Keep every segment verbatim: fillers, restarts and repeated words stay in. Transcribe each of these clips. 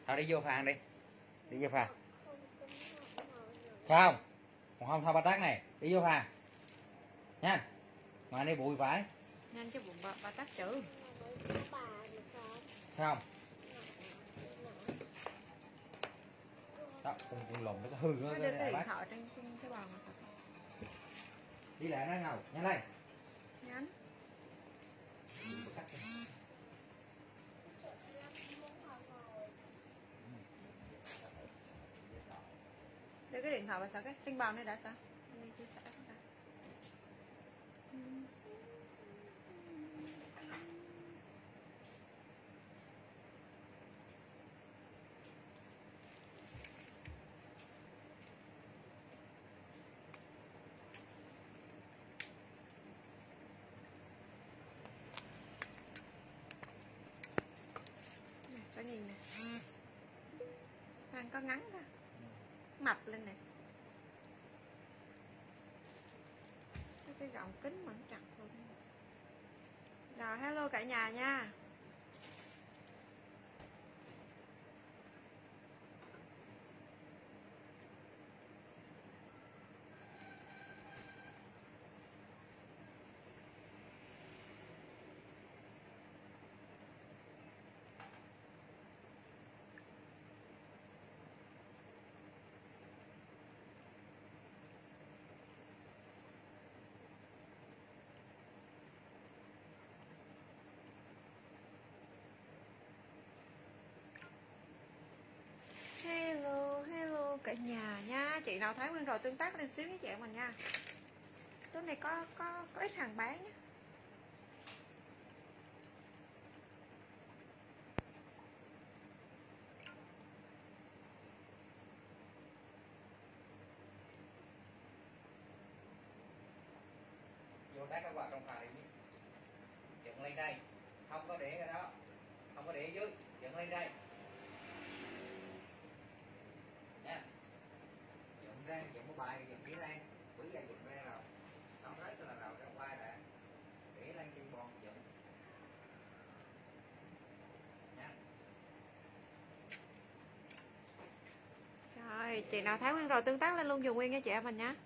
Thôi đi vô phàn đi. Đi vô phàn. Không. Còn không thôi ba tát này. Đi vô phàn. Nha. Ngoài đây bụi phải. Nhanh chứ bụng ba, ba tát chữ. Không. Đó, con con lùn nó hư nó. Nó đưa cái điện thoại trên cái bàn mà sao? Đi lại nó ngầu, nhanh lên. Nhanh. Đưa cái điện thoại vào sao cái trên bàn này đã sao? Đi chia sẻ ra. Sao nhìn nè, Phan có ngắn thôi, mập lên nè, cái gọng kính vẫn chặt luôn. Rồi hello cả nhà nha. Hello, hello cả nhà nha. Chị nào thấy Nguyên rồi tương tác lên xíu với chị mình nha. Tối nay có có có ít hàng bán nhé. Vô đá cái quạt trong phà đi. Dựng lên đây. Không có để ở đó. Không có để ở dưới. Dựng lên đây. Nha. Dựng ra, dựng cái bài, dựng kỹ ra. Bữa giờ dựng ra rồi. Không thấy tôi là nào ra qua đã. Kỹ lên trên bòn dựng. Nha. Rồi, chị nào thấy Nguyên rồi tương tác lên luôn dùng Nguyên nha chị em mình nhé.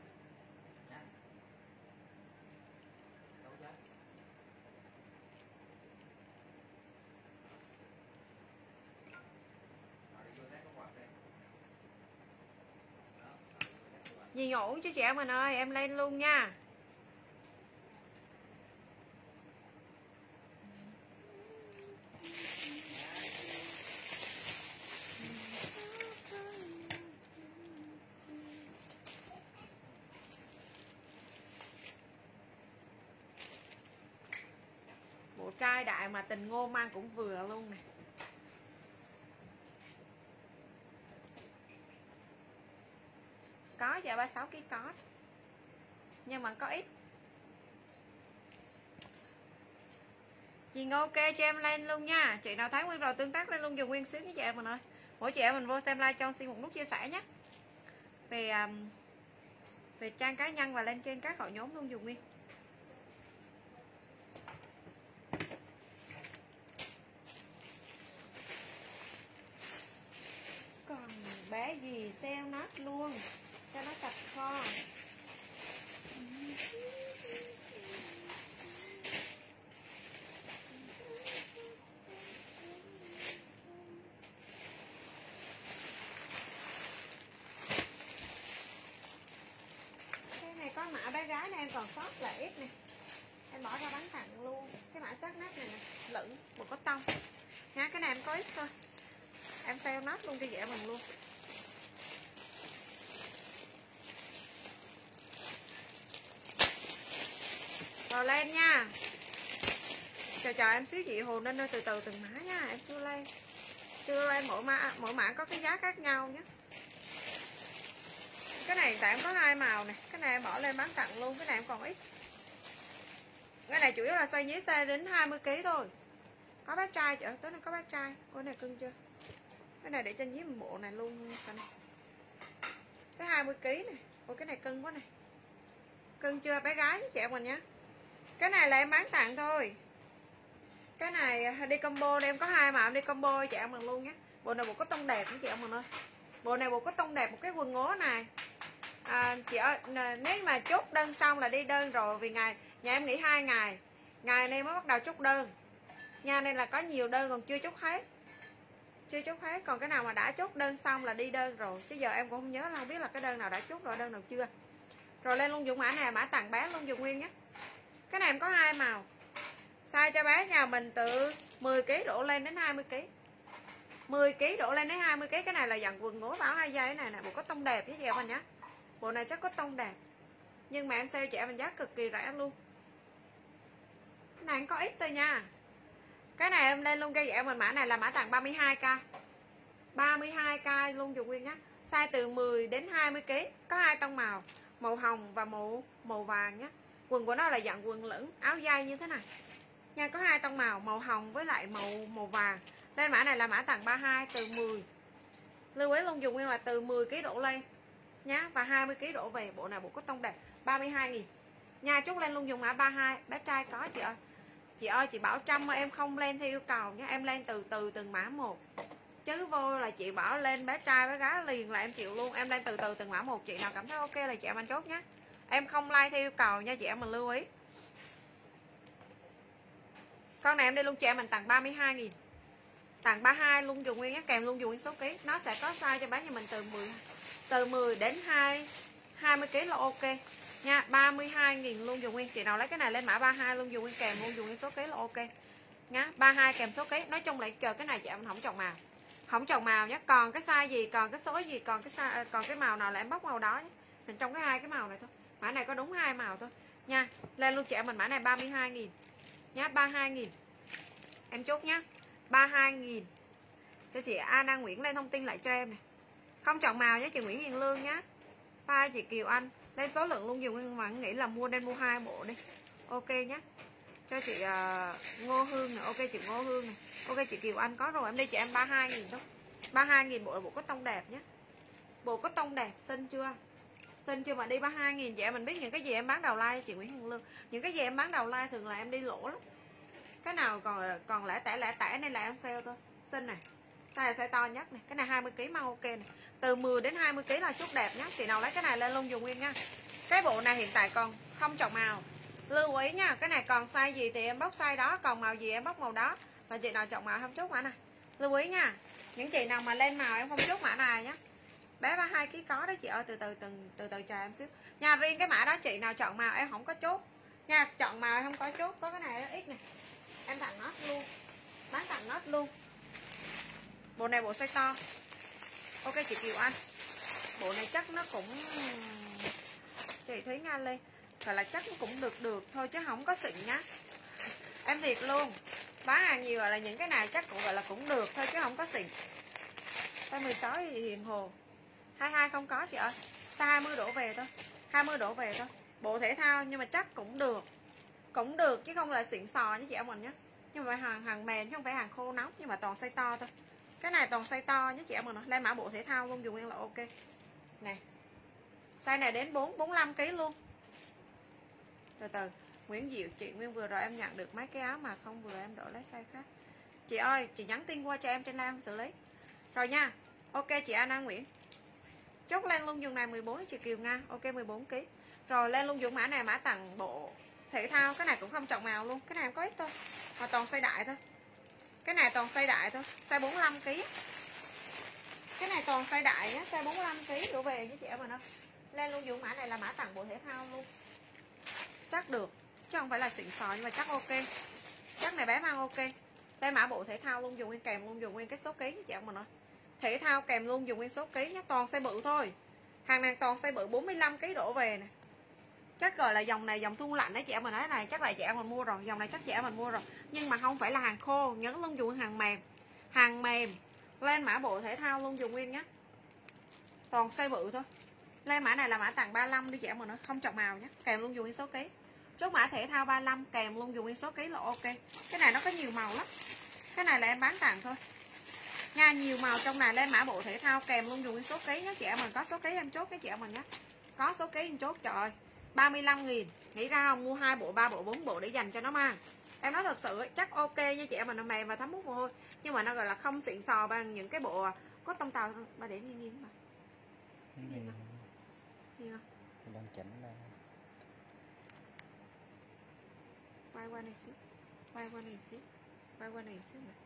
Gì ổn chứ chị em mình ơi, em lên luôn nha. Bộ trai đại mà tình ngô mang cũng vừa luôn nè. Có giờ ba mươi sáu ký có. Nhưng mà có ít. Chị Ngô ok cho em lên luôn nha. Chị nào thấy Nguyên rồi tương tác lên luôn dùng Nguyên xíu với chị em mình ơi. Mỗi chị em mình vô xem like cho xin một nút chia sẻ nhé. Về um, về trang cá nhân và lên trên các hội nhóm luôn dùng Nguyên. Còn bé gì sale nát luôn cho nó tập kho. Cái này có mã bé gái này em còn sót là ít nè. Em bỏ ra bán tặng luôn. Cái mã sắc nát này nè, lửng, một có tông. Nha, cái này em có ít thôi. Em sale nát luôn cho dễ mình luôn. Rồi lên nha. Chờ chờ em xíu chị Hồ nên ơi, từ từ từng mã nha, em chưa lên. Chưa lên mỗi mã mỗi mã có cái giá khác nhau nhé. Cái này tại em có hai màu nè, cái này em bỏ lên bán tặng luôn, cái này em còn ít. Cái này chủ yếu là size nhí size đến hai mươi ký thôi. Có bác trai chị ơi, tối nay có bác trai. Ôi này cưng chưa? Cái này để cho nhí một bộ này luôn này. Cái hai mươi ký này. Ôi cái này cưng quá này. Cưng chưa bé gái với chị em mình nhé. Cái này là em bán tặng thôi. Cái này đi combo em có hai màu em đi combo chị em mình luôn nhé. Bộ này bộ có tông đẹp chị em mình ơi. Bộ này bộ có tông đẹp, một cái quần ngố này. À, chị ơi, nếu mà chốt đơn xong là đi đơn rồi, vì ngày nhà em nghỉ hai ngày, ngày nay mới bắt đầu chốt đơn nha, nên là có nhiều đơn còn chưa chốt hết, chưa chốt hết. Còn cái nào mà đã chốt đơn xong là đi đơn rồi, chứ giờ em cũng không nhớ là không biết là cái đơn nào đã chốt rồi, đơn nào chưa. Rồi lên luôn dùng mã này, mã tặng bán luôn dùng nguyên nhé. Cái này em có hai màu, size cho bé nhà mình từ mười ki lô gam đổ lên đến hai mươi ki lô gam, mười ki lô gam đổ lên đến hai mươi ki lô gam. Cái này là dạng quần ngố báo hai dây này nè, bộ có tông đẹp với chị em mình nhé. Bộ này chắc có tông đẹp, nhưng mà em sale chị em mình giá cực kỳ rẻ luôn. Cái này có ít thôi nha. Cái này em lên luôn cho chị em mình, mã này là mã tặng ba mươi hai k, ba mươi hai k luôn dùng nguyên nhé. Size từ mười đến hai mươi ki lô gam, có hai tông màu, màu hồng và màu màu vàng nhé. Quần của nó là dạng quần lửng, áo dây như thế này nha, có hai tông màu, màu hồng với lại màu màu vàng. Lên mã này là mã tặng ba mươi hai, từ mười, lưu ý luôn dùng nguyên là từ mười ki lô gam đổ lên nhá, và hai mươi ki lô gam đổ về. Bộ này bộ có tông đẹp, ba mươi hai nghìn nha. Chốt lên luôn dùng mã ba mươi hai. Bé trai có chị ơi. Chị ơi chị Bảo Trâm ơi, em không lên theo yêu cầu nhé, em lên từ từ từng mã một, chứ vô là chị bảo lên bé trai bé gái liền là em chịu luôn. Em lên từ từ từng mã một, chị nào cảm thấy ok là chị em anh chốt nhé, em không like theo yêu cầu nha chị em mình lưu ý. Con này em đi luôn chị em mình tặng ba mươi hai nghìn, tặng ba mươi hai luôn dùng nguyên nhé, kèm luôn dùng nguyên số ký. Nó sẽ có size cho bán cho mình từ mười, từ mười đến hai, hai mươi ki lô gam là ok nha. Ba mươi hai nghìn luôn dùng nguyên. Chị nào lấy cái này lên mã ba mươi hai luôn dùng nguyên, kèm luôn dùng nguyên số ký là ok nhá. ba mươi hai kèm số ký. Nói chung lại chờ cái này chị em không chọn màu, không chọn màu nhé. Còn cái size gì, còn cái số gì, còn cái size, còn cái màu nào là em bóc màu đó nhé. Mình trong cái hai cái màu này thôi, mã này có đúng hai màu thôi nha. Lên luôn chị em mình mã này ba mươi hai nghìn nhá, ba mươi hai nghìn em chốt nhá, ba mươi hai nghìn cho chị Anna Nguyễn. Lên thông tin lại cho em này, không chọn màu nhé chị Nguyễn Hiền Lương nhá. Pha chị Kiều Anh lên số lượng luôn dùng, nhưng mà nghĩ là mua nên mua hai bộ đi ok nhé. Cho chị uh, Ngô Hương này, ok chị Ngô Hương này, ok chị Kiều Anh có rồi. Em đi chị em ba mươi hai nghìn thôi, ba mươi hai nghìn bộ, bộ có tông đẹp nhé, bộ có tông đẹp, xinh chưa, xinh chưa mà đi ba mươi hai nghìn. Chị em mình biết những cái gì em bán đầu like chị Nguyễn Hiền Lương, những cái gì em bán đầu like thường là em đi lỗ lắm. Cái nào còn còn lẻ tẻ lẻ tẻ nên là em sale thôi. Xinh này, size size to nhất này, cái này hai mươi ki lô gam mang ok này, từ mười đến hai mươi ki lô gam là chút đẹp nhá. Chị nào lấy cái này lên luôn dùng nguyên nha. Cái bộ này hiện tại còn không chọn màu, lưu ý nha. Cái này còn size gì thì em bóc size đó, còn màu gì em bóc màu đó. Và chị nào chọn màu không chốt mã này, lưu ý nha. Những chị nào mà lên màu em không chốt mã này nhá. Bé ba mươi hai ki lô gam có đấy chị ơi, từ từ từng từ từ chờ em xíu nha. Riêng cái mã đó chị nào chọn màu em không có chốt nha, chọn màu em không có chốt. Có cái này ít này, em tặng nốt luôn, bán tặng nốt luôn. Bộ này bộ size to, ok chị Kiều Anh. Bộ này chắc nó cũng, chị Thúy Nga Lê, gọi là chắc nó cũng được được thôi chứ không có xịn nhá. Em thiệt luôn, bán hàng nhiều gọi là những cái này chắc cũng gọi là cũng được thôi chứ không có xịn. Size mười sáu thì Hiền Hồ, hai mươi hai không có chị ơi, size hai mươi đổ về thôi, hai mươi đổ về thôi. Bộ thể thao nhưng mà chắc cũng được, cũng được chứ không là xịn sò với chị em mình nhé. Nhưng mà hàng hàng mềm chứ không phải hàng khô nóng, nhưng mà toàn size to thôi. Cái này toàn size to với chị em mình. Lên mã bộ thể thao luôn dùng nguyên là ok nè. Size này đến bốn, bốn mươi lăm ki lô gam luôn. Từ từ Nguyễn Diệu, chị Nguyên vừa rồi em nhận được mấy cái áo mà không vừa, em đổi lấy size khác. Chị ơi chị nhắn tin qua cho em trên live em xử lý rồi nha. Ok chị Anna Nguyễn, chốt lên luôn dùng này mười bốn. Chị Kiều Nga, ok mười bốn ki lô gam. Rồi lên luôn dùng mã này, mã tặng bộ thể thao. Cái này cũng không chọn màu luôn, cái này em có ít thôi mà toàn size đại thôi. Cái này toàn size đại thôi, size bốn mươi lăm ki lô gam. Cái này toàn size đại nhé, size bốn mươi lăm ki lô gam đổ về với chị em mình không. Lên luôn dùng mã này là mã tặng bộ thể thao luôn, chắc được chứ không phải là xịn sò nhưng mà chắc ok, chắc này bé mang ok. Đây mã bộ thể thao luôn dùng nguyên, kèm luôn dùng nguyên cái số ký với chị em mình ơi. Thể thao kèm luôn dùng nguyên số ký nhé, toàn size bự thôi. Hàng này toàn size bự, bốn mươi lăm ki lô gam đổ về nè. Chắc gọi là dòng này dòng thun lạnh đấy chị em mình nói này, chắc là chị em mình mua rồi, dòng này chắc chị em mình mua rồi, nhưng mà không phải là hàng khô. Nhớ luôn dùng hàng mềm, hàng mềm. Lên mã bộ thể thao luôn dùng nguyên nhé, toàn size bự thôi. Lên mã này là mã tặng ba mươi lăm đi chị em mình nói, không chọn màu nhé, kèm luôn dùng nguyên số ký. Chốt mã thể thao ba mươi lăm kèm luôn dùng nguyên số ký là ok. Cái này nó có nhiều màu lắm, cái này là em bán tặng thôi nha, nhiều màu trong này. Lên mã bộ thể thao kèm luôn dùng nguyên số ký nhé chị em mình. Có số ký em chốt cái chị em mình nhé, có số ký em chốt. Trời ơi ba mươi lăm nghìn, nghĩ ra không, mua hai bộ ba bộ bốn bộ để dành cho nó mang. Em nói thật sự chắc ok nha chị em, mà nó mềm và thấm hút mồ hôi, nhưng mà nó gọi là không xịn sò bằng những cái bộ có tông tàu. Ba để nghiêng nghiêng mà nghiêng không? Nghiêng không? Đang chỉnh đây. Quay qua này xíu, quay qua này xíu, quay qua này xíu này.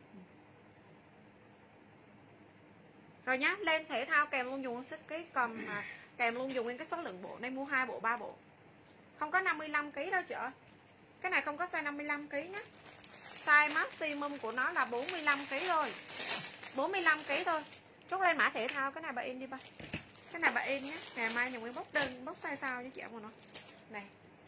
Rồi nhá, lên thể thao kèm luôn dùng sức cái cầm mà kèm luôn dùng nguyên cái số lượng bộ, nên mua hai bộ ba bộ. Không có năm mươi lăm ki lô gam đâu chị ơi. Cái này không có size năm mươi lăm ki lô gam nhá. Size maximum của nó là bốn mươi lăm ki lô gam thôi. bốn mươi lăm ki lô gam thôi. Chốt lên mã thể thao, cái này bà in đi ba. Cái này bà in nhé. Ngày mai nhà Nguyên bốc đơn, bốc size sao với chị em mà nói. Này.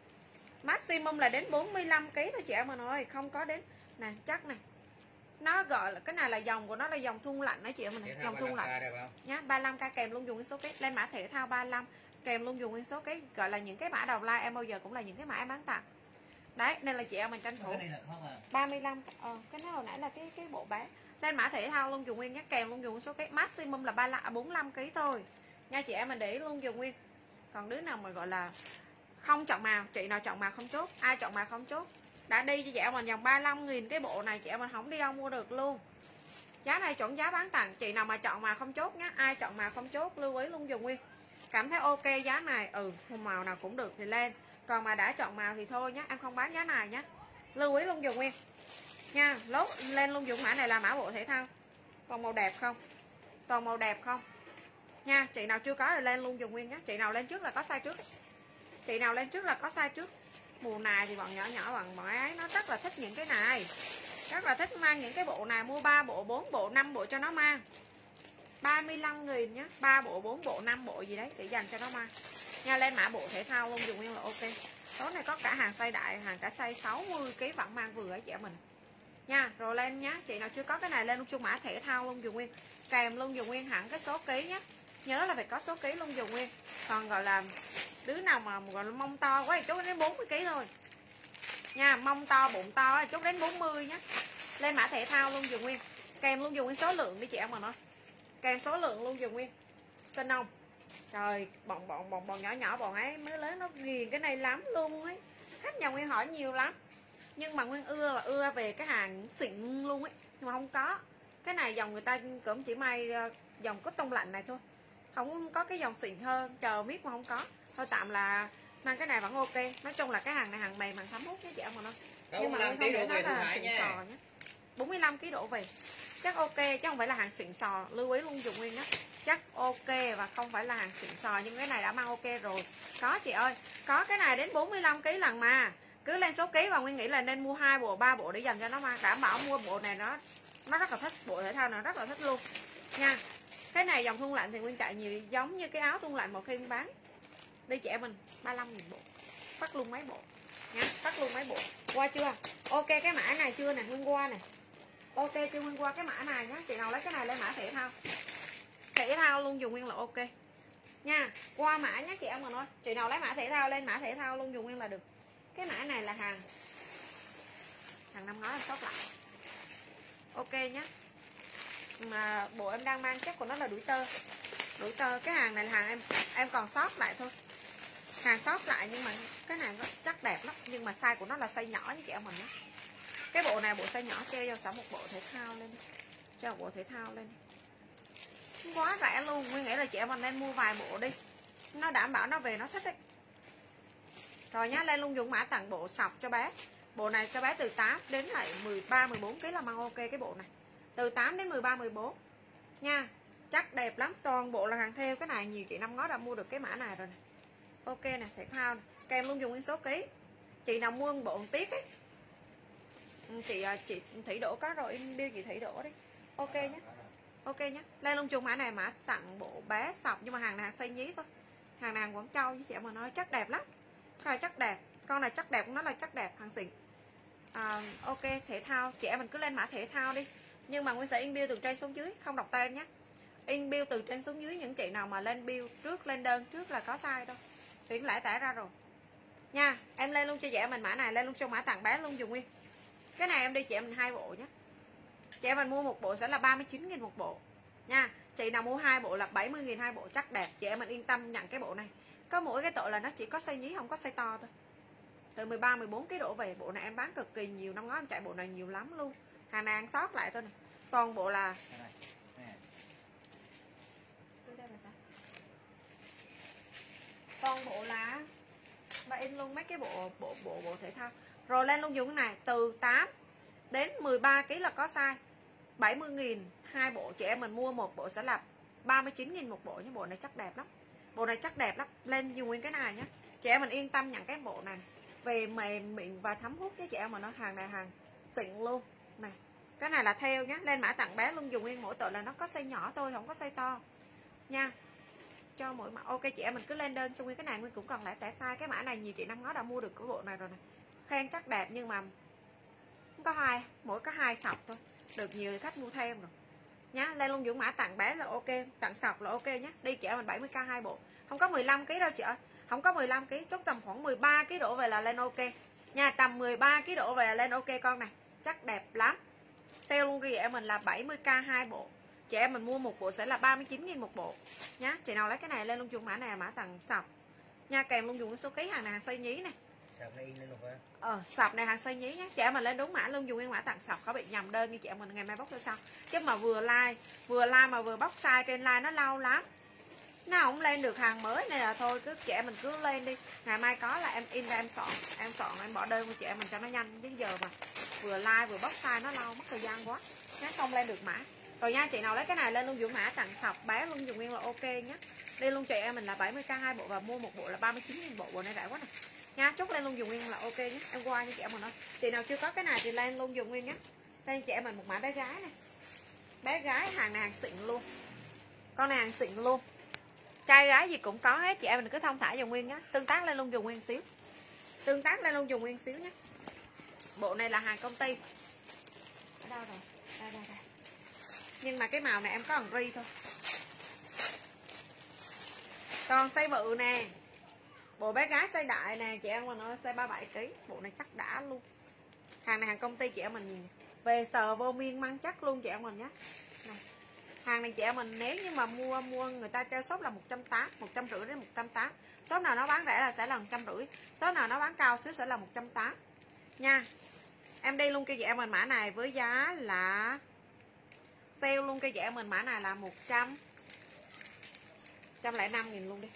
Maximum là đến bốn mươi lăm ki lô gam thôi chị em mà nói, không có đến này chắc này. Nó gọi là cái này là dòng của nó là dòng thun lạnh đó chị em mình, dòng thun lạnh nhá. ba mươi lăm k kèm luôn dùng cái số cái lên mã thể thao ba mươi lăm kèm luôn dùng cái số cái gọi là những cái mã đầu like em bao giờ cũng là những cái mã em bán tặng. Đấy, nên là chị em mình tranh thủ ba mươi lăm. Ờ cái nó hồi nãy là cái cái bộ bán. Lên mã thể thao luôn dùng nguyên nhé, kèm luôn dùng số cái maximum là ba mươi lăm bốn mươi lăm ki lô gam thôi. Nha chị em mình để ý luôn dùng nguyên. Còn đứa nào mà gọi là không chọn màu, chị nào chọn màu không chốt, ai chọn màu không chốt. Đã đi cho chị em mình dòng ba mươi lăm nghìn cái bộ này chị em mình không đi đâu mua được luôn. Giá này chuẩn giá bán tặng, chị nào mà chọn màu không chốt nhá, ai chọn màu không chốt lưu ý luôn dùng nguyên. Cảm thấy ok giá này, ừ màu nào cũng được thì lên. Còn mà đã chọn màu thì thôi nhá, em không bán giá này nhá. Lưu ý luôn dùng nguyên. Nha, lốt lên luôn dùng mã này là mã bộ thể thao. Còn màu đẹp không? Còn màu đẹp không? Nha, chị nào chưa có thì lên luôn dùng nguyên nhá. Chị nào lên trước là có size trước. Chị nào lên trước là có size trước. Mùa này thì bọn nhỏ nhỏ bọn bọn ấy nó rất là thích những cái này, rất là thích mang những cái bộ này, mua ba bộ bốn bộ năm bộ cho nó mang. Ba mươi lăm nghìn nhá, ba bộ bốn bộ năm bộ gì đấy để dành cho nó mang nha. Lên mã bộ thể thao luôn dùng nguyên là ok. Tối này có cả hàng size đại, hàng cả size sáu mươi ki lô gam vẫn mang vừa ấy chị em mình nha. Rồi lên nhá, chị nào chưa có cái này lên luôn chung mã thể thao luôn dùng nguyên, kèm luôn dùng nguyên hẳn cái số ký nhá. Nhớ là phải có số ký luôn dùng nguyên. Còn gọi là đứa nào mà gọi là mông to quá thì chốt đến bốn mươi ki lô gam thôi nha. Mông to bụng to chốt đến bốn mươi nhé. Lên mã thể thao luôn dùng nguyên, kèm luôn dùng nguyên số lượng đi chị em mà nói, kèm số lượng luôn dùng nguyên. Tin không? Trời, bọn bọn bọn bọn nhỏ nhỏ bọn ấy mới lớn nó ghiền cái này lắm luôn ấy. Khách nhà Nguyên hỏi nhiều lắm, nhưng mà Nguyên ưa là ưa về cái hàng xịn luôn ấy, nhưng mà không có. Cái này dòng người ta cũng chỉ may dòng có tông lạnh này thôi, không có cái dòng xịn hơn, chờ biết mà không có. Thôi tạm là mang cái này vẫn ok. Nói chung là cái hàng này hàng mềm, hàng thấm hút với chị em mà nó. Nhưng mà Nguyên không để nó là xịn sò nhé. bốn mươi lăm ki lô gam đổ về chắc ok, chứ không phải là hàng xịn sò. Lưu ý luôn dùng Nguyên nhé, chắc ok và không phải là hàng xịn sò, nhưng cái này đã mang ok rồi. Có chị ơi, có cái này đến bốn mươi lăm ki lô gam lần mà. Cứ lên số ký và Nguyên nghĩ là nên mua hai bộ ba bộ để dành cho nó mang. Đảm bảo mua bộ này nó nó rất là thích, bộ thể thao này rất là thích luôn nha. Cái này dòng thun lạnh thì Nguyên chạy nhiều, giống như cái áo thun lạnh một khi Nguyên bán đi trẻ mình ba mươi lăm nghìn bộ, bắt luôn mấy bộ nha, bắt luôn mấy bộ. Qua chưa? Ok cái mã này chưa nè, Nguyên qua nè. Ok chưa? Nguyên qua cái mã này nhá. Chị nào lấy cái này lên mã thể thao, thể thao luôn dùng Nguyên là ok nha. Qua mã nhé chị em mà nói, chị nào lấy mã thể thao lên mã thể thao luôn dùng Nguyên là được. Cái mã này là hàng hàng năm ngoái em sót lại ok nhá. Mà bộ em đang mang chắc của nó là đuổi tơ, đuổi tơ. Cái hàng này là hàng em em còn sót lại thôi, hàng sót lại, nhưng mà cái này nó chắc đẹp lắm, nhưng mà size của nó là size nhỏ như chị em mình nhé. Cái bộ này bộ size nhỏ, treo cho xả một bộ thể thao lên, cho một bộ thể thao lên quá rẻ luôn. Nguyên nghĩ là chị em mình nên mua vài bộ đi, nó đảm bảo nó về nó thích đấy. Rồi nhá, lên luôn dùng mã tặng bộ sọc cho bé. Bộ này cho bé từ tám đến lại mười ba mười bốn ký là mang ok. Cái bộ này từ tám đến mười ba mười bốn nha, chắc đẹp lắm. Toàn bộ là hàng theo. Cái này nhiều chị năm ngoái đã mua được cái mã này rồi này. Ok nè, thể thao này. Kèm luôn dùng nguyên số ký. Chị nào mua bộ tiết ấy, chị chị Thủy Đỗ có rồi, em bill chị Thủy Đỗ đi. Ok nhé, ok nhé. Lên luôn chung mã này mã tặng bộ bé sọc, nhưng mà hàng này hàng size nhí thôi, hàng này hàng Quảng Châu với chị em mà nói chắc đẹp lắm. Cái này chắc đẹp, con này chắc đẹp, nó là chắc đẹp, hàng xịn. À, ok thể thao, chị em mình cứ lên mã thể thao đi, nhưng mà Nguyên sẽ in bill từ trên xuống dưới, không đọc tên nhé. In bill từ trên xuống dưới, những chị nào mà lên bill trước, lên đơn trước là có sai đâu, chuyển lãi tải ra rồi nha. Em lên luôn cho chị em mình mã này, lên luôn cho mã tặng bé luôn dùng Nguyên. Cái này em đi chị em mình hai bộ nhé. Chị em mình mua một bộ sẽ là ba mươi chín nghìn một bộ nha. Chị nào mua hai bộ là bảy mươi nghìn hai bộ, chắc đẹp. Chị em mình yên tâm nhận cái bộ này. Có mỗi cái tội là nó chỉ có size nhí, không có size to thôi. từ mười ba mười bốn ký đổ về. Bộ này em bán cực kỳ nhiều, năm ngoái em chạy bộ này nhiều lắm luôn. Hàng này ăn sót lại thôi này. Toàn bộ là toàn bộ là và in luôn mấy cái bộ bộ bộ bộ thể thao. Rồi lên luôn dùng cái này từ tám đến mười ba ký là có size. bảy mươi nghìn hai bộ, chị em mình mua một bộ sẽ là ba mươi chín nghìn một bộ nhé. Bộ này chắc đẹp lắm. Bộ này chắc đẹp lắm. Lên dùng nguyên cái này nhé. Chị em mình yên tâm nhận cái bộ này. Về mềm mịn và thấm hút với chị em mà nó hàng này hàng xịn luôn. Này. Cái này là theo nhé. Lên mã tặng bé luôn dùng nguyên mỗi tội là nó có size nhỏ thôi, không có size to. Nha. Cho mỗi mã. Ok chị em mình cứ lên đơn cho nguyên cái này nguyên cũng còn lại tại size. Cái mã này nhiều chị năm ngó đã mua được cái bộ này rồi này. Khen chắc đẹp nhưng mà có hai, mỗi có hai sọc thôi. Được nhiều khách mua thêm rồi. Nhá, lên luôn Dũng mã tặng bé là ok, tặng sọc là ok nhé. Đi chị em mình bảy mươi k hai bộ. Không có mười lăm ký đâu chị ơi. Không có mười lăm ký, chốt tầm khoảng mười ba ký đổ về là lên ok. Nha, tầm mười ba ký đổ về là lên ok con này. Chắc đẹp lắm. Sale luôn chị em mình là bảy mươi k hai bộ. Chị em mình mua một bộ sẽ là ba mươi chín nghìn một bộ. Nhá, chị nào lấy cái này lên luôn Dũng mã này là mã tặng sọc. Nha, kèm luôn dùng số ký hàng này hàng size nhí này. Sọc này in lên luôn hả? Ờ, sọc này hàng size nhí nhé. Chị em mình lên đúng mã luôn dùng nguyên mã tặng sọc, có bị nhầm đơn như chị em mình ngày mai bóc ra sau. Chứ mà vừa like, vừa like mà vừa bóc size trên like nó lâu lắm. Nó không lên được hàng mới này là thôi cứ chị em mình cứ lên đi. Ngày mai có là em in ra em soạn, em soạn em bỏ đơn của chị em mình cho nó nhanh. Chứ giờ mà vừa like vừa bóc size nó lâu mất thời gian quá. Nó không lên được mã. Rồi nha, chị nào lấy cái này lên luôn dùng mã tặng sọc bé luôn dùng nguyên là ok nhé. Đi luôn chị em mình là bảy mươi k hai bộ và mua một bộ là ba mươi chín nghìn bộ, bộ này rẻ quá này. Nha, chốt lên luôn dùng nguyên là ok nhé. Em qua như chị em mình nói. Chị nào chưa có cái này thì lên luôn dùng nguyên nhé. Đây chị em mình một mã bé gái này. Bé gái hàng này hàng xịn luôn. Con này hàng xịn luôn. Trai gái gì cũng có hết, chị em mình cứ thông thả dùng nguyên nhé. Tương tác lên luôn dùng nguyên xíu. Tương tác lên luôn dùng nguyên xíu nhé. Bộ này là hàng công ty. Ở đâu rồi? Đây đây đây. Nhưng mà cái màu này em có bằng ri thôi. Còn size bự nè. Bộ bé gái size đại nè, chị em mình ơi, size ba mươi bảy ký. Bộ này chắc đã luôn. Hàng này hàng công ty chị em mình nhìn. Về sờ vô miên măng chắc luôn chị em mình nhé. Này. Hàng này chị em mình nếu như mà mua mua người ta treo shop là một trăm tám mươi, một trăm rưỡi đến một trăm tám mươi. Shop nào nó bán rẻ là sẽ là một trăm rưỡi. Shop nào nó bán cao xíu sẽ là một trăm tám mươi. Nha. Em đi luôn cho chị em mình mã này với giá là sale luôn cho chị em mình mã này là một trăm lẻ năm nghìn luôn đi.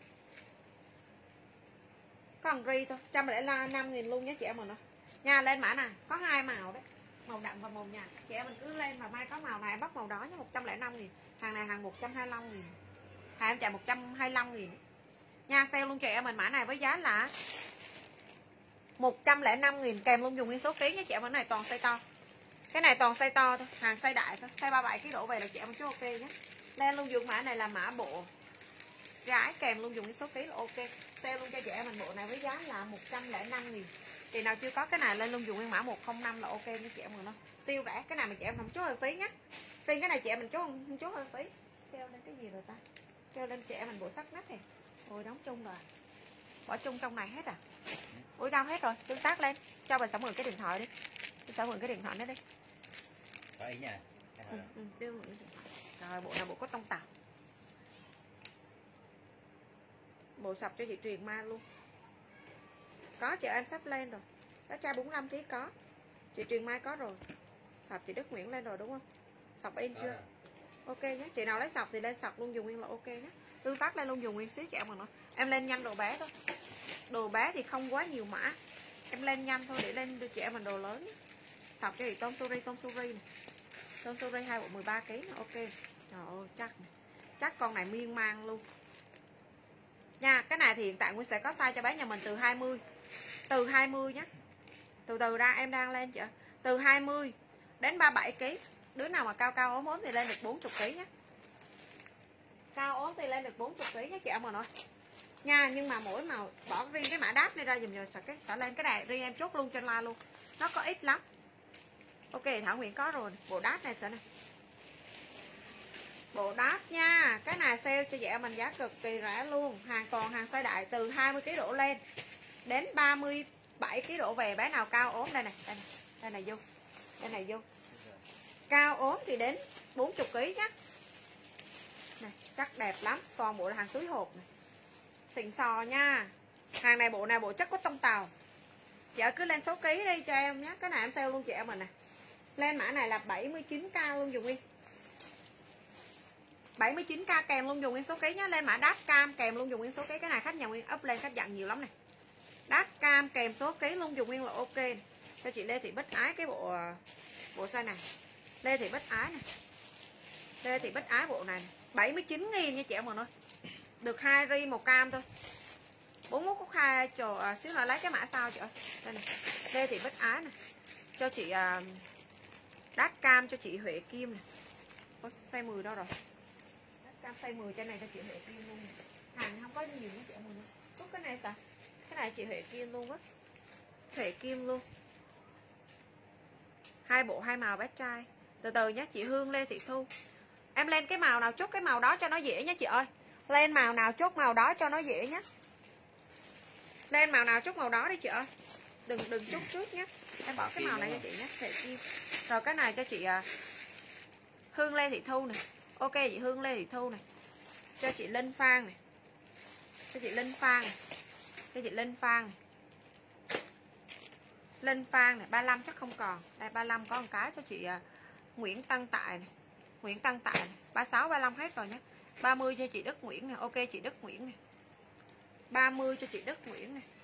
Còn ri thôi, một trăm lẻ năm nghìn luôn nhé chị em mình ơi. Nha, lên mã này có hai màu đấy, màu đậm và màu nhạt. Chị em mình cứ lên và mai có màu này em bắt màu đó nhé, một trăm lẻ năm nghìn. Hàng này hàng một trăm hai mươi lăm nghìn. Hàng em chạy một trăm hai mươi lăm nghìn. Nha, sale luôn chị em mình mã này với giá là một trăm lẻ năm nghìn kèm luôn dùng nguyên số ký nhé chị em. Cái này toàn size to. Cái này toàn size to thôi, hàng size đại thôi. Size ba mươi bảy ký đổ về là chị em chú ok nhé. Lên luôn dùng mã này là mã bộ gái kèm luôn dùng cái số ký là ok. Sale luôn cho chị em mình bộ này với giá là một trăm lẻ năm nghìn. Chị nào chưa có cái này lên luôn dùng nguyên mã một không năm là ok nha chị em mình ơi. Siêu rẻ, cái này mà chị em không chốt hơi phí nhé. Riêng cái này chị em mình chốt không chốt hơi phí. Kêu lên cái gì rồi ta? Kêu lên chị em mình bộ sắt nách này. Ôi đóng chung rồi. Bỏ chung trong này hết à? Ôi đâu hết rồi, tương tác lên. Cho bà sáu mươi cái điện thoại đi. sáu mươi cái điện thoại đó đi. Đấy nha. Ừ, ừ, đưa mượn cái điện thoại. Rồi bộ này bộ có tông tàu. Bộ sọc cho chị Truyền Ma luôn. Có chị em sắp lên rồi. Đó trai bốn mươi lăm ký có. Chị Truyền Mai có rồi. Sọc chị Đức Nguyễn lên rồi đúng không? Sọc in chưa? Ok nhé. Chị nào lấy sọc thì lên sọc luôn dùng nguyên là ok nhé. Tương tác lên luôn dùng nguyên xíu chị em mà nói. Em lên nhanh đồ bé thôi. Đồ bé thì không quá nhiều mã. Em lên nhanh thôi để lên đưa chị em mình đồ lớn nhé. Sọc cho chị tôm suri, tôm suri này. Tôm suri hai bộ mười ba ký này. Ok. Trời ơi chắc này. Chắc con này miên man luôn. Nha, cái này thì hiện tại Nguyên sẽ có size cho bé nhà mình từ hai mươi. Từ hai mươi nhé. Từ từ ra em đang lên chị. Từ hai mươi đến ba mươi bảy ký. Đứa nào mà cao cao ốm ốm thì lên được bốn mươi ký nhé. Cao ốm thì lên được bốn mươi ký nhé chị em ơi. Nha, nhưng mà mỗi màu bỏ riêng cái mã đáp này ra dùm rồi cái sẽ lên cái này riêng em chốt luôn trên live luôn. Nó có ít lắm. Ok, Thảo Nguyễn có rồi. Bộ đáp này sẽ này. Bộ đáp nha. Cái này sale cho chị em mình giá cực kỳ rẻ luôn. Hàng còn hàng size đại từ hai mươi ký đổ lên đến ba mươi bảy ký đổ về. Bé nào cao ốm đây này. Đây này, đây này vô. Đây này vô. Cao ốm thì đến bốn mươi ký nhá. Này, chắc đẹp lắm. Còn bộ là hàng túi hộp này. Xịn sò nha. Hàng này bộ này bộ chất có tông tàu. Chị cứ lên số ký đi cho em nhé. Cái này em sale luôn chị em mình nè. Lên mã này là bảy mươi chín k luôn dùng Nguyên. bảy mươi chín k kèm luôn dùng Nguyên số ký nhá. Lên mã đát cam kèm luôn dùng Nguyên số ký. Cái này khách nhà Nguyên up lên khách dặn nhiều lắm này. Đát cam kèm số ký luôn dùng Nguyên là ok. Cho chị Lê Thị Bích Ái cái bộ bộ size này. Lê Thị Bích Ái này. Lê Thị Bích Ái bộ này, này. bảy mươi chín nghìn nha chị em mình ơi. Được hai ri màu cam thôi. bốn mốt có khai trò à, xíu nữa lấy cái mã sao chị ơi. Đây này. Lê Thị Bích Ái này. Cho chị à, đát cam cho chị Huệ Kim này. Có size mười đâu rồi. Đát cam size mười trên này cho chị Huệ Kim luôn này. Hàng không có nhiều nữa chị em mình. Có cái này sao? Cái này chị Huệ Kim luôn á. Huệ Kim luôn. Hai bộ hai màu bé trai. Từ từ nhé chị Hương Lê Thị Thu. Em lên cái màu nào chốt cái màu đó cho nó dễ nhé chị ơi. Lên màu nào chốt màu đó cho nó dễ nhé. Lên màu nào chốt màu đó đi chị ơi. Đừng đừng chốt trước nhé. Em bỏ cái màu này cho chị nhé. Huệ Kim. Rồi cái này cho chị uh, Hương Lê Thị Thu này. Ok chị Hương Lê Thị Thu này. Cho chị Linh Phan này. Cho chị Linh Phan này. Cho chị Linh Phan này. Linh Phan này, ba mươi lăm chắc không còn. Đây ba mươi lăm có một cái cho chị uh, Nguyễn Tăng Tại này. Nguyễn Tăng Tại này. ba mươi sáu, ba mươi lăm hết rồi nhé. ba mươi cho chị Đức Nguyễn này. Ok chị Đức Nguyễn này. ba mươi cho chị Đức Nguyễn này.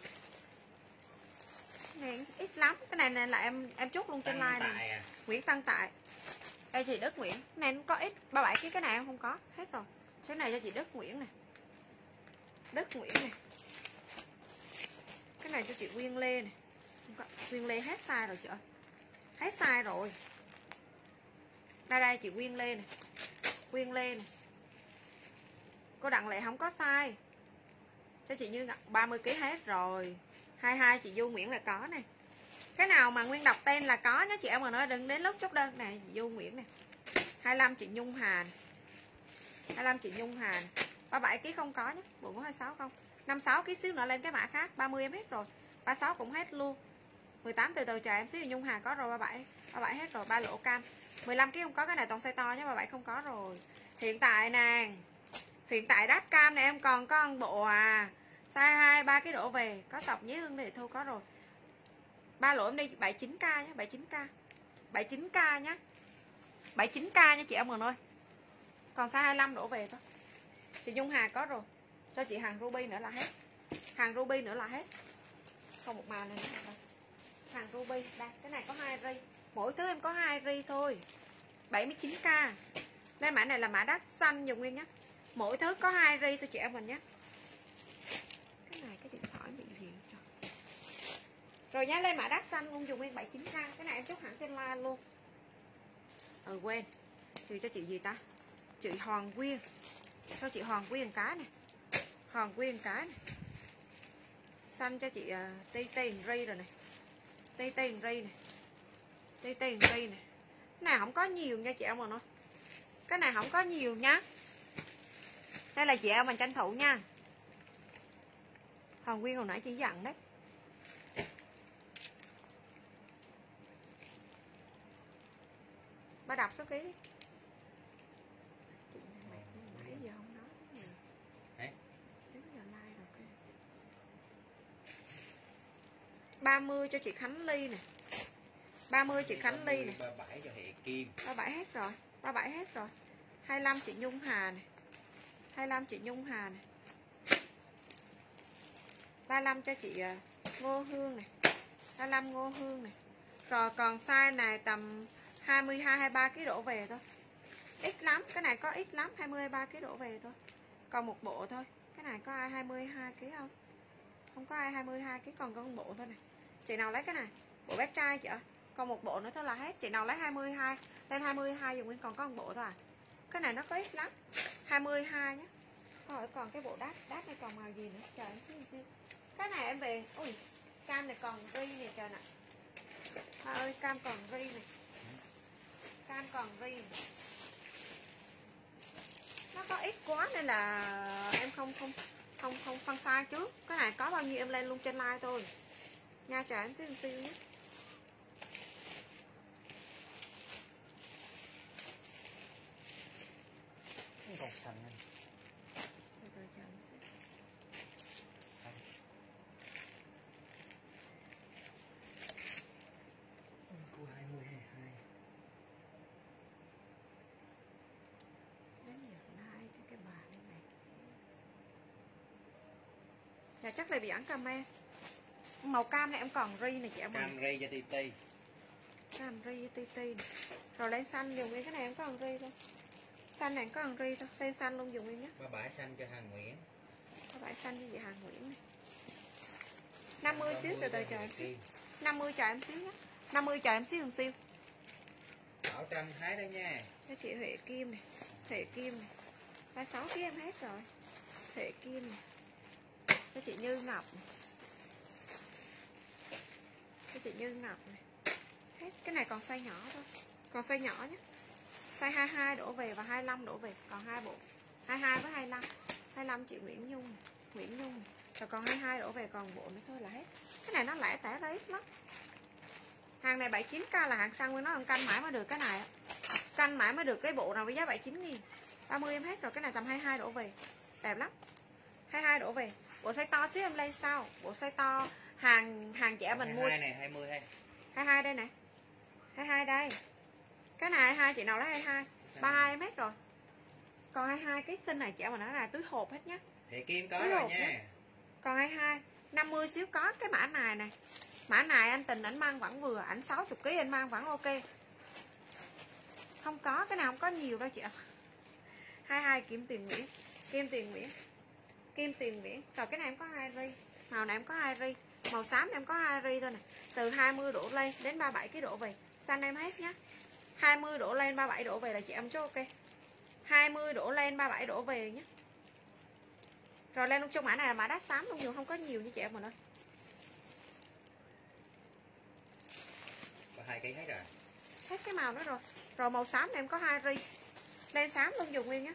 Cái này ít lắm. Cái này, này là em em chốt luôn trên like này. À. Nguyễn Tăng Tại. Đây chị Đức Nguyễn. Cái này nó có ít. ba mươi bảy cái cái này em không có. Hết rồi. Cái này cho chị Đức Nguyễn này. Đức Nguyễn này. Cái này cho chị Nguyên Lê này. Nguyên Lê hết size rồi chị ơi. Hết size rồi. Đây đây chị Nguyên Lê này. Nguyên Lê này. Cô Đặng Lệ không có size. Cho chị Như ba mươi ký hết rồi. hai mươi hai chị Du Nguyễn là có này. Cái nào mà Nguyên đọc tên là có nhé chị em mà nói đừng đến lúc chốt đơn này. Chị Du Nguyễn này. hai mươi lăm chị Nhung Hà này. hai mươi lăm chị Nhung Hà này. ba mươi bảy ký không có nhé. Bộ có hai mươi sáu không. năm mươi sáu ký xíu nữa lên cái mã khác. ba mươi em hết rồi. ba mươi sáu cũng hết luôn. mười tám từ từ chờ em xíu. Nhung Hà có rồi. ba mươi bảy. ba mươi bảy hết rồi. Ba lỗ cam. mười lăm ký không có. Cái này toàn size to nhé. ba mươi bảy không có rồi. Hiện tại nè. Hiện tại đát cam này em còn có một bộ à. Size hai, ba ký đổ về. Có Tộc Nhí Hương để thu có rồi. Ba lỗ em đi bảy mươi chín k nhé. bảy mươi chín k. bảy mươi chín k nhé. bảy mươi chín k nha chị em ơi. Còn size hai mươi lăm đổ về thôi. Chị Nhung Hà có rồi. Cho chị hàng ruby nữa là hết. Hàng ruby nữa là hết. Còn một màu này nữa. Hàng ruby. Đây, cái này có hai ri. Mỗi thứ em có hai ri thôi. bảy mươi chín k. Đây mã này là mã đắt xanh dùng Nguyên nhé. Mỗi thứ có hai ri thôi chị em mình nhé. Cái này cái điện thoại bị gì rồi. Rồi nhá, lên mã đắt xanh luôn dùng Nguyên bảy mươi chín k. Cái này em chốt hẳn trên like luôn. Ừ quên. Trừ cho chị gì ta? Chị Hoàng Quyên. Cho chị Hoàng Quyên cái này. Hoàng Quyên cái này. Xanh cho chị uh, Tây Tây ri rồi này. Tây Tây ri này. Tây Tây ri này. Cái này không có nhiều nha chị em mà nói. Cái này không có nhiều nhá. Đây là chị em mình tranh thủ nha. Hoàng Quyên hồi nãy chị dặn đấy. Ba đọc số ký đi. Chị mẹ nãy giờ không nói cái gì. Hả? Đến giờ like rồi kìa. ba mươi cho chị Khánh Ly nè. ba mươi chị Khánh Ly nè. ba mươi bảy cho Hệ Kim. ba mươi bảy hết rồi. ba mươi bảy hết rồi. hai mươi lăm chị Nhung Hà nè. hai mươi lăm chị Nhung Hà nè. ba mươi lăm cho chị Ngô Hương nè. ba mươi lăm Ngô Hương nè. Rồi còn size này tầm hai mươi hai, hai mươi ba ký đổ về thôi. Ít lắm, cái này có ít lắm, hai mươi, hai mươi ba ký đổ về thôi. Còn một bộ thôi. Cái này có ai hai mươi hai ký không? Không có ai hai mươi hai ký, còn có một bộ thôi này. Chị nào lấy cái này? Bộ bé trai chị ơi. Còn một bộ nữa thôi là hết. Chị nào lấy hai mươi hai, lên hai mươi hai dùng Nguyên còn có một bộ thôi à. Cái này nó có ít lắm. hai mươi hai nhé. Rồi còn cái bộ đát, đát này còn màu gì nữa? Trời em xíu xíu. Cái này em về. Ui, cam này còn ri nè trời nè. Ba ơi, cam còn ri nè. Cam còn ri nè. Nó có ít quá nên là em không không không không phân size trước. Cái này có bao nhiêu em lên luôn trên like thôi. Nha trời em xíu xíu nhé. Còn xanh anh. Dạ chắc là bị ẩn comment. Màu cam này em còn ri này chị em ơi. Cam ri cho ti ti. Cam ri ti ti này. Rồi lên xanh dùng nguyên cái này em có còn ri thôi. Xanh này em có còn ri thôi. Lên xanh luôn dùng nguyên nhé. Ba bãi xanh cho Hàng Nguyễn. Ba bãi xanh như vậy Hàng Nguyễn này. năm mươi xíu, từ từ chờ em xíu. năm mươi chờ em xíu nhé. năm mươi chờ em xíu một xíu. Bảo Trâm Thái đó nha. Cho chị Huệ Kim này. Huệ Kim này. ba mươi sáu ký em hết rồi. Huệ Kim này. Cho chị Như Ngọc này. Cho chị Như Ngọc này. Hết. Cái này còn size nhỏ thôi. Còn size nhỏ nhé. Size hai mươi hai đổ về và hai mươi lăm đổ về. Còn hai bộ. hai mươi hai với hai mươi lăm. hai mươi lăm chị Nguyễn Nhung này. Nguyễn Nhung này. Rồi còn hai mươi hai đổ về còn bộ nữa thôi là hết. Cái này nó lẻ tẻ ra ít lắm. Hàng này bảy mươi chín k là hàng xăng, với nó canh mãi mới được cái này. Canh mãi mới được cái bộ nào với giá bảy mươi chín nghìn. ba mươi em hết rồi, cái này tầm hai mươi hai đổ về. Đẹp lắm. hai mươi hai đổ về. Bộ size to xíu em lên sau. Bộ size to hàng hàng trẻ mình mua. hai mươi hai này hai mươi hay. hai mươi hai đây này. hai mươi hai đây. Cái này hai mươi hai chị nào lấy hai mươi hai. ba mươi hai em hết rồi. Còn hai mươi hai cái xinh này trẻ mình nói là túi hộp hết nhá. Thì Kim có Túi rồi hộp nha. nhá. Còn hai mươi hai, năm mươi xíu có cái mã này này. Mã này anh Tình ảnh mang vẫn vừa, ảnh sáu mươi ký anh mang vẫn ok. Không có, cái nào không có nhiều đâu chị ạ. hai mươi hai Kim Tiền Nguyễn. Kim Tiền Nguyễn. Kim Tiền Nguyễn. Rồi cái này em có hai ri. Màu này em có hai ri. Màu xám em có hai ri thôi nè. Từ hai mươi đổ lên đến ba mươi bảy ký đổ về. Xanh em hết nhá. hai mươi đổ lên ba mươi bảy đổ về là chị em chốt ok. hai mươi đổ lên ba mươi bảy đổ về nhé. Rồi lên trong mã này là mã đắt xám luôn, dù không có nhiều như chị em mình ơi. Có hai cái hết rồi. Hết cái màu đó rồi. Rồi màu xám này em có hai ri. Lên xám luôn dùng nguyên nhá.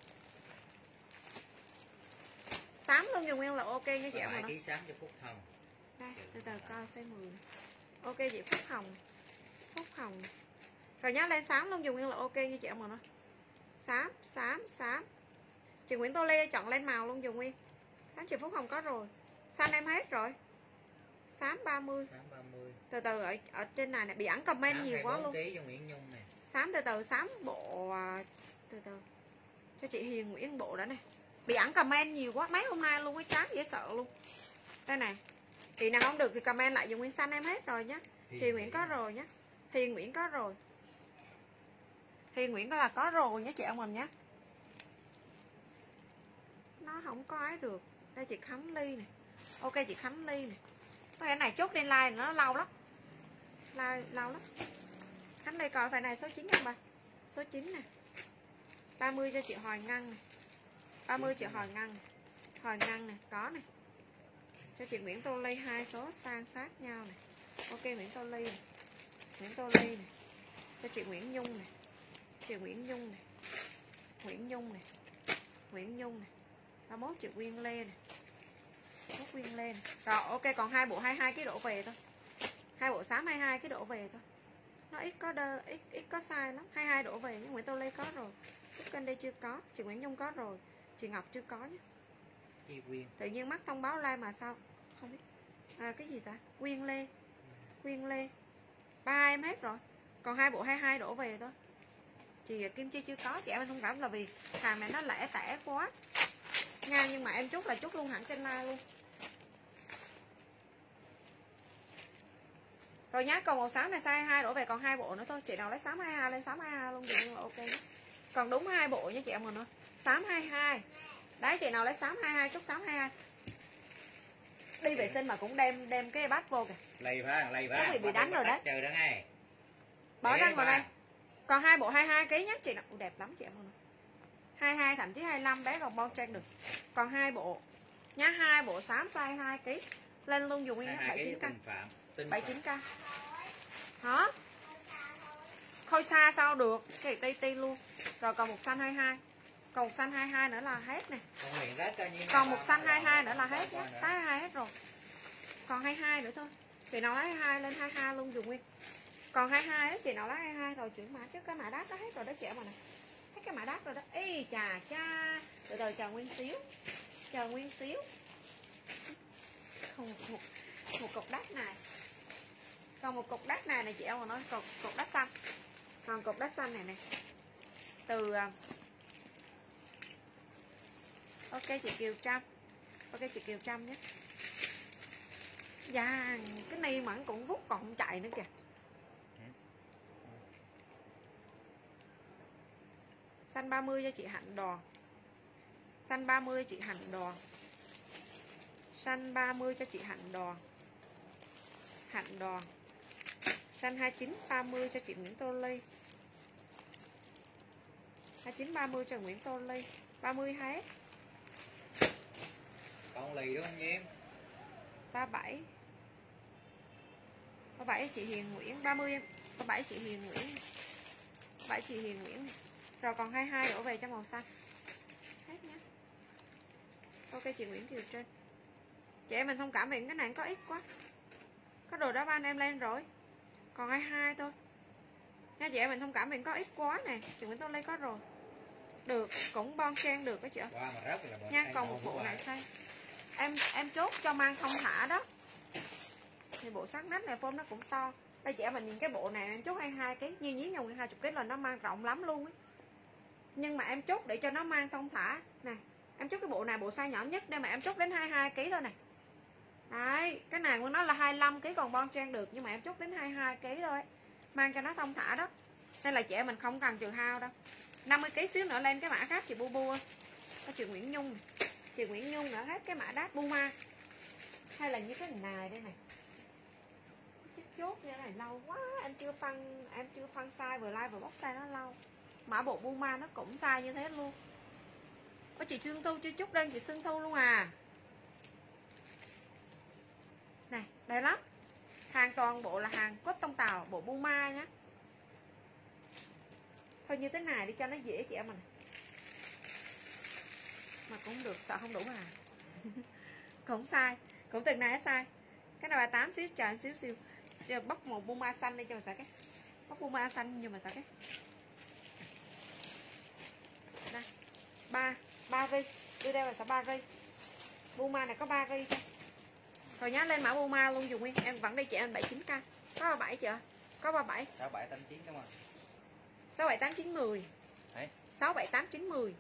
Xám luôn dùng nguyên là ok nha chị em Hai mình ký ơi. xám cho Phúc Hồng. Đây, từ từ coi size mười này. Ok chị Phúc Hồng. Phúc Hồng. Rồi nhá, lên xám luôn dùng nguyên là ok nha chị em mình ơi. Xám, xám, xám. Chị Nguyễn Tô Lê chọn lên màu luôn dùng nguyên. Xám chị Phúc Hồng có rồi. Xanh em hết rồi. Xám ba mươi. Xám ba mươi. Từ từ ở ở trên này này bị ẩn comment Xám nhiều quá luôn. ký cho Nguyễn Nhung này. Xám từ từ, xám bộ à, từ từ. Cho chị Hiền Nguyễn bộ đó này. Bị ẩn comment nhiều quá, mấy hôm nay luôn, cái chán dễ sợ luôn. Đây này. Chị nào không được thì comment lại dùng nguyên xanh em hết rồi nhá. Hiền Nguyễn có rồi nhá. Hiền Nguyễn có rồi. Hiền Nguyễn có là có rồi nhá chị em mình nhá. Nó không có ấy được. Đây chị Khánh Ly này. Ok chị Khánh Ly này. Cái này chốt lên like nó lâu lắm. Like lâu lắm. Khánh Ly coi phải này số chín không ba? Số chín nè. ba mươi cho chị Hoài Ngân này. ba mươi chị Hoài Ngân. Hoài Ngân này, có này. Cho chị Nguyễn Tô Ly hai số san sát nhau này. Ok Nguyễn Tô Ly này. Nguyễn Tô Ly này. Cho chị Nguyễn Nhung này. Chị Nguyễn Nhung này. Nguyễn Nhung này. Nguyễn Nhung này. ba mươi mốt chị Quyên Lê này. Có Quyên Lê này. Rồi ok còn hai bộ hai mươi hai cái đổ về thôi. Hai bộ xám hai mươi hai cái đổ về thôi. Nó ít có đơ, ít ít có sai lắm. hai mươi hai đổ về nhưng Nguyễn Tô Lê có rồi. Cúc kênh đây chưa có, chị Nguyễn Nhung có rồi. Chị Ngọc chưa có nhé. Chi Quyên. Tự nhiên mắc thông báo like mà sao không biết. À, cái gì vậy? Quyên Lê. Quyên Lê. Ba em hết rồi. Còn hai bộ hai mươi hai đổ về thôi. Chị Kim Chi chưa có, chị em thông cảm là vì hàng này nó lẻ tẻ quá nha, nhưng mà em chốt là chốt luôn hẳn trên like luôn. Rồi nhá, còn màu xám này size hai mươi hai đổ về còn hai bộ nữa thôi. Chị nào lấy xám hai mươi hai lên xám hai mươi hai luôn thì là ok nhé. Còn đúng hai bộ nha chị em mình ơi. Xám hai mươi hai. Đấy chị nào lấy xám hai mươi hai chốt xám hai mươi hai. Đi vệ sinh mà cũng đem đem cái bát vô kìa. Lầy phải, lầy phải. Chắc bị bị đánh rồi đấy. Trừ đó ngay. Bỏ răng vào đây. Còn hai bộ hai mươi hai ký nhé chị nào. Ủa, đẹp lắm chị em ơi. hai mươi hai thậm chí hai mươi lăm bé còn bon trang được. Còn hai bộ nhá, hai bộ xám size hai ký. Lên luôn dùng nguyên bảy mươi chín k. bảy mươi chín k. Hả? Khôi xa sao được, cái ti ti luôn. Rồi còn một xanh hai mươi hai. Còn một xanh hai mươi hai nữa là hết nè. Còn một xanh hai mươi hai nữa là hết nhé. hai mươi hai hết rồi. Còn hai mươi hai nữa thôi. Chị nào lấy hai mươi hai lên hai mươi hai luôn dùng nguyên. Còn hai mươi hai đó, chị nào lấy hai mươi hai rồi chuyển mã chứ cái mã đắt đó hết rồi đó chị em mà nè. Hết cái mã đắt rồi đó. Ê chà cha. Từ từ chờ nguyên xíu. Chờ nguyên xíu. Không một, một, một cục đắt này. Còn một cục đắt này này chị em mà nói cục, cục đắt xanh. Còn cục đắt xanh này nè. Từ ok chị Kiều Trâm. Ok chị Kiều Trâm nhé. Dạ, cái này mà nó cũng vút còn không chạy nữa kìa. Xanh ba mươi cho chị Hạnh Đoàn. Xanh ba mươi chị Hạnh Đoàn. Xanh ba mươi cho chị Hạnh Đoàn. Hạnh Đoàn. Xanh hai chín ba mươi cho chị Nguyễn Tô Ly. hai chín ba mươi cho Nguyễn Tô Ly. ba mươi hết. Con lì đúng không Nhiêm? ba mươi bảy. ba mươi bảy chị Hiền Nguyễn. ba mươi em. ba mươi bảy chị Hiền Nguyễn. ba mươi bảy chị Hiền Nguyễn. Rồi còn hai mươi hai đổ về cho màu xanh. Hết nhé. Ok chị Nguyễn Kiều Trinh. Chị em mình thông cảm vì cái này có ít quá. Có đồ đá ban em lên rồi. Còn hai mươi hai thôi. Nha chị em mình thông cảm vì có ít quá nè. Chị Nguyễn Tô Ly có rồi. Được, cũng bon chen được đó chị. Qua mà rớt là Nha, còn một bộ này xanh. Em em chốt cho mang thông thả đó. Thì bộ sắc nách này form nó cũng to. Đây chị em mình nhìn cái bộ này em chốt hai mươi hai ký, như nhí nhau hai mươi ký là nó mang rộng lắm luôn ấy. Nhưng mà em chốt để cho nó mang thông thả nè. Em chốt cái bộ này bộ size nhỏ nhất đây mà em chốt đến hai mươi hai ký thôi này. Đấy, cái này của nó là hai mươi lăm ký còn bon chen được nhưng mà em chốt đến hai mươi hai ký thôi. Mang cho nó thông thả đó. Nên là chị em mình không cần trừ hao đâu. năm mươi ký xíu nữa lên cái mã khác chị Bu Bu. Có chị Nguyễn Nhung này. Chị Nguyễn Nhung nữa hết cái mã đát Puma. Hay là như cái này đây này. Chốt chốt như thế này lâu quá, em chưa phân em chưa phân size vừa like vừa bóc size nó lâu. Mã bộ Puma nó cũng size như thế luôn. Có chị Sương Thu chưa chốt đơn chị Sương Thu luôn à. Này, đẹp lắm. Hàng toàn bộ là hàng cốt tông tàu, bộ Puma nhá. Thôi như thế này đi cho nó dễ chị em mình. Mà cũng được, sợ không đủ à. Cũng sai, cũng từng này sai. Cái này ba mươi tám xíu, chờ em xíu xíu. Chờ bóc một Puma xanh đi cho mình sợ cái. Bóc Puma xanh nhưng mà sợ cái. Đây. ba ba ri. Đưa đây là sẽ ba ri. Puma này có ba ri thôi. Rồi nhá lên mã Puma luôn dùng nguyên. Em vẫn đi chị em bảy mươi chín k. Có ba mươi bảy chưa? Có ba mươi bảy. sáu bảy tám chín đúng không? sáu bảy tám chín mười. Đấy. sáu bảy tám chín mười.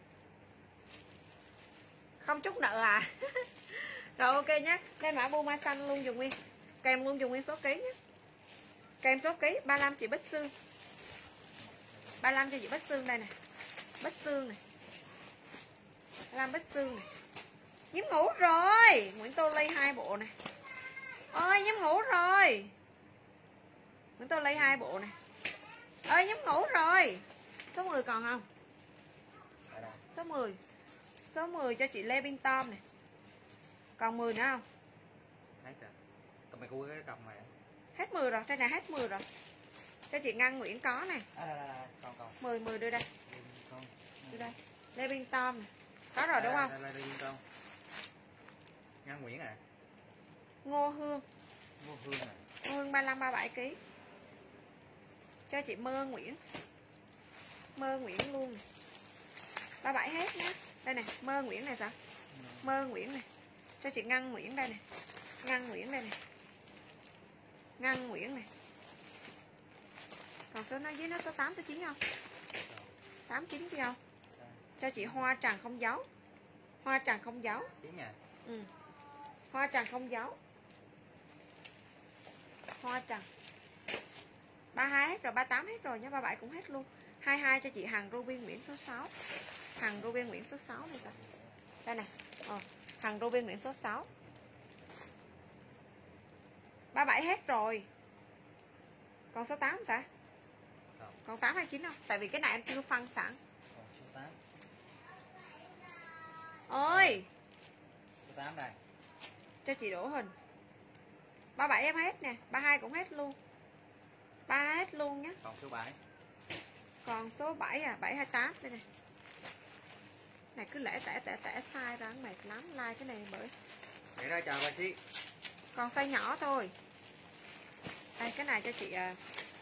Không chút nợ à. Rồi ok nhé. Lên mã Puma xanh luôn dùng nguyên. Kèm luôn dùng nguyên số ký nhé. Kèm số ký ba mươi lăm chị Bích Sương. ba mươi lăm cho chị Bích Sương đây nè. Bích Sương này. ba mươi lăm Bích Sương này. Nhiễm ngủ rồi. Nguyễn Tô Ly hai bộ nè. Ơi Nhiễm ngủ rồi. Nguyễn Tô Ly hai bộ nè. Ơi Nhiễm ngủ rồi. Số mười còn không? Số mười. Số mười cho chị Lê Binh Tom nè. Còn mười nữa không? Hết rồi. Còn mày cua cái còng này. Hết mười rồi, trên này hết mười rồi. Cho chị Ngân Nguyễn có nè. À, đây, đây, đây. Còn còn. mười mười đưa đây. Con. Đưa đây. Lê Binh Tom nè. Có rồi đúng không? Đây, đây, đây, con. Ngân Nguyễn à? Ngô Hương. Ngô Hương à? Ngô Hương ba mươi lăm ba mươi bảy ký. Cho chị Mơ Nguyễn. Mơ Nguyễn luôn nè. ba mươi bảy hết nhá. Đây này, Mơ Nguyễn này sao? Ừ. Mơ Nguyễn này. Cho chị Ngân Nguyễn đây nè. Ngân Nguyễn đây nè. Ngân Nguyễn này. Còn số nó dưới nó số tám, số chín không? tám, chín kia không? Cho chị Hoa Trần không dấu. Hoa Trần không dấu. chín nha. Ừ. Hoa Trần không dấu. Hoa Trần. ba mươi hai hết rồi, ba mươi tám hết rồi nhá, ba mươi bảy cũng hết luôn. hai mươi hai cho chị Hằng Ruby Nguyễn số sáu. Hằng Ruby Nguyễn số sáu này sao? Đây này. Ờ, Hằng Ruby Nguyễn số sáu. ba mươi bảy hết rồi. Còn số tám sao? Không. Còn tám hay chín không? Tại vì cái này em chưa phân sẵn. Còn số tám. Ôi, Số tám đây. cho chị Đỗ Hình. ba mươi bảy em hết nè, ba mươi hai cũng hết luôn. ba mươi hai hết luôn nhé. Còn số bảy. Còn số bảy à, bảy hai tám đây này. Này cứ lẻ tẻ tẻ tẻ sai ra mệt lắm, like cái này bởi. Để ra chờ bà xí. Còn size nhỏ thôi. Đây cái này cho chị uh,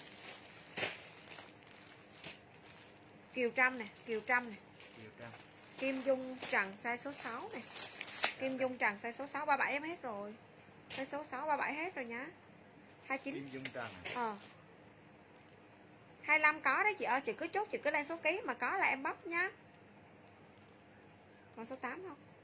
Kiều Trâm nè, Kiều Trâm nè. Kiều Trâm. Kim Dung Trần size số sáu này. Kim Dung Trần size số sáu, ba mươi bảy em hết rồi. Size số sáu ba mươi bảy hết rồi nhá. hai mươi chín. Kim Dung Trần. Ờ. hai mươi lăm có đấy chị ơi, chị cứ chốt chị cứ lên số ký mà có là em bóc nhá. Còn số tám không?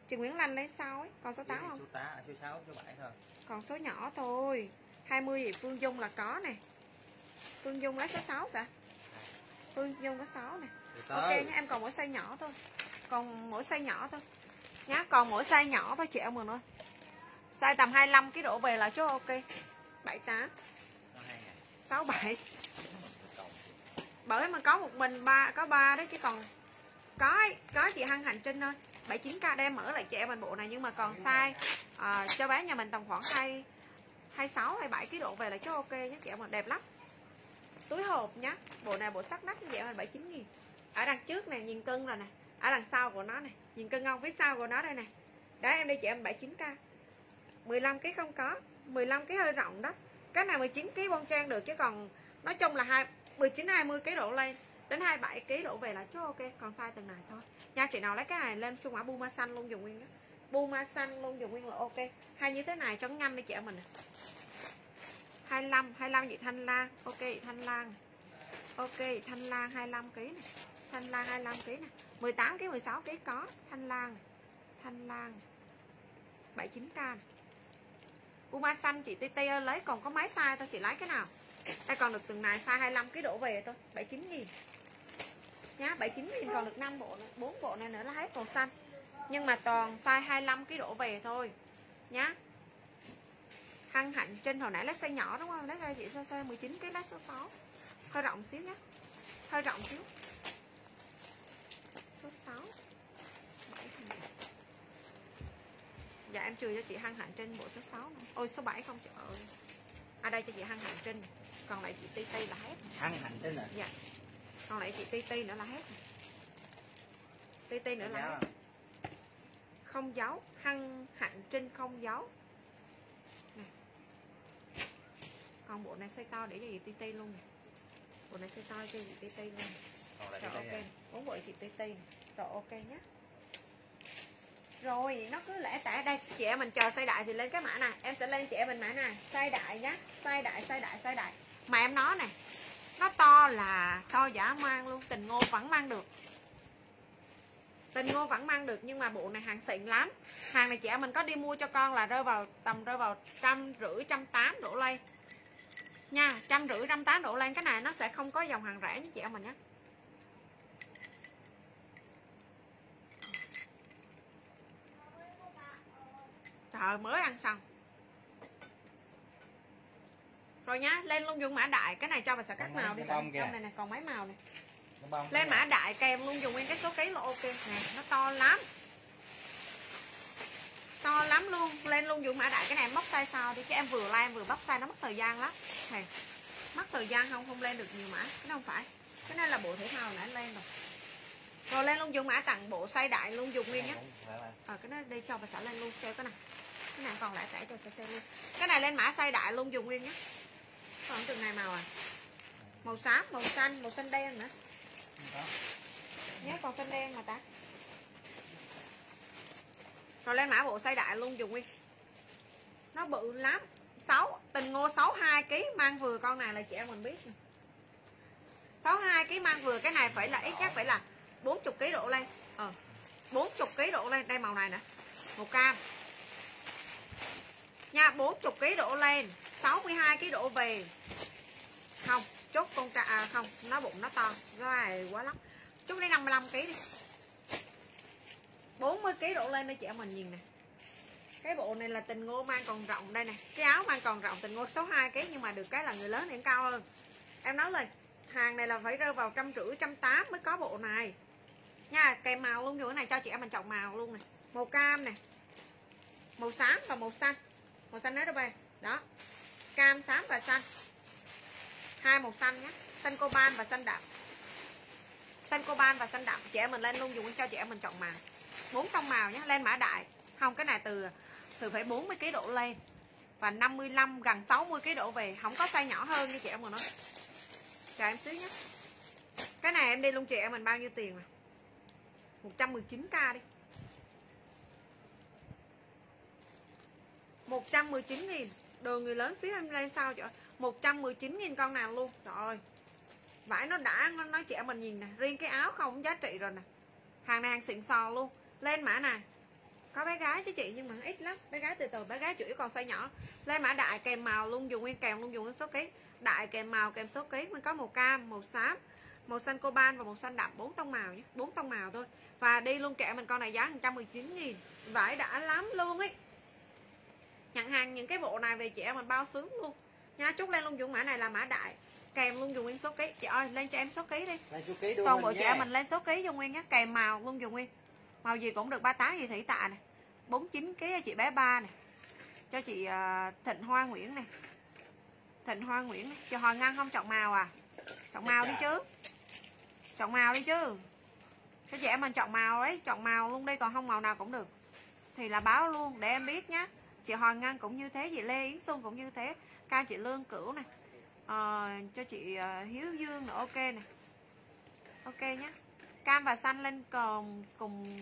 Chị Nguyễn Lanh lấy sáu ấy, còn số tám không? Số tám, số sáu, số bảy thôi. Còn số nhỏ thôi. hai mươi thì Phương Dung là có nè. Phương Dung lấy số sáu sao? Phương Dung có sáu nè. Ok nhé, em còn mỗi size nhỏ thôi. Còn mỗi size nhỏ thôi. Nhá, còn mỗi size nhỏ thôi chị em mình ơi. Size tầm hai mươi lăm ký đổ về là chốt ok. bảy tám. sáu bảy. Bởi mà có một mình ba có ba đấy chứ còn có có chị Hân Hành Trinh ơi. bảy chín k đem mở lại chị em mình bộ này nhưng mà còn size à, cho bé nhà mình tầm khoảng hai hai sáu hai mươi bảy ký độ về là chốt ok nhé chị em mình, đẹp lắm. Túi hộp nhá. Bộ này bộ sắc đắt như vậy mình bảy chín nghìn. Ở đằng trước này nhìn cân rồi nè. Ở đằng sau của nó này, nhìn cân không? Phía sau của nó đây này. Đấy em đi chị em bảy chín k. mười lăm ký không có, mười lăm ký hơi rộng đó. Cái này mười chín ký bon trang được chứ còn nói chung là hai mười chín hai mươi ký độ lên đến hai mươi bảy ký độ về là chốt ok, còn size từng này thôi. Nha chị nào lấy cái này lên chung mã Puma xanh luôn dùng nguyên đó. Puma xanh luôn dùng nguyên là ok. Hay như thế này cho nhanh đi chị em mình. hai mươi lăm, hai mươi lăm chị Thanh Lan. Ok chị Thanh Lan. Ok Thanh Lan hai mươi lăm ký này. Thanh Lan hai mươi lăm ký nè. mười tám ký, mười sáu ký có. Thanh Lan. Thanh Lan. bảy chín k này. Puma xanh chị Tê Tê ơi, lấy còn có mấy size thôi chị lấy cái nào. Đây còn được từng này size hai mươi lăm ký đổ về thôi, bảy chín nghìn. Nhá, bảy chín nghìn còn được năm bộ nữa, bốn bộ này nữa là hết màu xanh. Nhưng mà toàn size hai mươi lăm ký đổ về thôi. Nhá. Hân Hạnh Trinh hồi nãy lấy size nhỏ đúng không? Lấy cho chị size mười chín ký lấy số sáu. Hơi rộng xíu nhé. Hơi rộng xíu. Số sáu. bảy thành. Dạ em trừ cho chị Hân Hạnh Trinh bộ số sáu này. Ôi số bảy không chị ơi. À đây cho chị Hân Hạnh Trinh. Còn lại chị Ti Ti là hết. Hân Hạnh Trinh à? Dạ. Còn lại chị Ti Ti nữa là hết. Ti Ti nữa là hết. Không dấu. Hân Hạnh Trinh không dấu. Này. Còn bộ này size to để cho chị Ti Ti luôn nè. Bộ này size to cho chị Ti Ti luôn. Rồi ok. Bốn bộ chị Ti Ti. Rồi ok nhé. Rồi nó cứ lẻ tẻ đây. Chị em mình chờ size đại thì lên cái mã này. Em sẽ lên chị em mình mã này. Size đại nhá. Size đại, size đại, size đại. Mà em nói này. Nó to là to giả mang luôn. Tình Ngô vẫn mang được. Tình Ngô vẫn mang được. Nhưng mà bộ này hàng xịn lắm. Hàng này chị em mình có đi mua cho con là rơi vào tầm rơi vào trăm rưỡi, trăm tám đổ lên nha. Trăm rưỡi, trăm tám đổ lên. Cái này nó sẽ không có dòng hàng rẻ như chị em mình nhé. Trời mới ăn xong. Rồi nhá, lên luôn dùng mã đại. Cái này cho vào sẽ cắt màu đi. Trong này này còn mấy màu này. Lên mã đại kèm luôn dùng nguyên cái số ký là ok. Nè, nó to lắm. To lắm luôn. Lên luôn dùng mã đại. Cái này em bóc size sau đi. Chứ em vừa like em vừa bóc size nó mất thời gian lắm. Nè. Mất thời gian không không lên được nhiều mã. Cái này không phải. Cái này là bộ thể thao nãy lên rồi. Rồi lên luôn dùng mã tặng bộ size đại luôn dùng nguyên nhé. Ờ cái này đi cho và sẽ lên luôn sale cái này. Cái này còn lại tẻ cho sẽ sale luôn. Cái này lên mã size đại luôn dùng nguyên nhé. Còn từng này màu à. Màu xám, màu xanh, màu xanh đen nữa. Nhớ còn xanh đen mà ta. Rồi lên mã bộ size đại luôn dùng nguyên. Nó bự lắm. sáu Tình Ngô sáu mươi hai ký mang vừa con này là chị em mình biết nè. sáu mươi hai ký mang vừa cái này phải là ít nhất phải là bốn mươi ký độ lên. Ờ. bốn mươi ký độ lên, đây màu này nè. Màu cam. Nha, bốn mươi ký độ lên, sáu mươi hai ký độ về. Không, chốt con trà à, không, nó bụng nó to, dài quá lắm. Chốt đến năm mươi lăm ký đi. bốn mươi ký độ lên đây chị em mình nhìn nè. Cái bộ này là Tình Ngô mang còn rộng đây nè. Cái áo mang còn rộng Tình Ngô sáu mươi hai ký nhưng mà được cái là người lớn thì cao hơn. Em nói lên, hàng này là phải rơi vào trăm rưỡi, trăm tám mới có bộ này. Nha, kèm màu luôn, như cái này cho chị em mình chọn màu luôn nè. Màu cam nè. Màu xám và màu xanh. Màu xanh đấy đâu bạn. Đó. Cam, xám và xanh. Hai màu xanh nhé. Xanh coban và xanh đậm. Xanh coban và xanh đậm. Chị em mình lên luôn dùng cho chị em mình chọn màu. Bốn tông màu nhé. Lên mã đại. Không, cái này từ từ phải bốn mươi ký độ lên. Và năm mươi lăm gần sáu mươi ký độ về. Không có size nhỏ hơn như chị em mình nói. Chờ em xíu nhé. Cái này em đi luôn chị em mình bao nhiêu tiền mà. một trăm mười chín k đi. một trăm mười chín nghìn. Đồ người lớn xíu em lên sao chị. một trăm mười chín nghìn con nào luôn. Trời ơi. Vải nó đã, nó nói chị em mình nhìn nè. Riêng cái áo không giá trị rồi nè. Hàng này hàng xịn sò luôn. Lên mã này. Có bé gái chứ chị, nhưng mà ít lắm. Bé gái từ từ, bé gái chủ yếu còn size nhỏ. Lên mã đại kèm màu luôn, dùng nguyên kèm luôn, dùng nguyên số ký. Đại kèm màu kèm số ký. Mình có màu cam, màu xám, màu xanh coban và màu xanh đậm, bốn tông màu nhé, bốn tông màu thôi. Và đi luôn kệ mình con này giá một trăm mười chín nghìn. Vải đã lắm luôn ấy. Nhận hàng những cái bộ này về chị em mình bao sướng luôn nha. Chốt lên luôn dùng mã này là mã đại kèm luôn dùng nguyên số ký. Chị ơi lên cho em số ký đi. Lên số ký Toàn bộ chị em mình lên số ký dùng nguyên nhé. Kèm màu luôn dùng nguyên. Màu gì cũng được, ba mươi tám gì thủy tạ này, bốn mươi chín ký cho chị bé ba này. Cho chị uh, Thịnh Hoa Nguyễn này. Thịnh Hoa Nguyễn này. Chị Hồi Ngân không chọn màu à? Chọn màu đi chứ. Chọn màu đi chứ. Cho chị em mình chọn màu đấy, chọn màu luôn đi, còn không màu nào cũng được. Thì là báo luôn để em biết nhé. Chị Hoàng Ngân cũng như thế, chị Lê Yến Xuân cũng như thế. Cao chị Lương Cửu này. À, cho chị uh, Hiếu Dương nữa, ok này. Ok nhé. Cam và xanh lên cùng cùng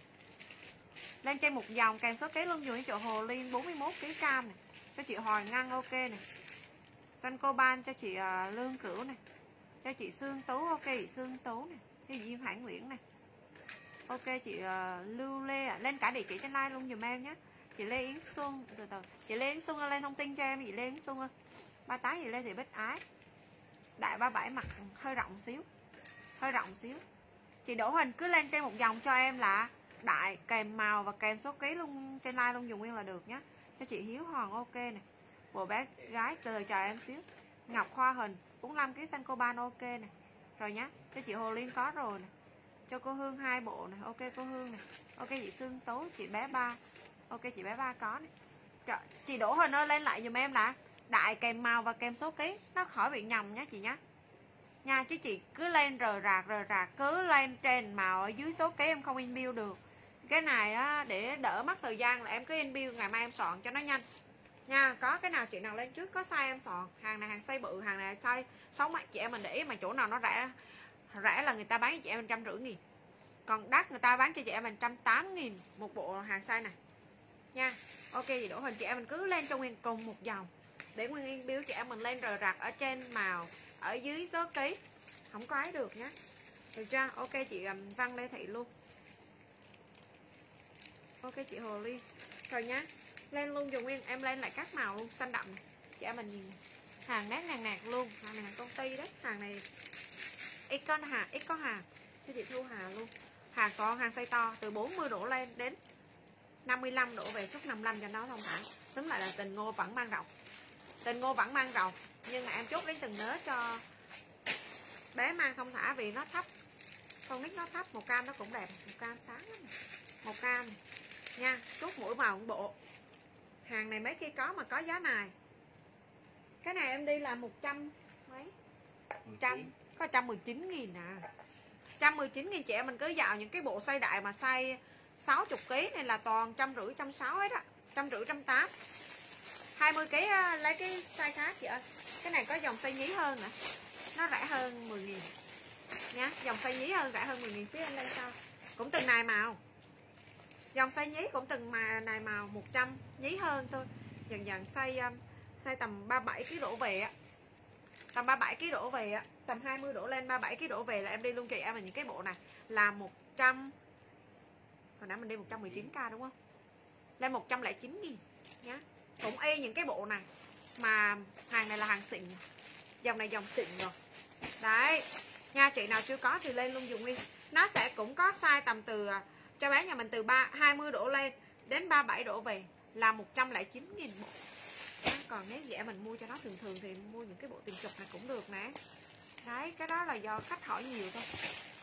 lên trên một dòng kèm số ký luôn, dùng chỗ Hồ Liên bốn mươi mốt ký cam này. Cho chị Hoàng Ngân ok này. Xanh coban cho chị uh, Lương Cửu này. Cho chị Sương Tú, ok chị Sương Tú này. Cho chị Duyên Hải Nguyễn này. Ok chị uh, Lưu Lê à. Lên cả địa chỉ trên like luôn dùm em nhé. Chị Lê Yến Xuân, từ từ chị Lê Yến Xuân lên thông tin cho em. Chị Lê Yến Xuân ơi, ba mươi tám chị Lê Thị Bích Ái. Đại ba mươi bảy mặt hơi rộng xíu, hơi rộng xíu. Chị Đỗ Huỳnh cứ lên trên một dòng cho em là đại kèm màu và kèm số ký luôn trên like luôn dùng nguyên là được nhé. Cho chị Hiếu Hoàng ok này. Bộ bé gái từ từ chờ em xíu. Ngọc Hoa Huỳnh bốn mươi lăm ký xanh coban ok này. Rồi nhá. Cho chị Hồ Liên có rồi này. Cho cô Hương hai bộ này, ok cô Hương này. Ok chị Sương Tố, chị bé ba. Ok chị bé ba có này. Trời, chị Đỗ Huỳnh ơi lên lại dùm em là đại kèm màu và kèm số ký, nó khỏi bị nhầm nhé chị nhé. Nha chứ chị cứ lên rờ rạc rờ rạc cứ lên trên màu ở dưới số ký em không in bill được. Cái này á, để đỡ mất thời gian là em cứ in bill ngày mai em soạn cho nó nhanh. Nha, có cái nào chị nào lên trước có size em soạn. Hàng này hàng size bự, hàng này size sáu mấy chị em mình để ý mà chỗ nào nó rẻ rẻ là người ta bán cho chị em một trăm rưỡi nghìn. Còn đắt người ta bán cho chị em một trăm tám nghìn một bộ hàng size này. Nha. Ok chị Đỗ Huỳnh chị em mình cứ lên cho nguyên cùng một dòng. Để nguyên in bill chị em mình lên rờ rạc ở trên màu, ở dưới số ký. Không có ấy được nhé. Được chưa? Ok chị Văn Lê Thị luôn. Ok chị Hồ Ly. Rồi nhá. Lên luôn dùng nguyên em lên lại các màu luôn, xanh đậm này. Chị em mình nhìn hàng nét nàng nạc luôn. Hàng này hàng công ty đấy. Hàng này ít con hàng, ít có hàng. Cho chị Thu Hà luôn. Hàng con hàng size to từ bốn mươi đổ lên đến năm mươi lăm đổ về, chút năm mươi lăm cho nó thông thả. Tóm lại là Tình Ngô vẫn mang rộng. Tình Ngô vẫn mang rộng, nhưng mà em chốt đến từng nớ cho bé mang thông thả vì nó thấp. Con nít nó thấp, màu cam nó cũng đẹp, màu cam sáng lắm. Màu cam này. Nha, chốt mỗi màu một bộ. Hàng này mấy khi có mà có giá này. Cái này em đi là một trăm mấy? một trăm, có một trăm mười chín nghìn à. một trăm mười chín nghìn chị em mình cứ dạo những cái bộ size đại mà size sáu mươi ký này là toàn trăm rưỡi, trăm sáu hết á, trăm rưỡi, trăm tám. hai mươi ký lấy cái size khác chị ơi. Cái này có dòng size nhí hơn nữa. Nó rẻ hơn mười nghìn nha. Dòng size nhí hơn rẻ hơn mười nghìn phía anh lên sau. Cũng từng này màu. Dòng size nhí cũng từng mà này màu một trăm nhí hơn thôi. Dần dần size size tầm ba mươi bảy ký đổ về á. Tầm ba mươi bảy ký đổ về á, tầm hai mươi đổ lên ba mươi bảy ký đổ về là em đi luôn chị em. Mà những cái bộ này là một trăm. Hồi nãy mình đi một trăm mười chín k đúng không? Lên một trăm lẻ chín nghìn nhá. Cũng y những cái bộ này. Mà hàng này là hàng xịn. Dòng này dòng xịn rồi. Đấy. Nha, chị nào chưa có thì lên luôn dùng nguyên. Nó sẽ cũng có size tầm từ cho bé nhà mình từ ba hai mươi đổ lên đến ba mươi bảy đổ về là một trăm lẻ chín nghìn bộ. Còn nếu dễ mình mua cho nó thường thường thì mua những cái bộ tiền chục này cũng được nè. Đấy, cái đó là do khách hỏi nhiều thôi.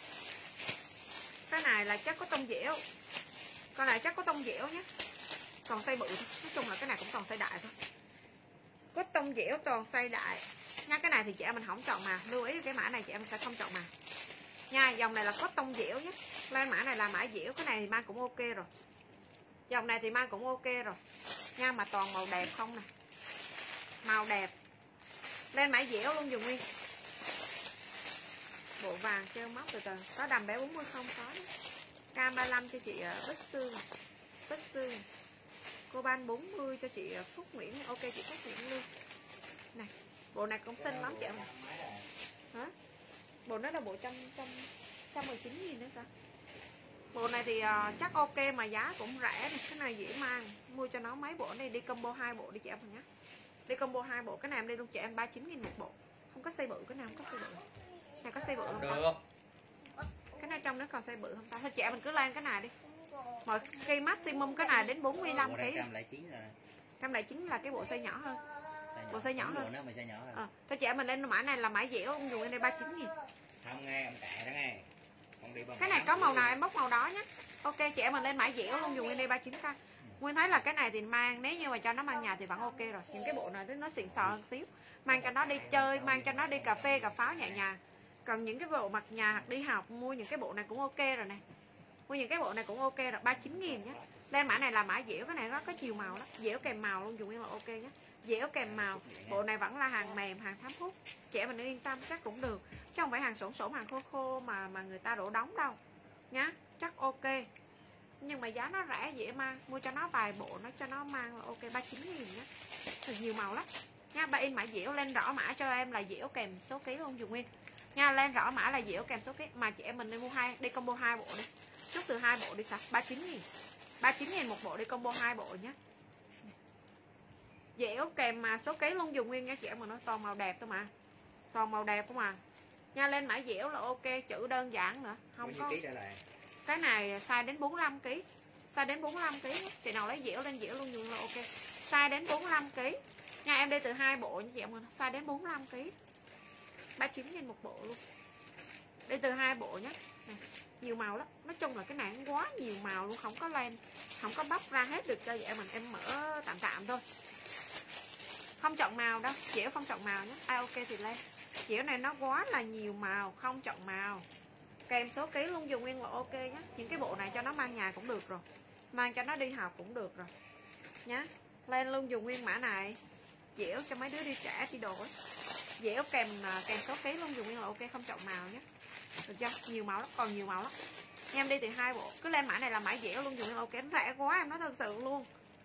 Cái này là chắc có tông dẻo. Con này chắc có tông dẻo nhé. Còn size bự thôi. Nói chung là cái này cũng toàn size đại thôi. Có tông dẻo toàn size đại. Nha, cái này thì chị em mình không chọn mà. Lưu ý cái mã này chị em sẽ không chọn mà. Nha, dòng này là có tông dẻo nhé. Lên mã này là mã dẻo. Cái này thì mang cũng ok rồi. Dòng này thì mang cũng ok rồi. Nha, mà toàn màu đẹp không nè. Màu đẹp. Lên mã dẻo luôn dùng nguyên. Bộ vàng treo móc từ từ. Có đầm bé bốn mươi không có đấy. Cam ba mươi lăm cho chị Bích Sương. Bích Sương. Cô ban bốn mươi cho chị Phúc Nguyễn. Ok chị Phúc Nguyễn luôn. Này, bộ này cũng xinh lắm chị em. Hả? Bộ nó là bộ trăm trăm trăm mười chín nghìn nữa sao? Bộ này thì uh, chắc ok mà giá cũng rẻ này. Cái này dễ mang. Mua cho nó mấy bộ này, đi combo hai bộ đi chị em nhé. Đi combo hai bộ, cái này em đi luôn chị em ba mươi chín nghìn một bộ. Không có size bự, cái này không có size bự. Này có size bự không? Được. Cái này trong nó còn size bự không ta? Thôi chị em mình cứ lên cái này đi. Mọi khi maximum cái này đến bốn mươi lăm ki lô gam. một trăm lẻ chín rồi. một trăm lẻ chín là cái bộ size nhỏ hơn. Size Bộ size nhỏ hơn. Nữa mà size nhỏ hơn. Ờ, thôi chị em mình lên mã này là mã dẻo, ông dùng em đây ba mươi chín nghìn. Không nghe em chạy đó nghe. Không đi Cái này có màu nào em bóc màu đó nhé. Ok chị em mình lên mã dẻo luôn, dùng em đây ba mươi chín k. Nguyên thấy là cái này thì mang, nếu như mà cho nó mang nhà thì vẫn ok rồi. Những cái bộ này nó xịn sò hơn xíu, mang cho nó đi chơi, mang cho nó đi cà phê cà pháo nhẹ nhàng. Còn những cái bộ mặc nhà hoặc đi học, mua những cái bộ này cũng ok rồi này. Mua những cái bộ này cũng ok rồi, ba mươi chín nghìn nhé. Lên mã này là mã dẻo, cái này nó có chiều màu lắm, dẻo kèm màu luôn, dùng em là ok nhé. Dẻo kèm màu, bộ này vẫn là hàng mềm, hàng thám hút, trẻ mình yên tâm chắc cũng được, chứ không phải hàng xổn xổn, hàng khô khô mà mà người ta đổ đóng đâu nhá, chắc ok. Nhưng mà giá nó rẻ dễ mang, mua cho nó vài bộ nó cho nó mang là ok, ba mươi chín nghìn nhé. Được nhiều màu lắm nha. Ba in mã dẻo, lên rõ mã cho em là dẻo kèm số ký luôn dùng nguyên nha. Lên rõ mã là dẻo kèm số ký, mà chị em mình đi mua hai, đi combo hai bộ đi, chút từ hai bộ đi sạch, ba mươi chín nghìn. ba mươi chín nghìn một bộ, đi combo hai bộ nhé. Dẻo kèm mà số ký luôn dùng nguyên nha chị em mình, nó toàn màu đẹp thôi mà, toàn màu đẹp không à nha. Lên mã dẻo là ok, chữ đơn giản nữa, không có. Cái này size đến bốn mươi lăm ki lô gam, size đến bốn mươi lăm ki lô gam, chị nào lấy dẻo lên dẻo luôn dùng là ok. Size đến bốn mươi lăm ki lô gam nha, em đi từ hai bộ nha chị em mình, size đến bốn mươi lăm ki lô gam, ba mươi chín nghìn một bộ luôn, đi từ hai bộ nhé. Này, nhiều màu lắm, nói chung là cái này quá nhiều màu luôn, không có lên, không có bóc ra hết được cho vậy mình, em mở tạm tạm thôi, không chọn màu đâu, dẻo không chọn màu nhé. Ai ok thì lên. Dẻo này nó quá là nhiều màu, không chọn màu, kèm số ký luôn dùng nguyên là ok nhé. Những cái bộ này cho nó mang nhà cũng được rồi, mang cho nó đi học cũng được rồi nhá. Lên luôn dùng nguyên mã này, dẻo cho mấy đứa đi trẻ đi đồ ấy. Dẻo kèm kèm số ký luôn dùng nguyên là ok, không chọn màu nhé, được chưa? Nhiều màu lắm, còn nhiều màu lắm nha. Em đi từ hai bộ, cứ lên mã này là mã dẻo luôn dùng nguyên là ok, nó rẻ quá em nói thật sự luôn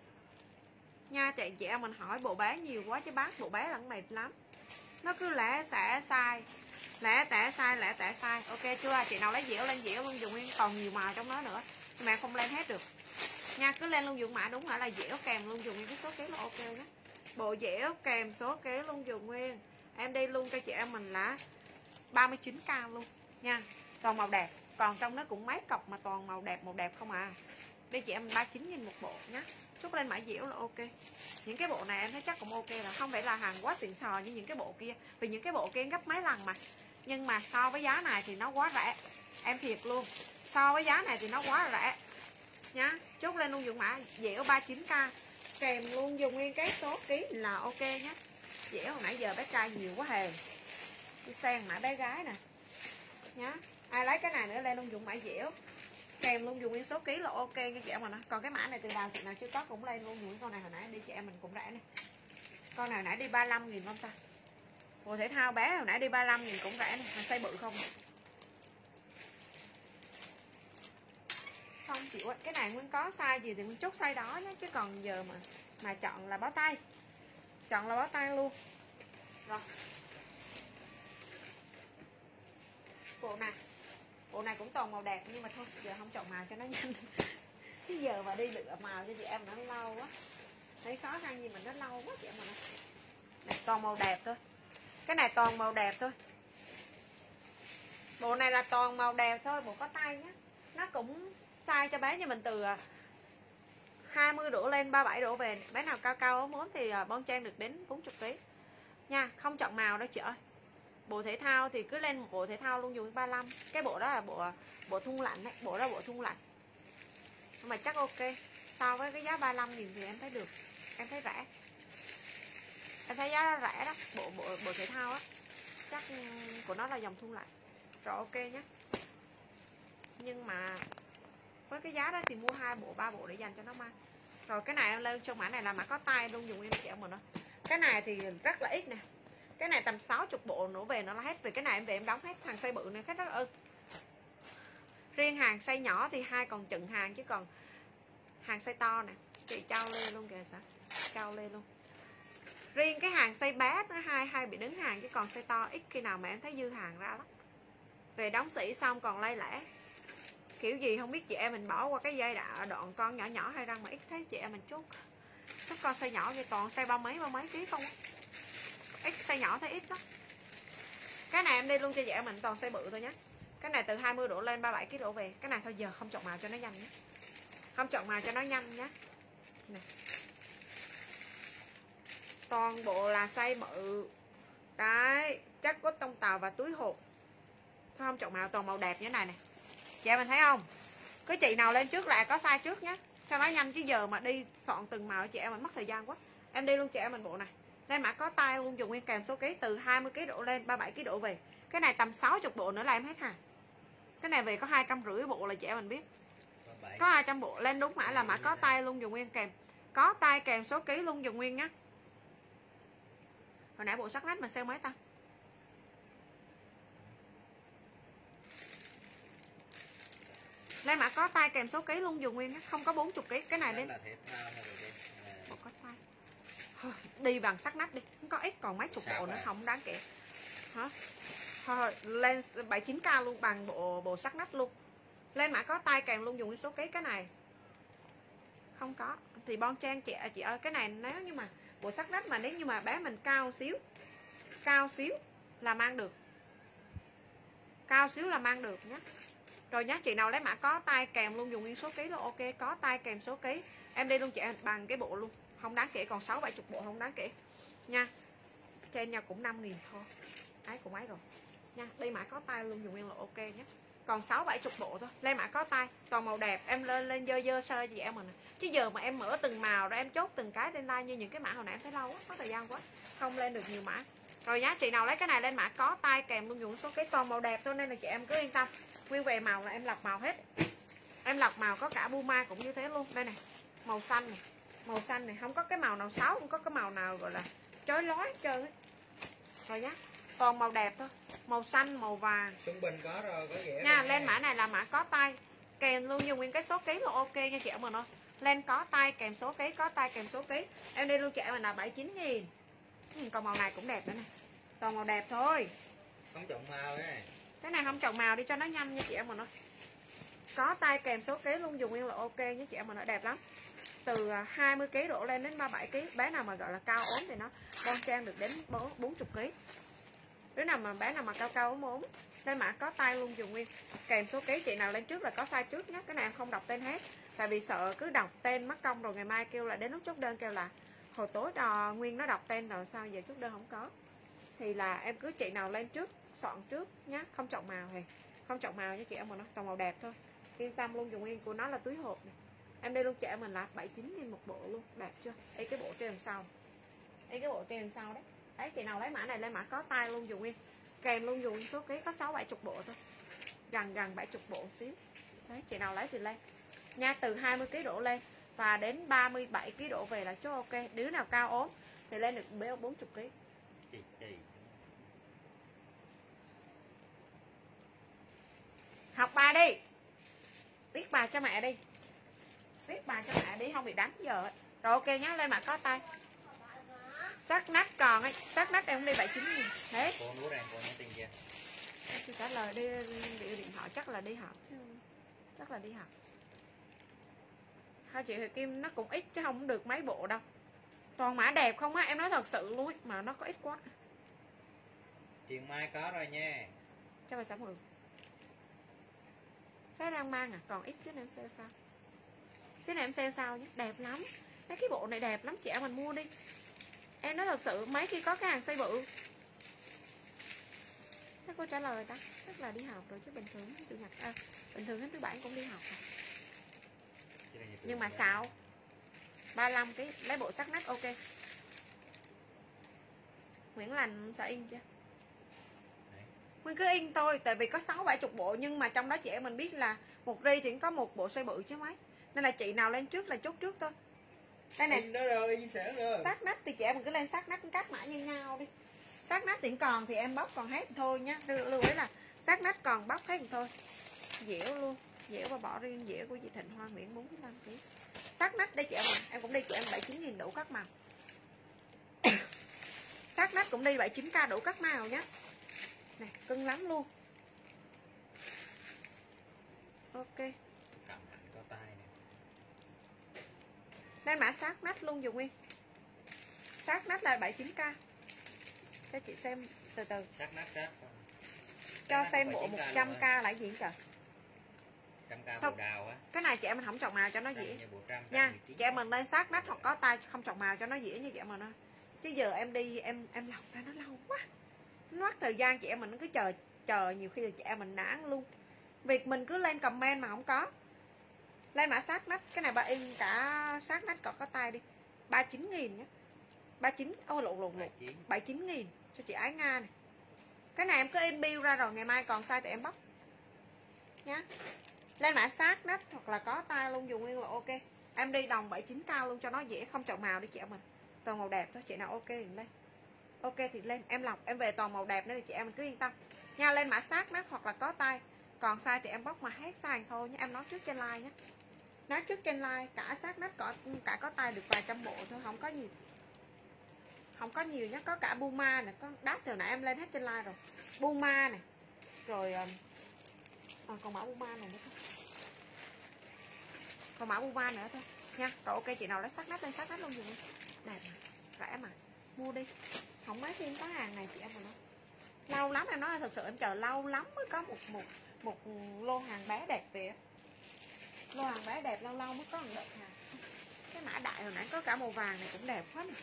nha. Chị chị em mình hỏi bộ bé nhiều quá chứ bán bộ bé là nó mệt lắm, nó cứ lẻ xẻ sai, lẻ tẻ sai, lẻ tẻ sai. Ok chưa? Chị nào lấy dẻo lên dẻo luôn dùng nguyên, còn nhiều màu trong đó nữa nhưng mà không lên hết được nha. Cứ lên luôn dùng mã đúng mã là dẻo kèm luôn dùng nguyên cái số ký là ok nhé. Bộ dẻo kèm số ký luôn dùng nguyên, em đi luôn cho chị em mình là ba mươi chín k luôn nha. Toàn màu đẹp, còn trong nó cũng mấy cọc mà toàn màu đẹp, màu đẹp không à. Đi chị em ba mươi chín nghìn một bộ nhé. Chút lên mã dẻo là ok. Những cái bộ này em thấy chắc cũng ok, là không phải là hàng quá xịn sò như những cái bộ kia, vì những cái bộ kia gấp mấy lần mà. Nhưng mà so với giá này thì nó quá rẻ, em thiệt luôn, so với giá này thì nó quá rẻ nhá. Chốt lên luôn dùng mã dẻo ba mươi chín k kèm luôn dùng nguyên cái số ký là ok nhé. Dẻo hồi nãy giờ bé trai nhiều quá hề, đi sang mã bé gái nè nhá. Ai lấy cái này nữa lên luôn dùng mã dẻo kèm luôn dùng nguyên số ký là ok nha chị em mình. Còn cái mã này từ đầu chị nào chưa có cũng lên luôn những con này, hồi nãy đi chị em mình cũng rẻ này. Con này hồi nãy đi ba mươi lăm nghìn không ta. Bộ thể thao bé hồi nãy đi ba mươi lăm nghìn cũng rẻ này, hàng size bự không. Không chịu ấy. Cái này Nguyên có size gì thì Nguyên chốt size đó nhé, chứ còn giờ mà mà chọn là bó tay, chọn là bó tay luôn. Rồi bộ này, bộ này cũng toàn màu đẹp nhưng mà thôi giờ không chọn màu cho nó nhanh. Cái giờ mà đi lựa màu cho chị em nó lâu quá, thấy khó khăn gì mà nó lâu quá chị em. Mà này toàn màu đẹp thôi, cái này toàn màu đẹp thôi, bộ này là toàn màu đẹp thôi. Bộ có tay nhá, nó cũng size cho bé như mình từ hai mươi đổ lên ba mươi bảy đổ về. Bé nào cao cao ốm ốm thì bon chen được đến bốn mươi ký nha, không chọn màu đâu chị ơi. Bộ thể thao thì cứ lên một bộ thể thao luôn dùng ba mươi lăm. Cái bộ đó là bộ bộ thun lạnh đấy, bộ đó bộ thun lạnh. Nhưng mà chắc ok, so với cái giá ba mươi lăm nghìn thì em thấy được, em thấy rẻ, em thấy giá nó rẻ đó. Bộ bộ bộ thể thao á, chắc của nó là dòng thun lạnh rồi ok nhé. Nhưng mà với cái giá đó thì mua hai bộ ba bộ để dành cho nó mang. Rồi cái này em lên trong mã này là mã có tay luôn dùng em chị em mình đó. Cái này thì rất là ít nè, cái này tầm sáu mươi bộ nổ về nó là hết. Vì cái này em về em đóng hết, hàng size bự này khách rất ưng. Riêng hàng size nhỏ thì hai còn chừng hàng, chứ còn hàng size to nè chị trao lên luôn kìa, sao trao lên luôn. Riêng cái hàng size bé nó hai hai bị đứng hàng, chứ còn size to ít khi nào mà em thấy dư hàng ra lắm. Về đóng sỉ xong còn lay lẻ. kiểu gì không biết chị em mình bỏ qua cái giai đoạn đoạn con nhỏ nhỏ hay răng mà ít thấy chị em mình chốt các con size nhỏ như toàn size ba mấy ba mấy ký không á. Ít size nhỏ thấy ít lắm. Cái này em đi luôn cho chị em mình toàn size bự thôi nhé. Cái này từ hai mươi độ lên ba mươi bảy ký độ về. Cái này thôi giờ không chọn màu cho nó nhanh nhé. Không chọn màu cho nó nhanh nhé. Này. Toàn bộ là size bự. Đấy, chắc có tông tàu và túi hộp. Thôi không chọn màu, toàn màu đẹp như thế này này. Chị em mình thấy không? Cái chị nào lên trước là có size trước nhé. Cho nó nhanh chứ giờ mà đi soạn từng màu chị em mình mất thời gian quá. Em đi luôn chị em mình bộ này. Lên mã có tay luôn, dùng nguyên kèm số ký từ hai mươi ký độ lên ba mươi bảy ký độ về. Cái này tầm sáu mươi bộ nữa là em hết hàng. Cái này về có hai trăm rưỡi bộ là chị em mình biết. Có hai trăm bộ lên đúng mã là mã có tay luôn, dùng nguyên kèm. Có tay kèm số ký luôn, dùng nguyên nhá. Hồi nãy bộ sắc nách mà sale mấy ta? Lên mã có tay kèm số ký luôn, dùng nguyên nhá. Không có bốn mươi ký. Cái này đến bộ có tay. Đi bằng sắc nách đi, không có ít còn mấy chục bộ nữa không đáng kể. Hả? Thôi lên bảy chín k luôn, bằng bộ bộ sắc nách luôn. Lên mã có tay kèm luôn, dùng cái số ký. Cái này không có thì bon trang chị chị ơi. Cái này nếu như mà bộ sắc nách mà nếu như mà bé mình cao xíu cao xíu là mang được, cao xíu là mang được nhé. Rồi nhá, chị nào lấy mã có tay kèm luôn, dùng nguyên số ký là ok. Có tay kèm số ký em đi luôn chị em bằng cái bộ luôn, không đáng kể. Còn sáu bảy chục bộ không đáng kể nha. Trên nhau cũng năm nghìn thôi, ấy cũng ấy rồi nha. Đi mã có tay luôn, dùng nguyên là ok nhé. Còn sáu bảy chục bộ thôi. Lên mã có tay toàn màu đẹp. Em lên lên dơ dơ sơ chị em mình. Chứ giờ mà em mở từng màu ra em chốt từng cái trên like như những cái mã hồi nãy em thấy lâu quá, có thời gian quá không lên được nhiều mã. Rồi nhá, chị nào lấy cái này lên mã có tay kèm luôn, dùng số cái toàn màu đẹp thôi nên là chị em cứ yên tâm. Nguyên về màu là em lọc màu hết. Em lọc màu có cả Puma cũng như thế luôn. Đây này, màu xanh này, màu xanh này, không có cái màu nào xấu, không có cái màu nào gọi là chói lói hết trơn ấy. Rồi nhá, toàn màu đẹp thôi. Màu xanh, màu vàng. Trung bình có rồi, có dễ nha. Lên mã này là mã có tay kèm luôn, dùng nguyên cái số ký là ok nha chị em mình ơi. Lên có tay kèm số ký, có tay kèm số ký. Em đi luôn chị em mình là bảy mươi chín nghìn. Còn màu này cũng đẹp nữa nè. Toàn màu đẹp thôi. Không chọn màu nha. Cái này không chọn màu đi cho nó nhanh nha chị em mình ơi. Có tay kèm số ký luôn, dùng nguyên là ok nha chị em mình ơi, đẹp lắm. Từ hai mươi ký đổ lên đến ba mươi bảy ký. Bé nào mà gọi là cao ốm thì nó bon trang được đến bốn mươi ký. Đứa nào mà bé nào mà cao cao ốm ốm. Lên mã có tay luôn, dùng nguyên kèm số ký. Chị nào lên trước là có size trước nhé. Cái này em không đọc tên hết, tại vì sợ cứ đọc tên mất công rồi ngày mai kêu là đến lúc chốt đơn kêu là hồi tối đò nguyên nó đọc tên rồi sao giờ chốt đơn không có. Thì là em cứ chị nào lên trước soạn trước nhá, không chọn màu thì không chọn màu nha chị em, mà nó toàn màu đẹp thôi, yên tâm luôn. Dùng nguyên của nó là túi hộp này. Em đi luôn chị em mình là bảy mươi chín nghìn một bộ luôn, đẹp chưa? Đây cái bộ trên đằng sau, đây cái bộ trên đằng sau đấy. Đấy, chị nào lấy mã này lên mã có tay luôn, dùng nguyên kèm luôn, dùng số ký có sáu bảy chục bộ thôi, gần gần bảy chục bộ xíu. Đấy, chị nào lấy thì lên nha. Từ hai mươi ký đổ lên và đến ba mươi bảy ký đổ về là chốt ok. Đứa nào cao ốm thì lên được bốn mươi ký. Chị, chị. Học bài đi, viết bài cho mẹ đi, viết bài cho mẹ đi, không bị đánh giờ. Rồi ok nhá, lên mã có tay. Sắc nách còn ấy, sắc nách em không đi bảy mươi chín nghìn hết. Cô núa đang cô nhắn tin chưa? Chị trả lời đi, đi điện thoại chắc là đi học chứ, chắc là đi học. Hai chị Huệ Kim nó cũng ít chứ không được mấy bộ đâu. Toàn mã đẹp không á, em nói thật sự luôn ấy, mà nó có ít quá. Chuyện mai có rồi nha. Cho mày sáu mươi. Sẽ đang mang à, còn ít xíu nữa em sale sao? Xíu này em sale sao nhé, đẹp lắm. Mấy cái bộ này đẹp lắm chị em mình mua đi. Em nói thật sự mấy khi có cái hàng size bự. Thế cô trả lời ta, chắc là đi học rồi chứ bình thường chủ nhật à, bình thường hết thứ bảy cũng đi học rồi. Nhưng mà sao? ba mươi lăm cái lấy bộ sắc nách ok. Nguyễn Lành sợ in chưa? Nguyên cứ in thôi, tại vì có sáu bảy chục bộ nhưng mà trong đó chị em mình biết là một ri thì có một bộ size bự chứ mấy. Nên là chị nào lên trước là chốt trước thôi. Đây này. In đó rồi, in sẵn rồi. Sát nách thì chị em mình cứ lên sát nách các mã như nhau đi. Sát nách thì còn thì em bóc còn hết thôi nhá. Lưu ý là sát nách còn bóc hết thôi. Dẻo luôn, dẻo và bỏ riêng dẻo của chị Thịnh Hoa Nguyễn bốn mươi lăm ký. Sát nách đây chị em mình, em cũng đi chị em bảy mươi chín nghìn đủ các màu. Sát nách cũng đi bảy mươi chín k đủ các màu nhá. Này, cưng lắm luôn. Ok. Cầm hạnh có tay nè. Lên mã sát nách luôn Dùng Nguyên. Sát nách là bảy mươi chín k. Cho chị xem từ từ. Sát nát sát. Cho xem bộ một trăm k là gì trời? một trăm k Thôi, bộ đào á. cái này chị em mình không chọn màu cho nó dễ Như bộ trăm, nha. Chị em mình lên sát nách hoặc có tay không chọn màu cho nó dễ như chị em mình ơi. Chứ giờ em đi em em lọc ra nó lâu quá, nó mất thời gian chị em mình nó cứ chờ chờ nhiều khi là chị em mình nản luôn. Việc mình cứ lên comment mà không có. Lên mã sát nách, cái này ba in cả sát nách còn có tay đi. ba mươi chín nghìn nhé. ba mươi chín, ôi lộn lộn lộn. bảy mươi chín nghìn cho chị Ái Nga này. Cái này em cứ in bill ra rồi ngày mai còn size thì em bóc nhá. Lên mã sát nách hoặc là có tay luôn Dùng Nguyên là ok. Em đi đồng bảy mươi chín k luôn cho nó dễ, không chọn màu đi chị em mình. Toàn màu đẹp thôi, chị nào ok thì lên. Ok thì lên, em lọc em về toàn màu đẹp nên thì chị em mình cứ yên tâm nha. Lên mã sát nách hoặc là có tay, còn size thì em bóc mà hết size thôi nhé. Em nói trước trên like nhé. Nói trước trên like cả sát nách có cả có tay được vài trăm bộ thôi, không có nhiều. Không có nhiều nhé, có cả Puma này, có đắt từ nãy em lên hết trên like rồi. Puma này. Rồi à, còn mã Puma này nữa thôi. Còn mã Puma nữa thôi nha. Rồi ok chị nào lấy sát nách lên sát nách luôn dùng. Đẹp mà, rẻ mà. Mua đi. Không mấy phim có hàng này chị em mà nói. Lâu lắm em nói là thật sự em chờ lâu lắm mới có một một một lô hàng bé đẹp về. Lô hàng bé đẹp lâu lâu mới có một đợt hàng. Cái mã đại hồi nãy có cả màu vàng này cũng đẹp hết này.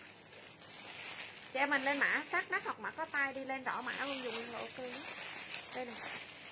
Chị em mình lên mã sát nách hoặc mã có tay đi, lên rõ mã luôn dùng là ok nhé. Đây này.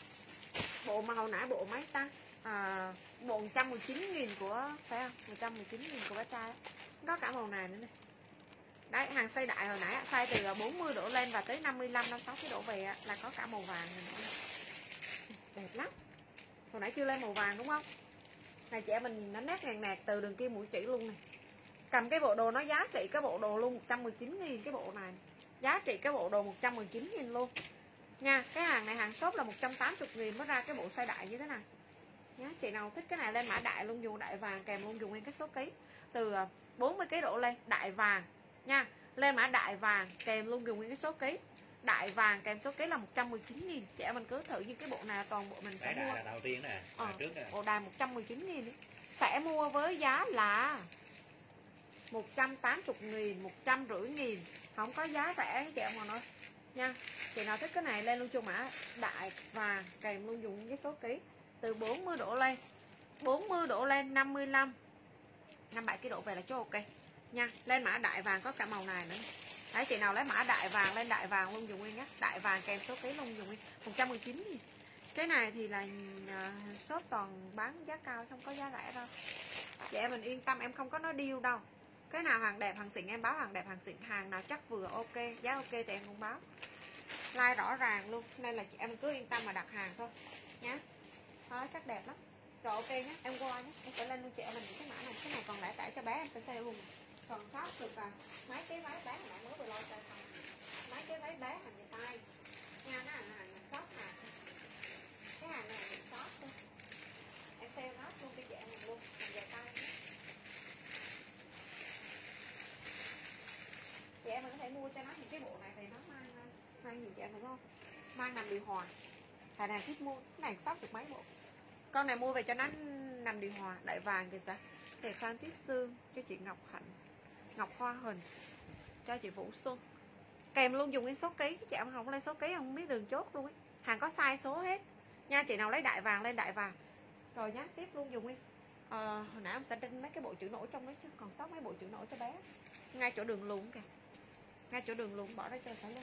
Bộ mà hồi nãy bộ mấy ta? À, bộ một trăm mười chín nghìn của phải không? một trăm mười chín nghìn của bé trai. Có cả màu này nữa này. Đấy, hàng size đại hồi nãy size từ bốn mươi đổ lên và tới năm mươi lăm năm mươi sáu cái đổ về là có cả màu vàng này nữa. Đẹp lắm. Hồi nãy chưa lên màu vàng đúng không? Này chị em mình nhìn nó nét ngàn nạt từ đường kim mũi chỉ luôn này. Cầm cái bộ đồ nó giá trị cái bộ đồ luôn một trăm mười chín nghìn cái bộ này. Giá trị cái bộ đồ một trăm mười chín nghìn luôn. Nha, cái hàng này hàng shop là một trăm tám mươi nghìn mới ra cái bộ size đại như thế này. Nhá, chị nào thích cái này lên mã đại luôn, dùng đại vàng kèm luôn dùng nguyên cái số ký từ bốn mươi ký đổ lên, đại vàng nha. Lên mã đại vàng kèm luôn dùng nguyên cái số ký. Đại vàng kèm số ký là một trăm mười chín nghìn. Chị em mình cứ thử như cái bộ này toàn bộ mình sẽ mua. Là đầu tiên nè, ờ, trước nè. Bộ đài một trăm mười chín nghìn sẽ mua với giá là một trăm tám mươi nghìn, một trăm năm mươi nghìn. Không có giá rẻ chị em mà nói nha. Chị nào thích cái này lên luôn cho mã đại vàng kèm luôn dùng cái số ký từ bốn mươi đổ lên, bốn mươi đổ lên năm mươi lăm, năm mươi bảy ký đổ về là chỗ ok nha. Lên mã đại vàng có cả màu này nữa. Đấy, chị nào lấy mã đại vàng lên đại vàng luôn dùng nguyên nhé. Đại vàng kèm số ký luôn dùng nguyên một trăm mười chín nghìn. Cái này thì là uh, shop toàn bán giá cao, không có giá rẻ đâu. Chị em mình yên tâm, em không có nói deal đâu. Cái nào hàng đẹp hàng xịn em báo hàng đẹp hàng xịn, hàng nào chắc vừa ok, giá ok thì em cũng báo. Like rõ ràng luôn, nên là chị em cứ yên tâm mà đặt hàng thôi nhá. Đó, chắc đẹp lắm. Rồi ok nhé, em qua nhé, em sẽ lên luôn chị em mình những cái mã này. Cái này còn lẻ tẻ cho bé em sẽ sale luôn. Còn sót được à, mấy cái váy bé hồi nãy mới vừa lôi ra xong. Mấy cái váy bé hàng về tay nha, nó hàng hàng sót hàng. Cái hàng này mình sót thôi. Em sale nó luôn cho chị em mình luôn, hàng về tay. Chị em mình có thể mua cho nó những cái bộ này thì nó mang mang gì chị em đúng không? Mang nằm điều hòa. Hàng này thích mua, cái này sót được mấy bộ. Con này mua về cho nó nằm điều hòa, đại vàng thì sao? Thì Phan Tiết Sương cho chị Ngọc Hạnh, Ngọc Hoa Huỳnh cho chị Vũ Xuân. Kèm luôn dùng cái số ký, chị em không lên số ký không biết đường chốt luôn ấy. Hàng có size số hết. Nha, chị nào lấy đại vàng lên đại vàng. Rồi nhá, tiếp luôn dùng nguyên. Ờ, hồi nãy em sẽ đinh mấy cái bộ chữ nổi trong đó chứ, còn sót mấy bộ chữ nổi cho bé. Ngay chỗ đường luôn kìa. Ngay chỗ đường luôn bỏ ra cho phải lên.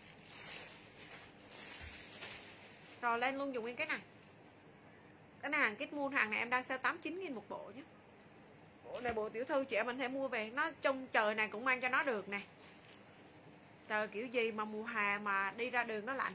Rồi lên luôn dùng nguyên cái này. Cái này hàng Kit Moon, hàng này em đang sale tám mươi chín nghìn một bộ nhé. Bộ này bộ tiểu thư chị em mình thể mua về. Nó trong trời này cũng mang cho nó được nè. Trời kiểu gì mà mùa hè mà đi ra đường nó lạnh.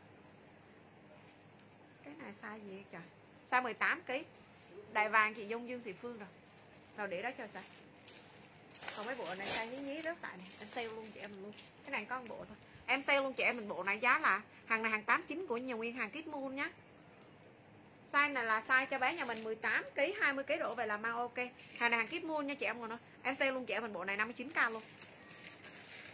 Cái này size gì trời? Size mười tám ký. Đại vàng chị Dung Dương Thị Phương rồi. Rồi để đó cho sao. Còn mấy bộ này size nhí nhí rớt lại này. Em sale luôn chị em mình luôn. Cái này có một bộ thôi. Em sale luôn chị em mình bộ này giá là hàng này hàng tám mươi chín của nhà nguyên hàng Kit Moon nhá. Size này là size cho bé nhà mình mười tám ký, hai mươi ký đổ về là mang ok. Hàng này hàng Kit Moon nha chị em còn nói. Em sale luôn chị em mình bộ này năm mươi chín k luôn.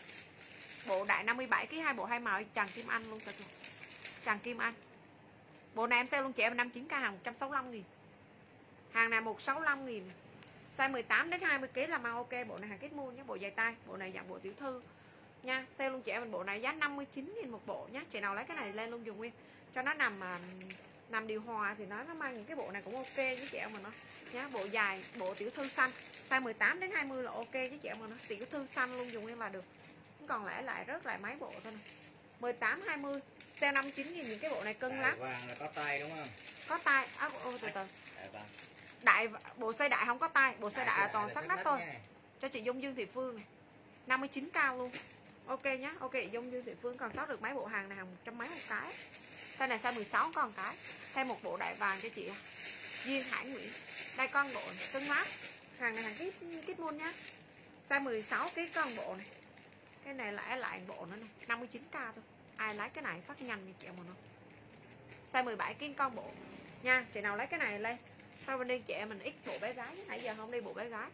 Bộ đại năm mươi bảy ký, hai bộ hai màu Tràng Kim Anh luôn. Tràng Kim Anh. Bộ này em sale luôn chị em năm mươi chín k, hàng một trăm sáu mươi lăm nghìn. Hàng này một trăm sáu mươi lăm nghìn. Size mười tám đến hai mươi ki lô gam là mang ok. Bộ này hàng kết môn nhé, bộ dày tay. Bộ này dạng bộ tiểu thư nha. Sale luôn chị em mình bộ này giá năm mươi chín nghìn một bộ nhé. Chị nào lấy cái này lên luôn dùng nguyên cho nó nằm mà nằm điều hòa thì nó nó mang những cái bộ này cũng ok với chị em mình nó nhá. Bộ dài, bộ tiểu thư xanh, size mười tám đến hai mươi là ok với chị em mình nó. Tiểu thư xanh luôn dùng nguyên là được. Còn lẽ lại rớt lại mấy bộ thôi này. mười tám hai mươi sale năm mươi chín nghìn. Những cái bộ này cân Đại lắm. vàng là có tay đúng không? Có tay. À, ô, từ từ. Đại vàng. Đại bộ size đại không có tay, bộ size đại, Đại là toàn là sắc xếp đất nách thôi. nha. Cho chị Dung Dương Thị Phương này. năm mươi chín k luôn. Ok nhá. Ok Dung Dương Thị Phương còn sót được mấy bộ hàng này, hàng một trăm mấy một cái. Size này size mười sáu có một cái. Thêm một bộ đại vàng cho chị Duyên Hải Nguyễn. Đây con bộ này, cân lắm. Hàng này hàng kit kit môn nhá. Size mười sáu ký con bộ này. Cái này lẻ lại bộ nữa này, năm mươi chín k thôi. Ai lấy cái này phát nhanh như chị em mà nó. Size mười bảy ký con bộ nha. Chị nào lấy cái này lên. Sau bên đi chị em mình ít bộ bé gái, nãy giờ không đi bộ bé gái.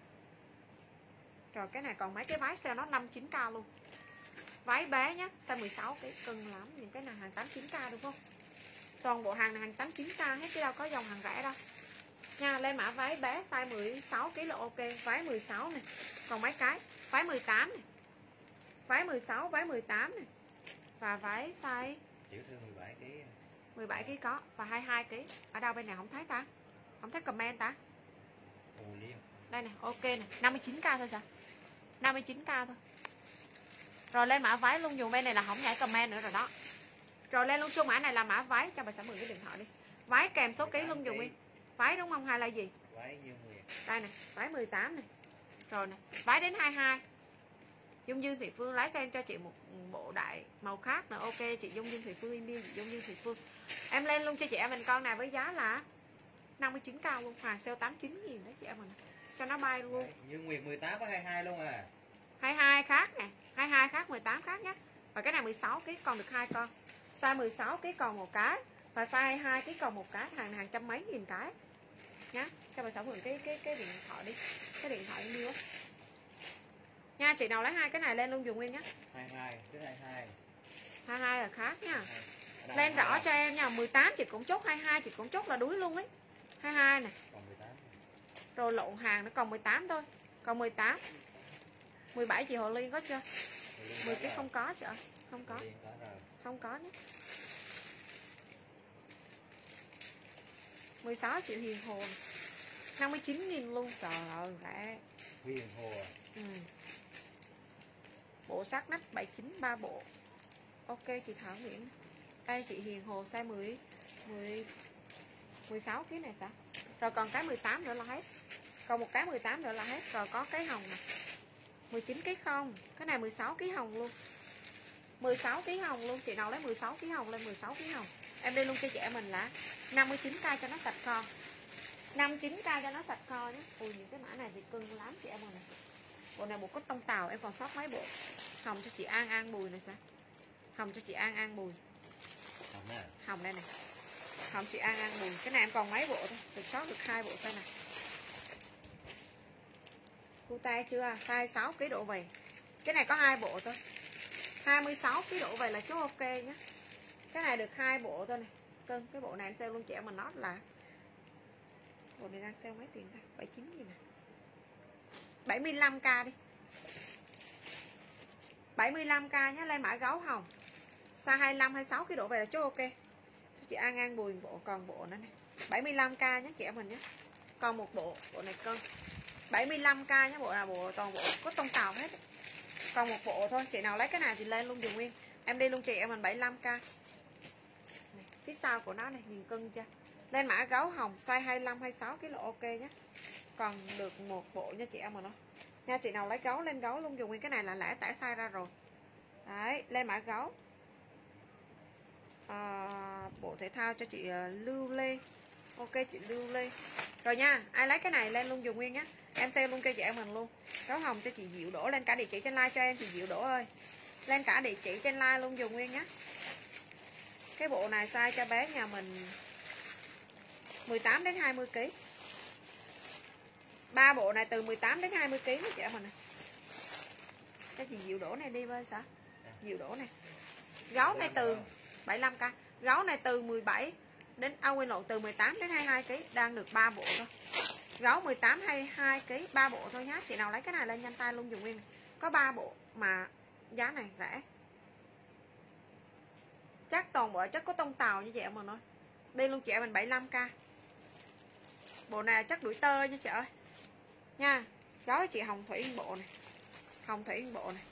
Rồi cái này còn mấy cái váy sale nó năm mươi chín k luôn. Váy bé nhá, size mười sáu ký cân lắm. Những cái này hàng tám mươi chín k đúng không? Toàn bộ hàng này hàng tám mươi chín k hết chứ đâu có dòng hàng rẻ đâu. Nha, lên mã váy bé size mười sáu ký là ok. Váy mười sáu này. Còn mấy cái, váy mười tám này. Váy mười sáu, váy mười tám này. Và váy size Tiểu thư mười bảy ký. mười bảy ký có và hai mươi hai ký. Ở đâu bên này không thấy ta? Không thấy comment ta? Ồ liêm. Đây này, ok này, năm mươi chín k thôi sao? năm mươi chín k thôi. Rồi lên mã váy luôn, dùng bên này là không nhảy comment nữa rồi đó. Rồi lên luôn chung mã này là mã váy, cho bà sẽ mượn cái điện thoại đi. Váy kèm số ký luôn dùng đi. Váy đúng không hay là gì? Váy Dương Huyền. Đây này, váy mười tám này. Rồi này, váy đến hai mươi hai. Dung Dương Thị Phương lấy thêm cho chị một bộ đại màu khác nữa. Ok chị Dung Dương Thị Phương in đi, chị Dung Dương Thị Phương. Em lên luôn cho chị em mình con này với giá là năm mươi chín k luôn, hàng sale tám mươi chín nghìn đấy chị em mình. Cho nó bay luôn. Dương Nguyệt mười tám có hai mươi hai luôn à. hai mươi hai khác nè, hai mươi hai khác, mười tám khác nhé. Và cái này mười sáu ký còn được hai con. Size mười sáu ký còn một cái và size hai mươi hai ký còn một cái, hàng này hàng trăm mấy nghìn cái. Nhá, cho bà Sáu mượn cái cái cái điện thoại đi. Cái điện thoại nhiêu á. Nha, chị nào lấy hai cái này lên luôn dùng nguyên nhá. hai mươi hai, thứ hai mươi hai. hai mươi hai là khác nha. Đây, Lên rõ cho em nha, mười tám chị cũng chốt, hai mươi hai chị cũng chốt là đuối luôn ấy. hai mươi hai này. Còn mười tám. Rồi lộn hàng nó còn mười tám thôi. Còn mười tám. mười bảy chị Hồ Liên có chưa? mười cái không có chị ơi. Không có. Liên có rồi. Không có nhé. mười sáu triệu Hiền Hồ này. năm mươi chín nghìn luôn. Trời ơi rẻ. Huyền Hồ. Ừ. Bộ sát nách bảy chín ba bộ. Ok chị Thảo Nguyễn. Đây chị Hiền Hồ size mười mười mười sáu ký này sao? Rồi còn cái mười tám nữa là hết. Còn một cái mười tám nữa là hết. Rồi có cái hồng này. mười chín ký không. Cái này mười sáu ký hồng luôn. mười sáu ký hồng luôn. Chị nào lấy mười sáu ký hồng lên mười sáu ký hồng. Em đi luôn cho chị em mình là năm mươi chín k cho nó sạch kho. năm mươi chín k cho nó sạch kho nhé. Ui những cái mã này thì cưng lắm chị em mình này. Bộ này một cốt tông tàu em còn sót mấy bộ. Hồng cho chị An An Bùi này sao? Hồng cho chị An An Bùi. Hồng nè. Hồng đây này. Hồng chị An An Bùi. Cái này em còn mấy bộ thôi. Được sót được hai bộ size này. Thu tay chưa? Size sáu ký độ về. Cái này có hai bộ thôi. hai mươi sáu ký độ về là chú ok nhé. Cái này được hai bộ thôi này. Cưng cái bộ này em sale luôn chị em mình nó là bộ này đang sale mấy tiền ta? bảy mươi chín gì nè. bảy mươi lăm k đi. bảy mươi lăm k nhé, lên mã gấu hồng. Size hai mươi lăm hai mươi sáu ký độ về là chú ok. Cho chị An An Bùi bộ còn bộ nữa này. bảy mươi lăm k nhé chị em mình nhé. Còn một bộ, bộ này cân. bảy mươi lăm k nhé, bộ là bộ toàn bộ có tông tàu hết. Còn một bộ thôi, chị nào lấy cái này thì lên luôn dùng nguyên. Em đi luôn chị em mình bảy mươi lăm k. Này, phía sau của nó này, nhìn cân chưa? Lên mã gấu hồng size hai mươi lăm hai mươi sáu ký là ok nhé. Còn được một bộ nha chị em mình đó. Nha chị nào lấy gấu lên gấu luôn dùng nguyên, cái này là lẻ tải size ra rồi. Đấy, lên mã gấu. À, bộ thể thao cho chị uh, Lưu Lê. Ok chị Lưu Lê. Rồi nha, ai lấy cái này lên luôn dùng nguyên nhé. Em sale luôn cho chị em mình luôn. Gấu hồng cho chị Diệu Đỗ, lên cả địa chỉ trên like cho em chị Diệu Đỗ ơi. Lên cả địa chỉ trên like luôn dùng nguyên nhé. Cái bộ này size cho bé nhà mình mười tám đến hai mươi ký. Ba bộ này từ mười tám đến hai mươi ký chị em mình. Cho chị Diệu Đỗ này đi với sao? Diệu Đỗ này. Gấu này từ bảy mươi lăm k. Gấu này từ mười bảy đến à, quên lộn, từ mười tám đến hai mươi hai ký đang được ba bộ thôi. Gấu mười tám hai mươi hai ký ba bộ thôi nhá. Chị nào lấy cái này lên nhanh tay luôn dùng nguyên. Có ba bộ mà giá này rẻ. Chắc toàn bộ chắc có tông tàu như vậy mà nói. Đi luôn chị em mình bảy mươi lăm k. Bộ này chắc đuổi tơ nha chị ơi. Nha. Gấu chị Hồng Thủy bộ này. Hồng Thủy bộ này.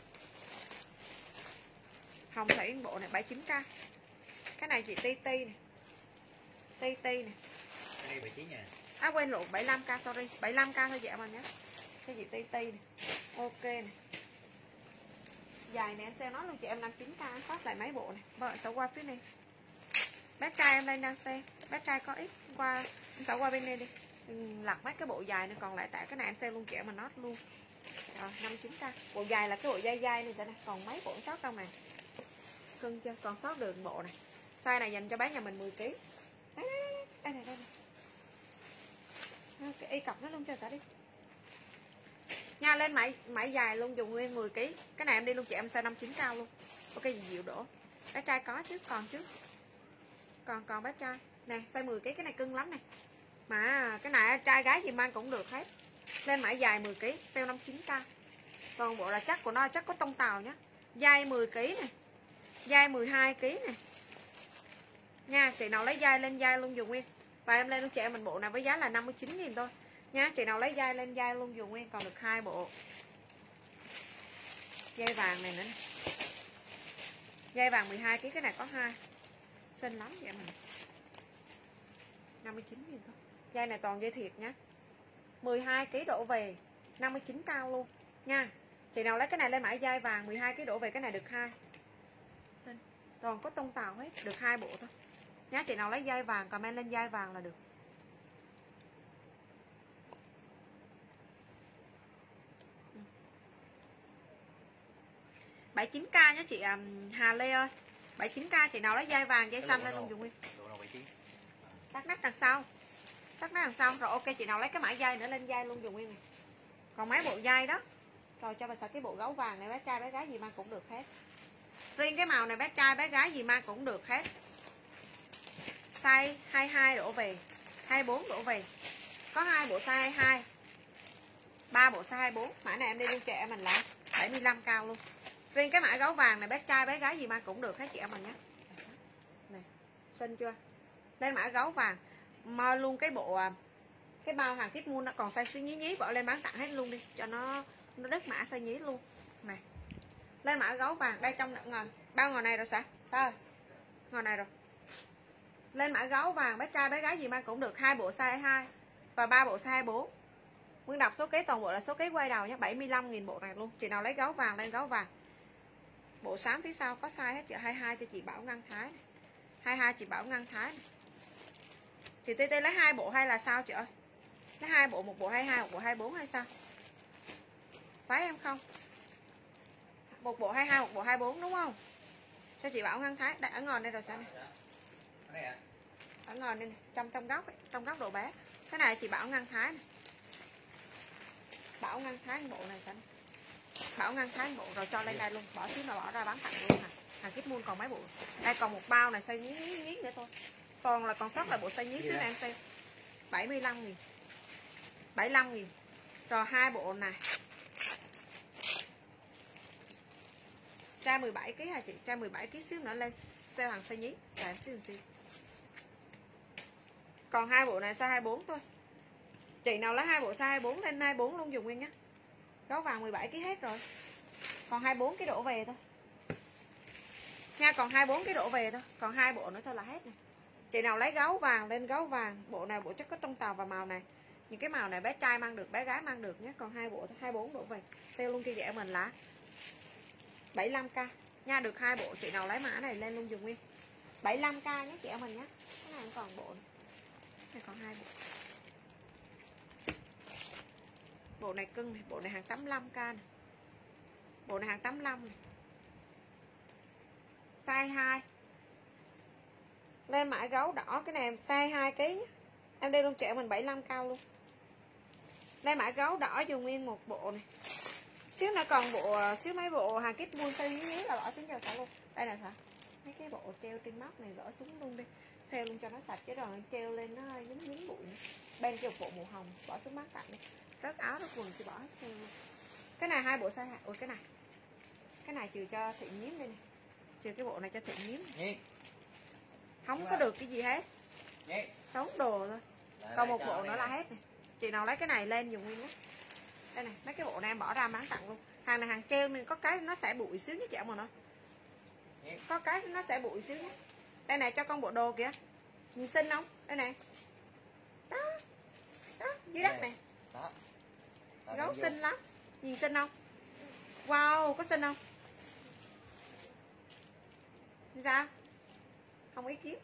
Hồng Thủy bộ này bảy mươi chín k. Cái này chị Ti Ti này. Ti Ti này. Cái này bảy mươi chín nha. À quên lộn, bảy mươi lăm k, sorry, bảy mươi lăm k thôi chị em mình nhé. Cái gì Ti Ti này. Ok này. Dài này em xem nói luôn chị em năm mươi chín k, phát lại mấy bộ này. Vợ sẽ qua phía này. Bác trai em lên đang xem. Bác trai có ít qua em sẽ qua bên đây đi. Lặt mấy cái bộ dài nữa, còn lại tại cái này em xem luôn chị em mình nói luôn. Rồi năm mươi chín k. Bộ dài là cái bộ dây dây này, này. Còn mấy bộ sót trong này. Cưng chưa? Còn sót được bộ này. Size này dành cho bán nhà mình mười ký. Đây, đây, đây, đây này, đây này. Cái y cọc nó luôn cho xả đi. Nha, lên mãi mãi dài luôn, dùng nguyên mười ký. Cái này em đi luôn chị em size năm mươi chín cao luôn. Ok gì dịu đổ. Bé trai có chứ, còn chứ. Còn còn bé trai. Nè, size mười ký cái này cưng lắm này. Mà cái này trai gái gì mang cũng được hết. Lên mãi dài mười ký, sale năm mươi chín k. Còn bộ là chắc của nó chắc có tông tàu nhá. Dai mười ký này. Dai mười hai ký này. Nha, chị nào lấy dai lên dai luôn dùng nguyên. Và em lên luôn chị em mình bộ này với giá là năm mươi chín nghìn thôi. Nha, chị nào lấy dai lên dai luôn dùng nguyên, còn được hai bộ. Dây vàng này nữa này. Dây vàng mười hai ký, cái này có hai. Xinh lắm vậy mình. năm mươi chín nghìn thôi. Dây này toàn dây thiệt nhá. mười hai ký đổ về, năm mươi chín cao luôn nha. Chị nào lấy cái này lên mãi dây vàng mười hai ký đổ về, cái này được hai. Xinh. Toàn có tông tàu hết, được hai bộ thôi. Nhá, chị nào lấy dây vàng comment lên dây vàng là được. bảy mươi chín k nhá chị um, Hà Lê ơi. bảy mươi chín k chị nào lấy dây vàng dây xanh lên luôn dùng nguyên. Sắc nách đằng sau. Sắc nách đằng sau. Rồi ok, chị nào lấy cái mã dây nữa lên dây luôn dùng nguyên này. Còn mấy bộ dây đó. Rồi cho bà sợ cái bộ gấu vàng này, bé trai bé gái gì mang cũng được hết. Riêng cái màu này bé trai bé gái gì mang cũng được hết. Size hai mươi hai đổ về, hai mươi bốn đổ về. Có hai bộ size hai mươi hai. ba bộ size hai mươi bốn. Mã này em đi luôn trẻ mình là bảy mươi lăm cao luôn. Riêng cái mã gấu vàng này bé trai bé gái gì mang cũng được hết chị em mình nhé. Này, xinh chưa? Lên mã gấu vàng. Mà luôn cái bộ cái bao hàng tiếp mua nó còn size nhí nhí, bỏ lên bán tặng hết luôn đi cho nó nó đứt mã size nhí luôn. Này. Lên mã gấu vàng đây trong ngần. Bao ngồi này rồi sao? Sao? Ngồi này rồi. Lên mã gấu vàng bé trai bé gái gì mang cũng được, hai bộ size hai và ba bộ size hai mươi bốn. Nguyên đọc số kế toàn bộ là số kế quay đầu nhé, bảy mươi lăm nghìn bộ này luôn. Chị nào lấy gấu vàng lên gấu vàng. Bộ xám phía sau có size hết chị, hai mươi hai cho chị Bảo Ngân Thái này. hai mươi hai chị Bảo Ngân Thái này. Chị Tê Tê lấy hai bộ hay là sao chị ơi? Lấy hai bộ, một bộ hai mươi hai, một bộ hai mươi bốn hay sao? Phải em không? Một bộ hai mươi hai, một bộ hai mươi bốn đúng không? Cho chị Bảo Ngân Thái, đây ở ngòn đây rồi sao này? Ở ngòn đây này, trong trong góc ấy, trong góc độ bé. Cái này chị Bảo Ngân Thái này. Bảo Ngân Thái bộ này sao này? Bảo Ngân Thái bộ rồi cho lên đây luôn, bỏ xíu mà bỏ ra bán tặng luôn nè. Hàng Kip Moon còn mấy bộ. Đây còn một bao này size nhí nhí nhí nữa thôi. Còn là còn sót là bộ size nhí xíu này em xem. bảy mươi lăm nghìn. bảy mươi lăm nghìn. Rồi hai bộ này. Trai mười bảy ký hả chị? Trai mười bảy ký xíu nữa lên sale hàng size nhí. Để em xíu xíu. Còn hai bộ này size hai mươi bốn thôi. Chị nào lấy hai bộ size hai mươi bốn lên hai mươi bốn luôn dùng nguyên nhá. Gấu vàng mười bảy ký hết rồi. Còn hai mươi bốn cái đổ về thôi. Nha, còn hai mươi bốn cái đổ về thôi. Còn hai bộ nữa thôi là hết này. Chị nào lấy gấu vàng lên gấu vàng. Bộ này bộ chắc có tông tàu và màu này. Những cái màu này bé trai mang được, bé gái mang được nhé. Còn hai bộ thôi, hai mươi bốn đổ về. Sale luôn cho dễ mình là bảy mươi lăm k. Nha, được hai bộ. Chị nào lấy mã này lên luôn dùng nguyên. bảy mươi lăm k nhé chị em mình nhé. Cái này còn bộ này. Này còn hai bộ. Bộ này cưng này, bộ này hàng tám mươi lăm k này. Bộ này hàng tám mươi lăm này. Size hai. Lên mã gấu đỏ cái này em size hai ký nhé. Em đi luôn trẻ mình bảy mươi lăm cao luôn. Lên mã gấu đỏ dùng nguyên một bộ này. Xíu nữa còn bộ xíu mấy bộ hàng Kip Moon size nhí là bỏ xuống cho xả luôn. Đây là hả? Mấy cái bộ treo trên móc này gỡ xuống luôn đi. theo luôn cho nó sạch, chứ rồi nó treo lên nó dính dính bụi nữa. Bên kia bộ màu hồng bỏ xuống bán tặng đi, rớt áo rớt quần thì bỏ hết sale luôn. Cái này hai bộ size hạt. Ôi cái này cái này trừ cho Thị Nhiếm đây nè, trừ cái bộ này cho Thị Nhiếm, Nhi. không Đúng có rồi. được cái gì hết, Nhi. sống đồ thôi. Lại Còn đây một cho bộ đây nữa là nè. hết nè. Chị nào lấy cái này lên dùng nguyên nhé. Đây này, mấy cái bộ này em bỏ ra bán tặng luôn. Hàng này hàng treo nên có cái nó sẽ bụi xíu nhé chị mà nó. Nhi. Có cái nó sẽ bụi xíu nhé. Đây này cho con bộ đồ kìa. Nhìn xinh không? Đây này. Đó. Đó, dưới đất này. Đó. Đó, Gấu vô. xinh lắm. Nhìn xinh không? Wow, có xinh không? Sao? Không ý kiến.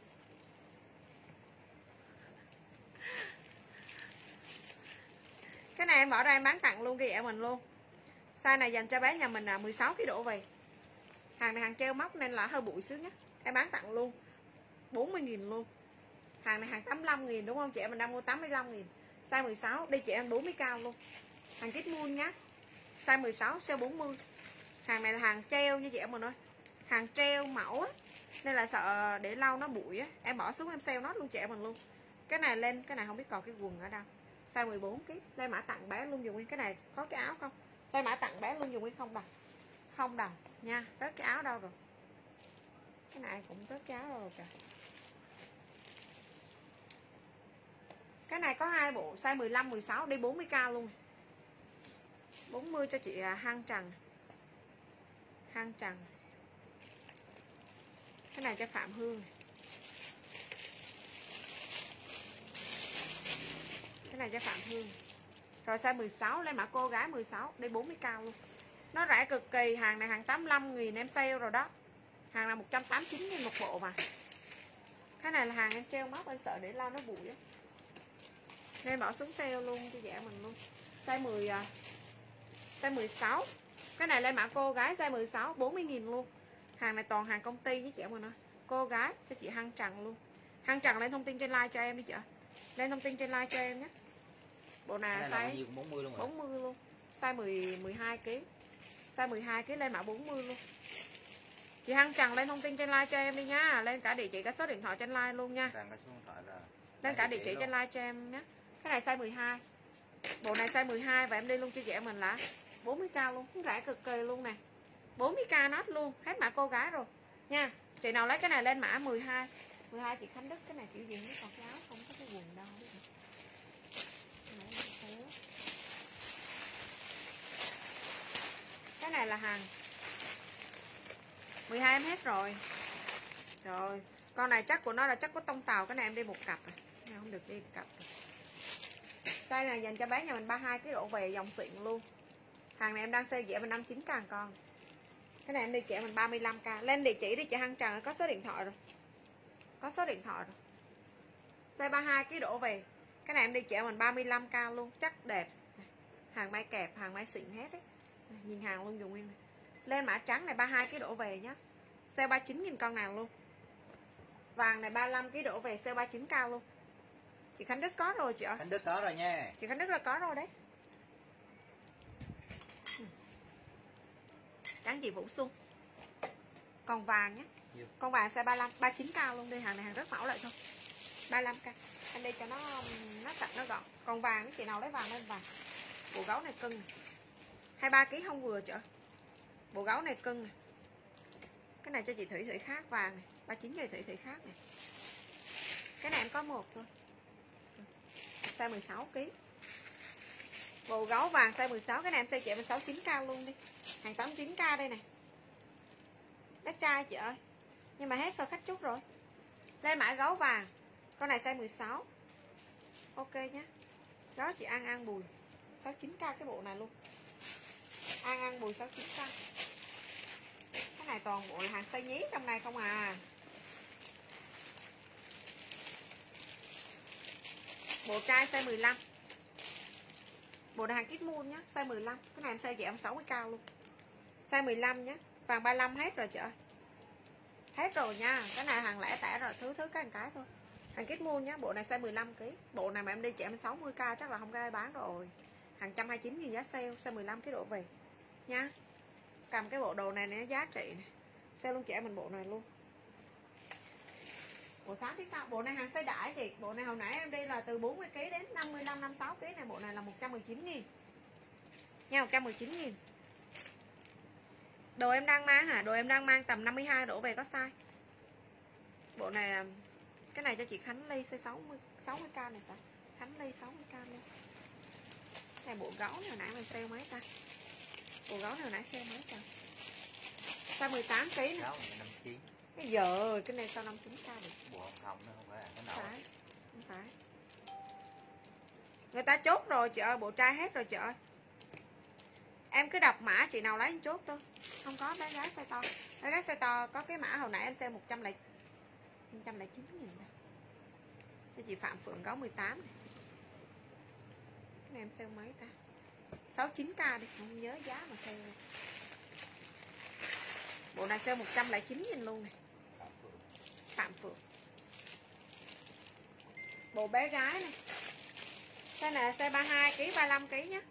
Cái này em bỏ ra em bán tặng luôn kìa em mình luôn. Size này dành cho bé nhà mình là mười sáu ki lô gam đổ về. Hàng này hàng treo móc nên là hơi bụi xíu nhé. Em bán tặng luôn bốn mươi nghìn luôn. Hàng này hàng tám mươi lăm nghìn đúng không chị em, mình đang mua tám mươi lăm nghìn. Size mười sáu, đi chị em bốn mươi cao luôn. Hàng kit moon nhá. Size mười sáu, sale bốn mươi. Hàng này là hàng treo như chị em mình ơi. Hàng treo mẫu á, nên là sợ để lâu nó bụi á. Em bỏ xuống em sale nốt luôn chị em mình luôn. Cái này lên, cái này không biết còn cái quần ở đâu. Size mười bốn ký, lên mã tặng bé luôn dùng nguyên. Cái này có cái áo không? Lên mã tặng bé luôn dùng nguyên không đồng. Không đồng nha, rớt cái áo đâu rồi. Cái này cũng rớt cái áo đâu rồi kìa. Cái này có hai bộ size mười lăm, mười sáu đi bốn mươi cao luôn. bốn mươi cho chị Hang Trần. Hang Trần. Cái này cho Phạm Hương. Cái này cho Phạm Hương. Rồi size mười sáu lên mã cô gái mười sáu đi bốn mươi cao luôn. Nó rẻ cực kỳ, hàng này hàng tám mươi lăm nghìn em sale rồi đó. Hàng là một trăm tám mươi chín nghìn một bộ mà. Cái này là hàng em treo móc, em sợ để lâu nó bụi á. Nên bỏ xuống sale luôn cho dạ mình luôn. Size mười size mười sáu. Cái này lên mã cô gái size mười sáu bốn mươi nghìn luôn. Hàng này toàn hàng công ty với chị mình ơi. Cô gái cho chị Hang Trần luôn. Hang Trần lên thông tin trên like cho em đi chị. Lên thông tin trên like cho em nhé. Bộ này, Cái này là bao size nhiêu cũng bốn mươi luôn rồi. bốn mươi luôn. Size mười, mười hai ký. Size mười hai ký lên mã bốn mươi luôn. Chị Hang Trần lên thông tin trên like cho em đi nha. Lên cả địa chỉ, cả số điện thoại trên like luôn nha. Trần cái số điện thoại là Lên cả địa chỉ trên like cho em nhé. Cái này size mười hai. Bộ này size mười hai và em đi luôn cho chị em mình là bốn mươi cao luôn. Cũng rẻ cực kỳ luôn nè. bốn mươi k nốt luôn. Hết mã cô gái rồi nha. Chị nào lấy cái này lên mã mười hai. mười hai chị Khánh Đức. Cái này kiểu gì nó còn cái áo không có cái quần đâu. Cái này là hàng mười hai em hết rồi. Rồi, con này chắc của nó là chắc có tông tàu. Cái này em đi một cặp rồi. Cái này không được đi một cặp rồi. Size này dành cho bé nhà mình ba mươi hai ký độ về dòng xịn luôn. Hàng này em đang xây dẻ mình năm mươi chín k con. Cái này em đi chị mình ba mươi lăm k. Lên địa chỉ đi chị Hang Trần, có số điện thoại rồi. Có số điện thoại rồi. Size ba mươi hai ký độ về. Cái này em đi chị mình ba mươi lăm k luôn, chắc đẹp. Hàng may kẹp, hàng may xịn hết đấy. Nhìn hàng luôn dùng nguyên này. Lên mã trắng này ba mươi hai ký độ về nhá. Sale ba mươi chín nghìn con nào luôn. Vàng này ba mươi lăm ký độ về, sale ba mươi chín k luôn. Chị Khánh Đức có rồi chị ơi. Khánh Đức có rồi nha. Chị Khánh Đức là có rồi đấy. Trắng chị Vũ Xuân. Còn vàng nhé. Nhiều. Con vàng size ba mươi lăm, ba mươi chín k luôn đi. Hàng này hàng rất mẫu lại thôi. ba mươi lăm k. Anh đi cho nó nó sạch nó gọn. Còn vàng chị nào lấy vàng lên vàng. Bộ gấu này cưng này. hai mươi ba ký không vừa chợ. Bộ gấu này cưng này. Cái này cho chị Thủy Thủy khác vàng này, ba mươi chín ngày Thủy Thủy khác này. Cái này em có một thôi. Size mười sáu ký. Bộ gấu vàng size mười sáu, cái này em size chị em sáu mươi chín k luôn đi. Hàng tám mươi chín k đây này. Bé trai chị ơi. Nhưng mà hết rồi, khách chút rồi. Đây mã gấu vàng. Con này size mười sáu. Ok nhé. Gấu chị An An Bùi. sáu mươi chín k cái bộ này luôn. An An Bùi sáu mươi chín k. Cái này toàn bộ là hàng size nhí trong này không à. Bộ trai size mười lăm. Bộ này hàng kit moon nhá, size mười lăm. Cái này em size chị em sáu mươi k luôn. Size mười lăm nhá. Vàng ba mươi lăm hết rồi chị ơi. Hết rồi nha. Cái này hàng lẻ tẻ rồi, thứ thứ cái một cái thôi. Hàng kit moon nhá, bộ này size mười lăm ký. Bộ này mà em đi chị em sáu mươi k chắc là không có ai bán rồi. Hàng một trăm hai mươi chín nghìn giá sale, size mười lăm ký độ về nha. Cầm cái bộ đồ này nó giá trị này. Sale luôn chị em mình bộ này luôn. Bộ xám thì sao? Bộ này hàng size đại chị. Bộ này hồi nãy em đi là từ bốn mươi ki lô gam đến năm mươi lăm, năm mươi sáu ki lô gam này. Bộ này là một trăm mười chín nghìn nha, một trăm mười chín nghìn. Đồ em đang mang hả? Đồ em đang mang tầm năm mươi hai đổ về có size. Bộ này, cái này cho chị Khánh Ly size sáu mươi, sáu mươi k này sao? Khánh Ly sáu mươi k luôn. Này bộ gấu này hồi nãy mình sale mấy ta? Bộ gấu này hồi nãy sale mấy ta? Size mười tám ki lô gam. Gấu này năm mươi chín. Bây giờ cái này sao năm mươi chín k được? Bộ hồng hồng nó không phải là cái Không nậu. phải. Không phải. Người ta chốt rồi chị ơi, bộ trai hết rồi chị ơi. Em cứ đọc mã chị nào lấy em chốt tôi. Không có bé gái size to. Bé gái size to có cái mã hồi nãy em sale một trăm lẻ chín nghìn. Cho chị Phạm Phượng gấu mười tám này. Cái này em sale mấy ta? sáu mươi chín k đi, không nhớ giá mà sale. Bộ này sale một trăm lẻ chín nghìn luôn này. Phạm Phượng. Bộ bé gái này. Cái này là size ba mươi hai ki lô gam, ba mươi lăm ki lô gam nhé.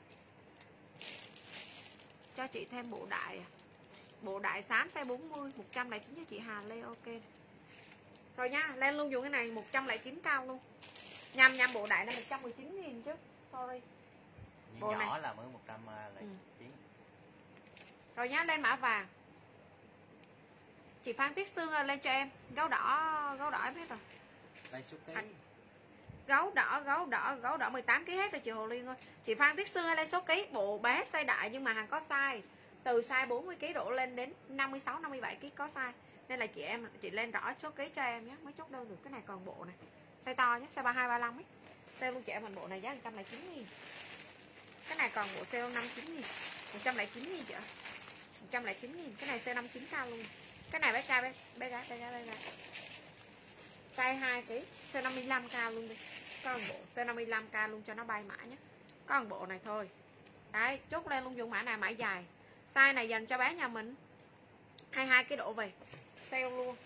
Cho chị thêm bộ đại. Bộ đại xám size bốn mươi, một trăm lẻ chín cho chị Hà Lê, ok. Rồi nha, lên luôn dùng cái này một trăm lẻ chín cao luôn. Nhằm nhằm bộ đại là một trăm mười chín nghìn chứ. Sorry. Bộ nhỏ này là mới một trăm lẻ chín. Ừ. Rồi nhá, lên mã vàng. Chị Phan Tiết Sương lên cho em. Gấu đỏ, gấu đỏ em hết rồi. Đây số ký. Gấu đỏ, gấu đỏ, gấu đỏ mười tám ki lô gam hết rồi chị Hồ Liên ơi. Chị Phan Tiết Sương lên số ký, bộ bé size đại nhưng mà hàng có size. Từ size bốn mươi ki lô gam đổ lên đến năm mươi sáu, năm mươi bảy ki lô gam có size. Nên là chị em chị lên rõ số ký cho em nhé, mới chốt đơn được. Cái này còn bộ này. Size to nhé, size ba mươi hai, ba mươi lăm ấy. Sale luôn chị em mình bộ này giá một trăm lẻ chín nghìn. Cái này còn bộ sale năm mươi chín nghìn. một trăm lẻ chín nghìn chị ạ. một trăm lẻ chín nghìn. Cái này sale năm mươi chín k luôn. Cái này bé trai bé bé gái bé gái bé gái. Size hai ký, sale năm mươi lăm k luôn đi. Có một bộ sale năm mươi lăm k luôn cho nó bay mã nhé. Có một bộ này thôi. Đấy, chốt lên luôn dùng mã này, mã dài. Size này dành cho bé nhà mình hai mươi hai cái độ về. Sale luôn.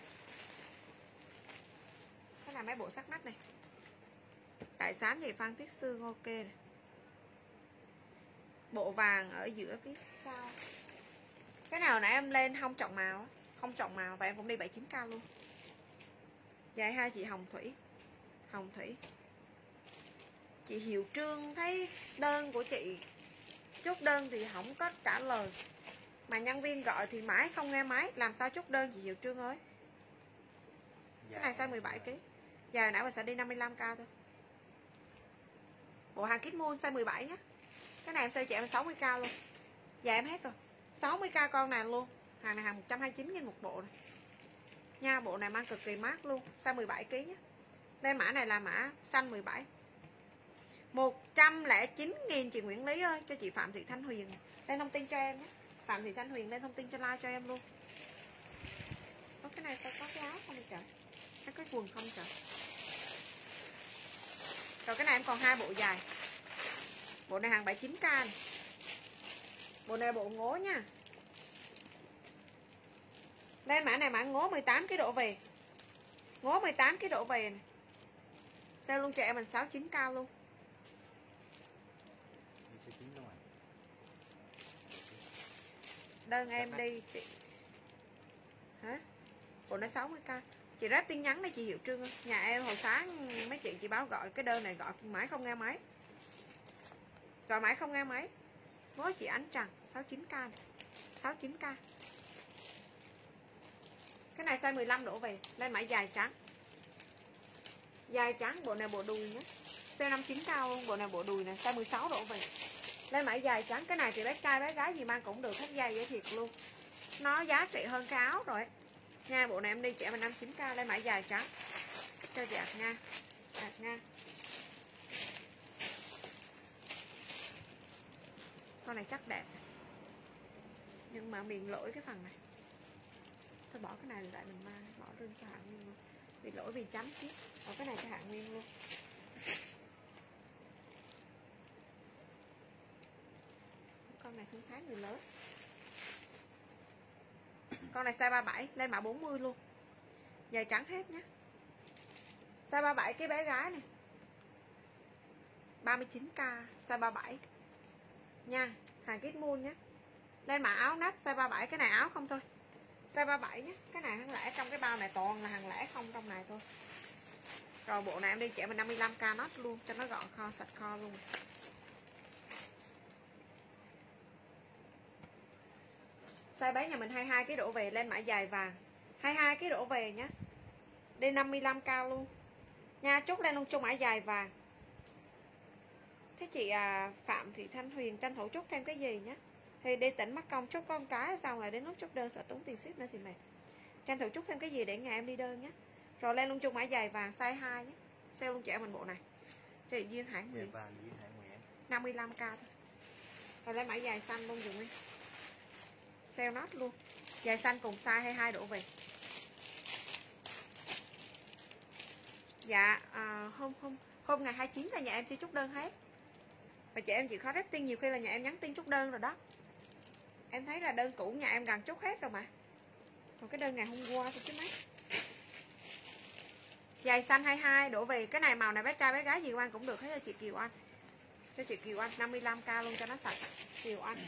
Cái này mấy bộ sắc nách này. Đại xám vậy Phan Tiết Sương ok này. Bộ vàng ở giữa phía sau. Cái nào nãy em lên không chọn màu, không chọn màu và em cũng đi bảy mươi chín k luôn. Dài hai chị Hồng Thủy. Hồng Thủy. Chị Hiệu Trương thấy đơn của chị chốt đơn thì không có trả lời. Mà nhân viên gọi thì mãi không nghe máy. Làm sao chốt đơn chị Hiệu Trương ơi? Cái này size mười bảy ki lô gam. Giờ nãy mình sẽ đi năm mươi lăm k thôi. Bộ hàng Kit Moon size mười bảy nhé. Cái này em sale chị em sáu mươi k luôn. Dạ em hết rồi. sáu mươi k con này luôn. Hàng này hàng một trăm hai mươi chín nghìn một bộ này. Nha, bộ này mang cực kỳ mát luôn. Size mười bảy ki lô gam nhé. Lên mã này là mã xanh mười bảy. một trăm lẻ chín nghìn chị Nguyễn Lý ơi. Cho chị Phạm Thị Thanh Huyền. Lên thông tin cho em nhé. Phạm Thị Thanh Huyền lên thông tin cho like cho em luôn. Có cái này có cái áo không trời? Có cái quần không trời? Rồi cái này em còn hai bộ dài. Bộ này hàng bảy mươi chín k này. Bộ này bộ ngố nha. Lên mã này mã ngố mười tám cái độ về. Ngố mười tám cái độ về này. Sale luôn cho em mình sáu mươi chín k luôn. Đơn em đi chị. Hả? Bộ này sáu mươi k. Chị ráp tin nhắn đây chị Hiệu Trương ơi. Nhà em hồi sáng mấy chị chị báo gọi cái đơn này gọi mãi không nghe máy. Gọi mãi không nghe máy. Ngố chị Ánh Trần sáu mươi chín k này. sáu mươi chín k. Cái này size mười lăm đổ về. Lên mã dài trắng. Dài trắng, bộ này bộ đùi nhé. Size năm mươi chín k luôn, bộ này bộ đùi này, size mười sáu đổ về. Lên mã dài trắng, cái này thì bé trai bé gái gì mang cũng được, hết dây dễ thiệt luôn. Nó giá trị hơn cái áo rồi. Nha, bộ này em đi trẻ mình năm mươi chín k, lên mã dài trắng. Cho chị Ảt Nga. Ảt Nga. Con này chắc đẹp. Nhưng mà miền lỗi cái phần này. Thôi bỏ cái này lại mình mang, bỏ rơi cho Hạng Nguyên luôn. Bị lỗi vì chấm ship. Bỏ cái này cho Hạng Nguyên luôn. Con này thương thái người lớn. Con này size ba mươi bảy, lên mã bốn mươi luôn. Dài trắng hết nhé. Size ba mươi bảy cái bé gái này. ba mươi chín k, size ba mươi bảy. Nha, hàng Kit Moon nhé. Lên mã áo nách size ba mươi bảy, cái này áo không thôi. Size ba mươi bảy nhé. Cái này hàng lẻ, trong cái bao này toàn là hàng lẻ không, trong này thôi. Rồi bộ này em đi trẻ mình năm mươi lăm k nốt luôn cho nó gọn kho sạch kho luôn. Size bé nhà mình hai mươi hai ký đổ về, lên mã dài vàng hai mươi hai ký đổ về nhé. Đi năm mươi lăm k luôn nha. Chốt lên luôn chung mã dài vàng. Thế chị à, Phạm Thị Thanh Huyền tranh thủ chốt thêm cái gì nhé. Thì đi tỉnh mắc công chốt con cái xong lại đến lúc chốt đơn sợ tốn tiền ship nữa thì mệt. Tranh thủ chốt thêm cái gì để ngày em đi đơn nhé. Rồi lên luôn chung mã dài vàng size hai nhé. Sale luôn trẻ mình bộ này. Chị Duyên Hải Nguyễn. Dạ vàng với Hải Nguyễn. năm mươi lăm k thôi. Rồi lên mã dài xanh luôn dùng đi. Sale nốt luôn. Dài xanh cùng size hai mươi hai đổ về. Dạ à, hôm hôm hôm ngày hai mươi chín là nhà em chưa chốt đơn hết. Và chị em chịu khó rep tin nhiều khi là nhà em nhắn tin chốt đơn rồi đó. Em thấy là đơn cũ nhà em gần chốt hết rồi mà. Còn cái đơn ngày hôm qua thôi chứ mấy. Dài xanh hai mươi hai đổ về. Cái này màu này bé trai bé gái gì quan cũng được hết cho chị Kiều Anh. Cho chị Kiều Anh năm mươi lăm k luôn cho nó sạch. Kiều Anh.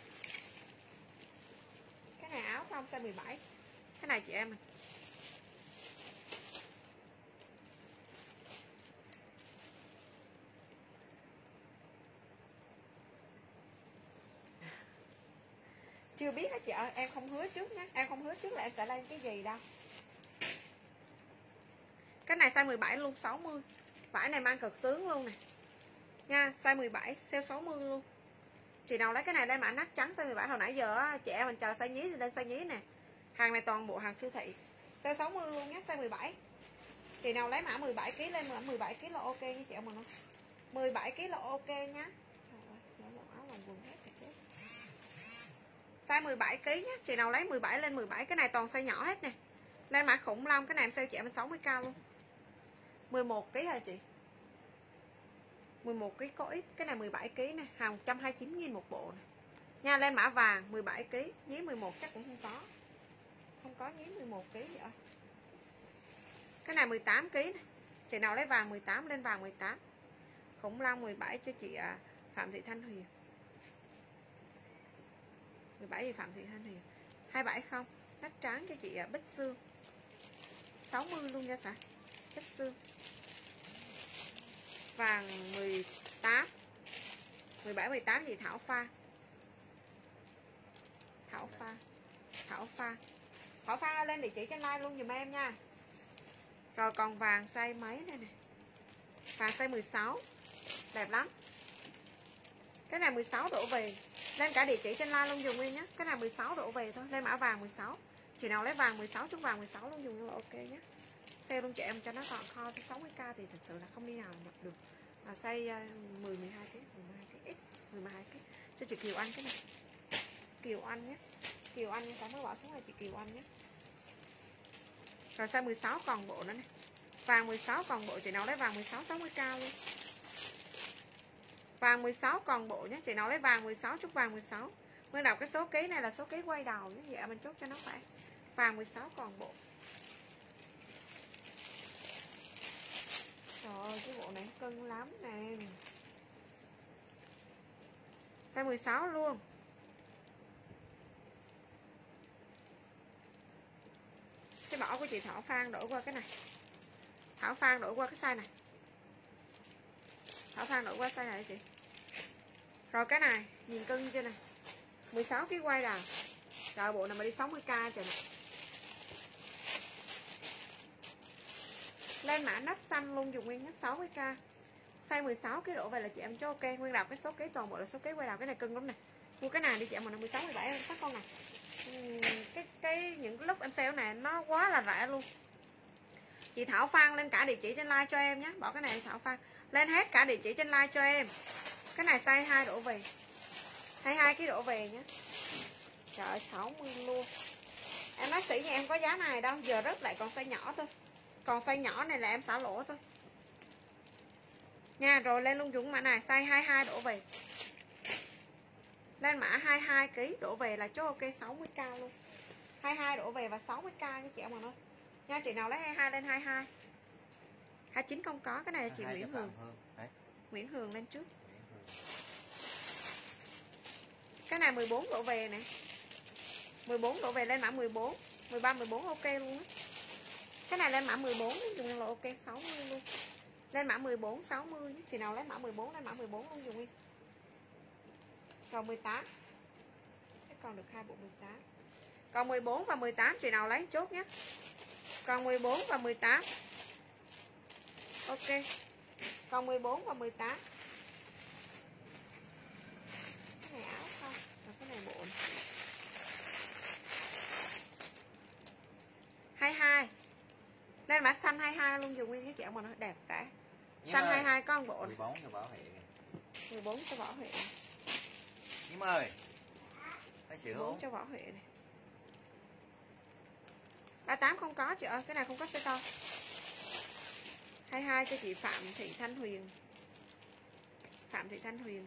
Cái này áo không size mười bảy. Cái này chị em. Chưa biết hả chị ơi, em không hứa trước nhé. Em không hứa trước là em sẽ lên cái gì đâu. Cái này size mười bảy luôn, sáu mươi. Vải này mang cực sướng luôn nè nha. Size mười bảy, sale sáu mươi luôn. Chị nào lấy cái này lên mã nát trắng size mười bảy. Hồi nãy giờ á, chị em mình chờ size nhí thì lên size nhí nè. Hàng này toàn bộ hàng siêu thị. Size sáu mươi luôn nhé, size mười bảy. Chị nào lấy mã mười bảy ký lên mã mười bảy ký là ok nha chị em mình không? mười bảy ký là ok nhá. Size mười bảy ký nhé. Chị nào lấy mười bảy lên mười bảy. Cái này toàn size nhỏ hết nè. Lên mã khủng long. Cái này em sale chị em sáu mươi k luôn. mười một ký hả chị? mười một ký có ít. Cái này mười bảy ký nè. Hàng một trăm hai mươi chín nghìn một bộ nè. Nha, lên mã vàng mười bảy ký. Nhí mười một chắc cũng không có. Không có nhí mười một ký vậy. Cái này mười tám ký nè. Chị nào lấy vàng mười tám lên vàng mười tám. Khủng long mười bảy cho chị Phạm Thị Thanh Huyền. mười bảy thì Phạm Thị Thanh Huyền. hai mươi bảy không? Nách trắng cho chị Bích Sương. sáu mươi luôn nha xã. Bích Sương. Vàng mười tám. mười bảy mười tám chị Thảo Pha. Thảo Pha. Thảo Pha. Thảo Pha lên địa chỉ trên like luôn dùm em nha. Rồi còn vàng size mấy đây nè. Vàng size mười sáu. Đẹp lắm. Cái này mười sáu đổ về. Lên cả địa chỉ trên like luôn dùng nguyên nhé. Cái này mười sáu đổ về thôi. Lên mã vàng mười sáu. Chị nào lấy vàng mười sáu chút vàng mười sáu luôn dùng như là ok nhé. Sale luôn chị em cho nó còn kho tới sáu mươi k thì thật sự là không đi nào nhập được. À, size mười mười hai ký, mười hai ký, mười hai ký. Cho chị Kiều Anh cái này. Kiều Anh nhé. Kiều Anh phải mới bỏ xuống là chị Kiều Anh nhé. Rồi size mười sáu còn bộ nữa này. Vàng mười sáu còn bộ, chị nào lấy vàng mười sáu sáu mươi k luôn. Vàng mười sáu còn bộ nhé, chị nào lấy vàng mười sáu chút vàng mười sáu. Mới đầu cái số ký này là số ký quay đầu nhé, dạ mình chốt cho nó phải. Vàng mười sáu còn bộ. Trời ơi, cái bộ này cưng lắm nè. Size mười sáu luôn. Cái bỏ của chị Thảo Phan đổi qua cái này. Thảo Phan đổi qua cái size này. Thảo Phan đổi qua size này chị. Rồi cái này, nhìn cưng chưa nè. mười sáu ký quay đầu. Trời, bộ này mà đi sáu mươi k trời nè. Lên mã nắp xanh luôn dùng nguyên nhất sáu mươi k. Size mười sáu ký đổ về là chị em cho ok. Nguyên đọc cái số ký toàn bộ là số ký quay đầu. Cái này cưng lắm nè. Mua cái này đi chị em mình mười sáu mười bảy em phát con này. Cái cái những cái lúc em sale này nó quá là rẻ luôn. Chị Thảo Phan lên cả địa chỉ trên like cho em nhé. Bỏ cái này Thảo Phan. Lên hết cả địa chỉ trên like cho em. Cái này size hai đổ về. hai mươi hai ký đổ về nhé. Trời ơi, sáu mươi luôn. Em nói sĩ nhà em có giá này đâu. Giờ rất lại còn size nhỏ thôi. Còn size nhỏ này là em xả lỗ thôi nha. Rồi lên luôn dùng mã này size hai mươi hai đổ về. Lên mã hai mươi hai ký đổ về là chốt ok sáu mươi k luôn. hai mươi hai đổ về và sáu mươi k nha chị em ơi. Nha, chị nào lấy hai mươi hai lên hai mươi hai. hai mươi chín không có, cái này là chị Nguyễn Hường. Nguyễn Hường lên trước. Cái này mười bốn đổ về nè. mười bốn đổ về lên mã mười bốn. mười ba mười bốn ok luôn á. Cái này lên mã mười bốn dùng là ok, sáu mươi luôn. Lên mã mười bốn, sáu mươi. Chị nào lấy mã mười bốn, lên mã mười bốn luôn dùng đi. Còn mười tám. Cái còn được hai bộ mười tám. Còn mười bốn và mười tám chị nào lấy chốt nhé. Còn mười bốn và mười tám. Ok. Còn mười bốn và mười tám. Cái này áo không? Và cái này bộ này. hai mươi hai. Lên mã xanh hai mươi hai luôn dùng nguyên cái kiểu mà nó đẹp rẻ. Xanh hai mươi hai có một bộ này. mười bốn cho bảo hệ. mười bốn cho võ huệ. Nhím ơi. Phải sửa mười bốn không? cho võ huệ này. ba mươi tám không có chị ơi, cái này không có size to. hai mươi hai cho chị Phạm Thị Thanh Huyền. Phạm Thị Thanh Huyền.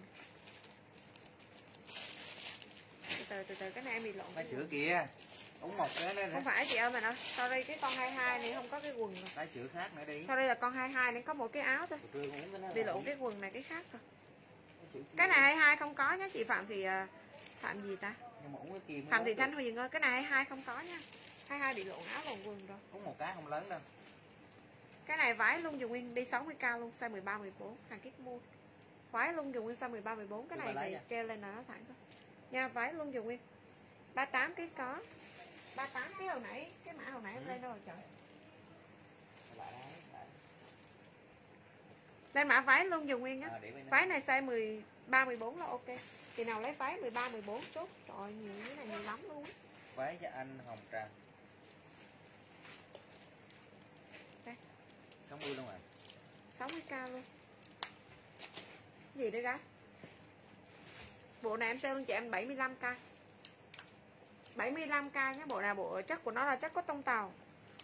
Từ từ từ từ cái này em bị lộn. Phải sửa kìa. Uống một cái nữa. Không phải chị ơi mà nó. Sorry cái con hai mươi hai này không có cái quần rồi. Phải sửa khác nữa đi. Sorry là con hai mươi hai này có một cái áo thôi. Bị lộn cái quần này cái khác rồi. Cái này hai mươi hai không có nhá chị Phạm Thị Phạm gì ta? Nhưng mà uống cái kia Phạm Thị Thanh Huyền ơi, cái này hai mươi hai không có nha. hai mươi hai bị lộn áo lộn quần rồi. Uống một cái không lớn đâu. Cái này váy luôn dùng nguyên đi sáu mươi k luôn, size mười ba mười bốn, hàng kit mua. Váy luôn dùng nguyên size mười ba mười bốn, cái này thì treo lên là nó thẳng thôi. Nha, váy luôn dùng nguyên. ba mươi tám ký có. ba mươi tám cái hồi nãy, cái mã hồi nãy em lên đâu rồi trời. Lên mã váy luôn dùng nguyên nhá. Váy này size mười ba mười bốn là ok. Thì nào lấy váy mười ba mười bốn chốt. Trời ơi, nhiều cái này nhiều lắm luôn. Váy cho anh Hồng Trần. Đây. sáu mươi luôn à? sáu mươi k luôn. Gì đây gái? Bộ này em sale luôn chị em bảy mươi lăm k. bảy mươi lăm k nhé, bộ này bộ chất của nó là chất có tông tàu.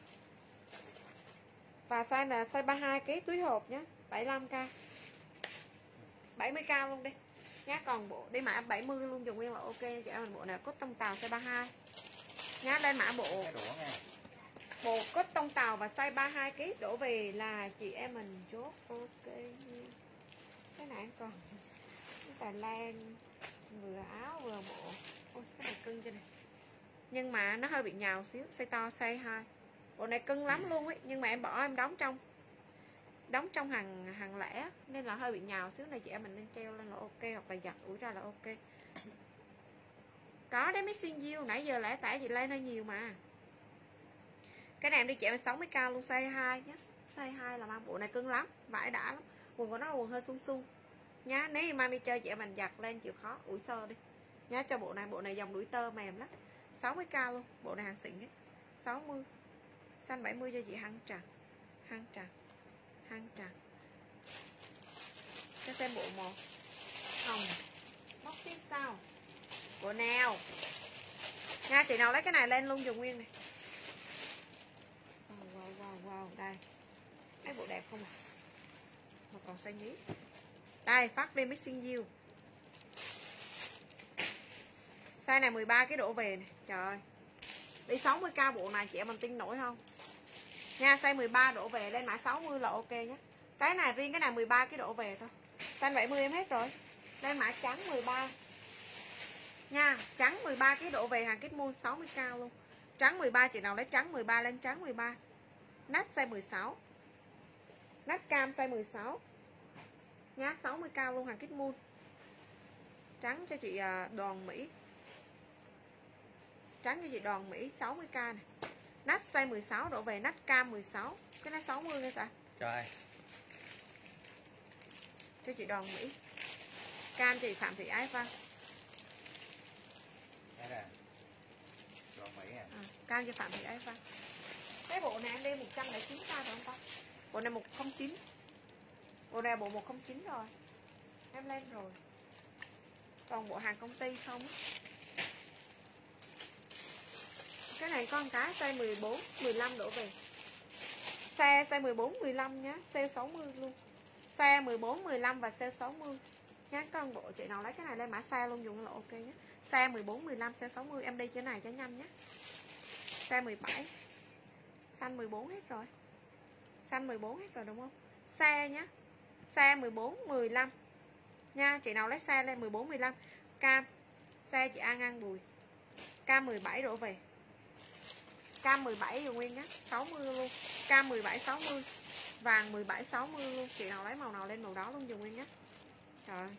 Và size là size ba mươi hai ký túi hộp nhé, bảy mươi lăm k. bảy mươi k luôn đi. Nhá, còn bộ đi mã bảy mươi luôn dùng nguyên là ok chị em, bộ này có tông tàu size ba mươi hai. Nhá, lên mã bộ. Bộ cốt tông tàu và size ba mươi hai ký đổ về là chị em mình chốt ok. Cái này em còn cái Tài Lan vừa áo vừa bộ. Ôi, cái này cưng cho này. Nhưng mà nó hơi bị nhào xíu, size to size hai. Bộ này cưng lắm luôn ấy, nhưng mà em bỏ em đóng trong đóng trong hàng hàng lẻ nên là hơi bị nhào xíu, này chị em mình nên treo lên là ok, hoặc là giặt ủi ra là ok. Có đấy, missing you nãy giờ lẻ tẻ chị lên hơi nhiều mà. Cái này em đi chị em sáu mươi k luôn, size hai nhé. Size hai là mang bộ này cưng lắm, vải đã lắm. Quần của nó là quần hơi sung sung nhá, nếu như mang đi chơi chị em mình giặt lên chịu khó ủi sơ đi nhá. Cho bộ này, bộ này dòng đuổi tơ mềm lắm, sáu mươi k luôn, bộ này hàng xịn ấy. sáu mươi. Xanh bảy mươi cho chị Hăng Trần. Hăng Trần. Hăng Trần. Cho xem bộ một. Hồng. Móc tiếp sao? Bộ nào? Nha, chị nào lấy cái này lên luôn dùng nguyên này. Wow, wow, wow, wow. Đây. Cái bộ đẹp không à? Mà còn size nhí. Đây, phát đi mixing you. Size này mười ba cái đổ về này. Trời ơi. Đi sáu mươi k bộ này chị em mình tin nổi không? Nha, size mười ba đổ về lên mã sáu mươi là ok nhé. Cái này riêng cái này mười ba cái đổ về thôi. Size bảy mươi em hết rồi. Lên mã trắng mười ba. Nha, trắng mười ba cái đổ về hàng kit mua sáu mươi k luôn. Trắng mười ba chị nào lấy trắng mười ba lên trắng mười ba. Nát size mười sáu. Nát cam size mười sáu. Nhá, sáu mươi k luôn hàng kit mua. Trắng cho chị Đoàn Mỹ. Trắng cho chị Đoàn Mỹ sáu mươi k này. Nát size mười sáu đổ về, nát cam mười sáu. Cái này sáu mươi hay sao? Rồi. Cho chị Đoàn Mỹ. Cam chị Phạm Thị Ái Văn. Đây nè. Đoàn Mỹ à. À, cam cho Phạm Thị Ái Văn. Cái bộ này em đi một trăm lẻ chín k phải không ta? Bộ này một không chín. Bộ này bộ một không chín rồi. Em lên rồi. Còn bộ hàng công ty không? Cái này con cái size mười bốn, mười lăm đổ về. Xe size mười bốn, mười lăm nhá, sale sáu mươi luôn. Xe mười bốn, mười lăm và sale sáu mươi. Nhá, con bộ chị nào lấy cái này lên mã xe luôn dùng là ok nhé. Xe mười bốn, mười lăm, sale sáu mươi, em đi cái này cho nhanh nhé. Xe mười bảy. Xanh mười bốn hết rồi. Xanh mười bốn hết rồi đúng không? Xe nhá. Xe mười bốn, mười lăm. Nha, chị nào lấy xe lên mười bốn, mười lăm. Cam. Xe chị An An Bùi. Cam mười bảy đổ về. Cam mười bảy Dùm Nguyên nhá, sáu mươi luôn. Cam mười bảy sáu mươi. Vàng mười bảy sáu mươi luôn. Chị nào lấy màu nào lên màu đó luôn Dùm Nguyên nhá. Trời ơi.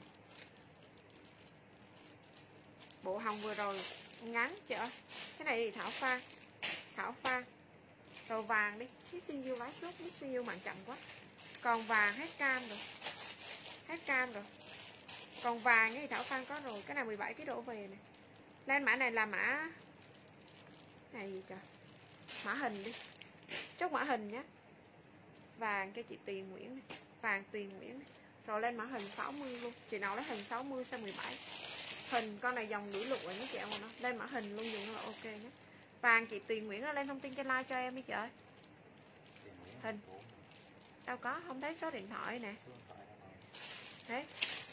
Bộ hồng vừa rồi ngắn chị ơi. Cái này thì Thảo Pha. Thảo Pha. Rồi vàng đi. Missing you lái trước. Missing you mạng chậm quá. Còn vàng hết cam rồi. Hết cam rồi. Còn vàng thì Thảo Phan có rồi. Cái này mười bảy cái đổ về này. Lên mã này là mã này gì trời, mã hình đi, chốt mã hình nhé. Vàng cho chị Tuyền Nguyễn này. Vàng Tuyền Nguyễn này. Rồi lên mã hình sáu mươi luôn. Chị nào lấy hình sáu mươi size mười bảy. Hình con này dòng đuổi lụa nhé chị em nó. Lên mã hình luôn dùng là ok nhé. Vàng chị Tuyền Nguyễn lên thông tin trên like cho em đi chị ơi. Hình đâu có, không thấy số điện thoại nè. Thế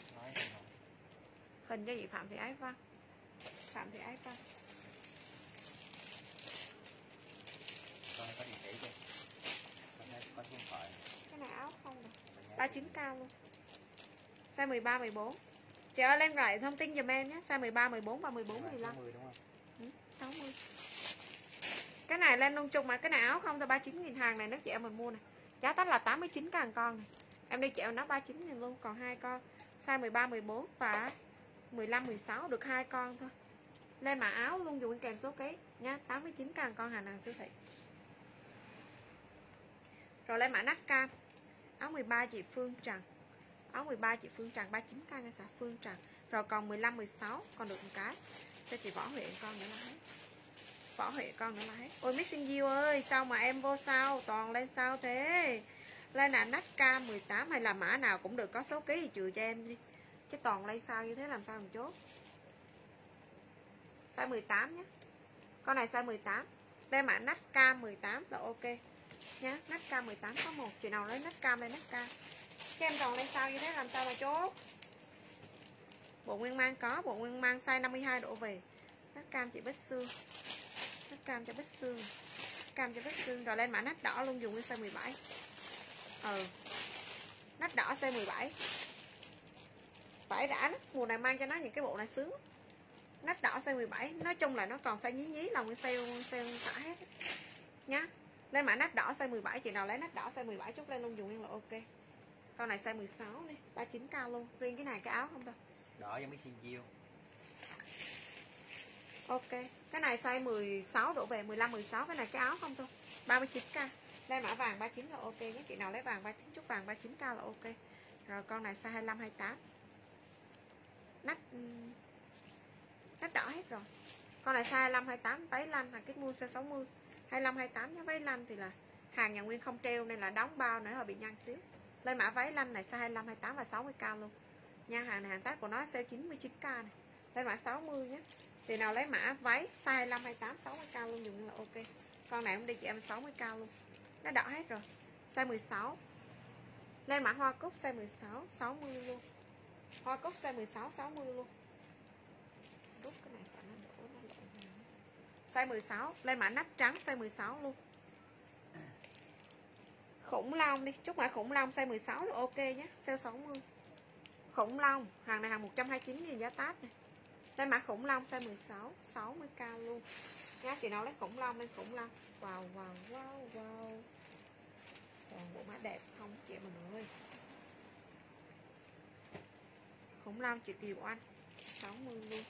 hình cho chị Phạm Thị Ái Văn. Phạm Thị Ái Văn. Con có địa chỉ chưa? Con này có số điện thoại. Cái này áo không rồi. ba mươi chín cao luôn. Size mười ba mười bốn. Chị ơi lên lại thông tin giùm em nhé. Size mười ba mười bốn và mười bốn mười lăm. sáu mươi đúng không? Ừ, sáu mươi. Cái này lên lung chung mà cái này áo không thôi ba mươi chín nghìn hàng này nếu chị em mình mua này. Giá tách là tám mươi chín càng con này. Em đi chị em nó ba mươi chín nghìn luôn, còn hai con. Size mười ba mười bốn và mười lăm mười sáu được hai con thôi. Lên mã áo luôn dùng kèm số ký nhá, tám mươi chín càng con hàng hàng siêu thị. Rồi lên mã nát cam. Áo mười ba chị Phương Trần. Áo mười ba chị Phương Trần ba mươi chín k ngay xã Phương Trần. Rồi còn mười lăm mười sáu còn được một cái. Cho chị Võ Huệ con nữa là hết. Võ Huệ con nữa là hết. Ôi Missing You ơi, sao mà em vô sao? Toàn lên sao thế? Lên là nát cam mười tám hay là mã nào cũng được có số ký thì trừ cho em đi. Chứ toàn lên sao như thế làm sao mình chốt. Size mười tám nhé. Con này size mười tám. Đây mã nát cam mười tám là ok nhá. Nát cam mười tám có một. Chị nào lấy nát cam lên nát cam. Chứ em toàn lên sao như thế làm sao mà chốt. Bộ nguyên mang có. Bộ nguyên mang size năm mươi hai độ về. Nát cam chị Bích Xương. Nát cam cho Bích Xương. Cam cho Bích Xương. Rồi lên mã nát đỏ luôn dùng size mười bảy. Ừ. Nát đỏ size mười bảy. Phải đã. Mùa này mang cho nó những cái bộ này sướng. Nát đỏ size mười bảy. Nói chung là nó còn size nhí nhí. Lòng sale sale xả hết nhá. Lên mã nát đỏ size mười bảy. Chị nào lấy nát đỏ size mười bảy chốt lên luôn dùng là ok. Con này size mười sáu này, ba mươi chín k luôn. Riêng cái này cái áo không thôi. Đỏ với Missing You. Ok. Cái này size mười sáu đổ về, mười lăm mười sáu. Cái này cái áo không thôi, ba mươi chín k. Lên mã vàng ba mươi chín là ok nhé. Chị nào lấy vàng ba mươi chín chút vàng ba mươi chín k là ok. Rồi con này size hai mươi lăm hai mươi tám. Nách nách đỏ hết rồi. Con này size hai mươi lăm hai mươi tám, váy lanh là cái mua size sáu mươi. hai mươi lăm hai mươi tám nhé. Váy lanh thì là hàng nhà nguyên không treo nên là đóng bao nữa hơi bị nhăn xíu. Lên mã váy lanh này size hai mươi lăm hai mươi tám và sáu mươi k luôn nha. Hàng này hàng tác của nó sale chín mươi chín k này. Lên mã sáu mươi nhé. Thì nào lấy mã váy size hai mươi lăm hai mươi tám sáu mươi k luôn dùng là ok. Con này em đi chị em sáu mươi k luôn. Nó đỏ hết rồi. Size mười sáu. Lên mã hoa cúc size mười sáu sáu mươi luôn. Hoa cúc size mười sáu sáu mươi luôn. Rút cái này sợ nó đổ nó lộn. Size mười sáu. Lên mã nách trắng size mười sáu luôn. Khủng long đi, chúc mã khủng long size mười sáu là ok nhé. Sale sáu mươi. Khủng long, hàng này hàng một trăm hai mươi chín nghìn giá tát này. Lên mã khủng long size mười sáu, sáu mươi k luôn. Nhá, chị nào lấy khủng long lên khủng long. Wow wow wow wow. Toàn bộ mã đẹp không chị mình ơi. Khủng long chị Kiều Anh sáu mươi luôn.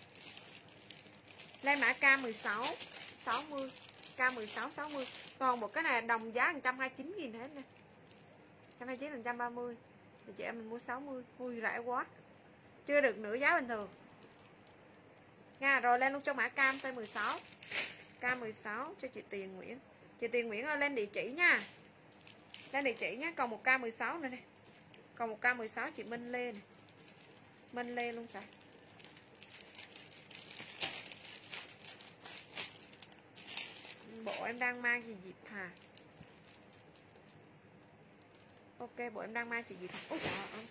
Lên mã K mười sáu sáu mươi. K mười sáu sáu mươi. Còn một cái này đồng giá một trăm hai mươi chín nghìn hết nè. một trăm hai mươi chín một trăm ba mươi. Thì chị em mình mua sáu mươi. Ui rẻ quá. Chưa được nửa giá bình thường nha. Rồi lên luôn cho mã cam size mười sáu. Cam mười sáu cho chị Tiền Nguyễn. Chị Tiền Nguyễn ơi lên địa chỉ nha. Lên địa chỉ nhé. Còn một K mười sáu nữa này. Còn một K mười sáu chị Minh Lê này. Minh Lê luôn sao. Bộ em đang mang gì dịp hà. Ok bộ em đang mang chị dịp. Ôi trời ơi.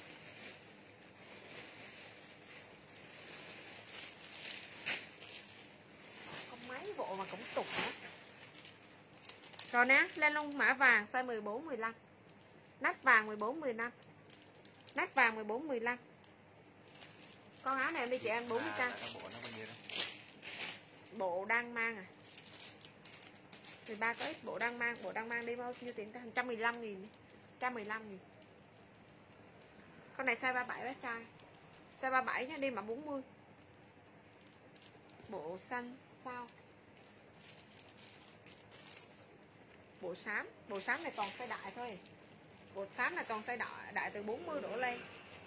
Có mấy bộ mà cũng tục hả. Rồi nè. Lên luôn mã vàng size mười bốn mười lăm. Nách vàng mười bốn mười lăm. Nách vàng mười bốn mười lăm. Con áo này em đi chị em bốn mươi k. À, bộ nó bao nhiêu đó? Bộ đang mang à. mười ba có ít, bộ đang mang, bộ đang mang đi bao nhiêu tiền ta? một trăm mười lăm nghìn đi. một trăm mười lăm nghìn. Con này size ba mươi bảy bé trai. Size ba mươi bảy nha, đi mà bốn mươi. Bộ xanh sao? Bộ xám, bộ xám này còn size đại thôi. Bộ xám này còn size đại, đại từ bốn mươi đổ lên.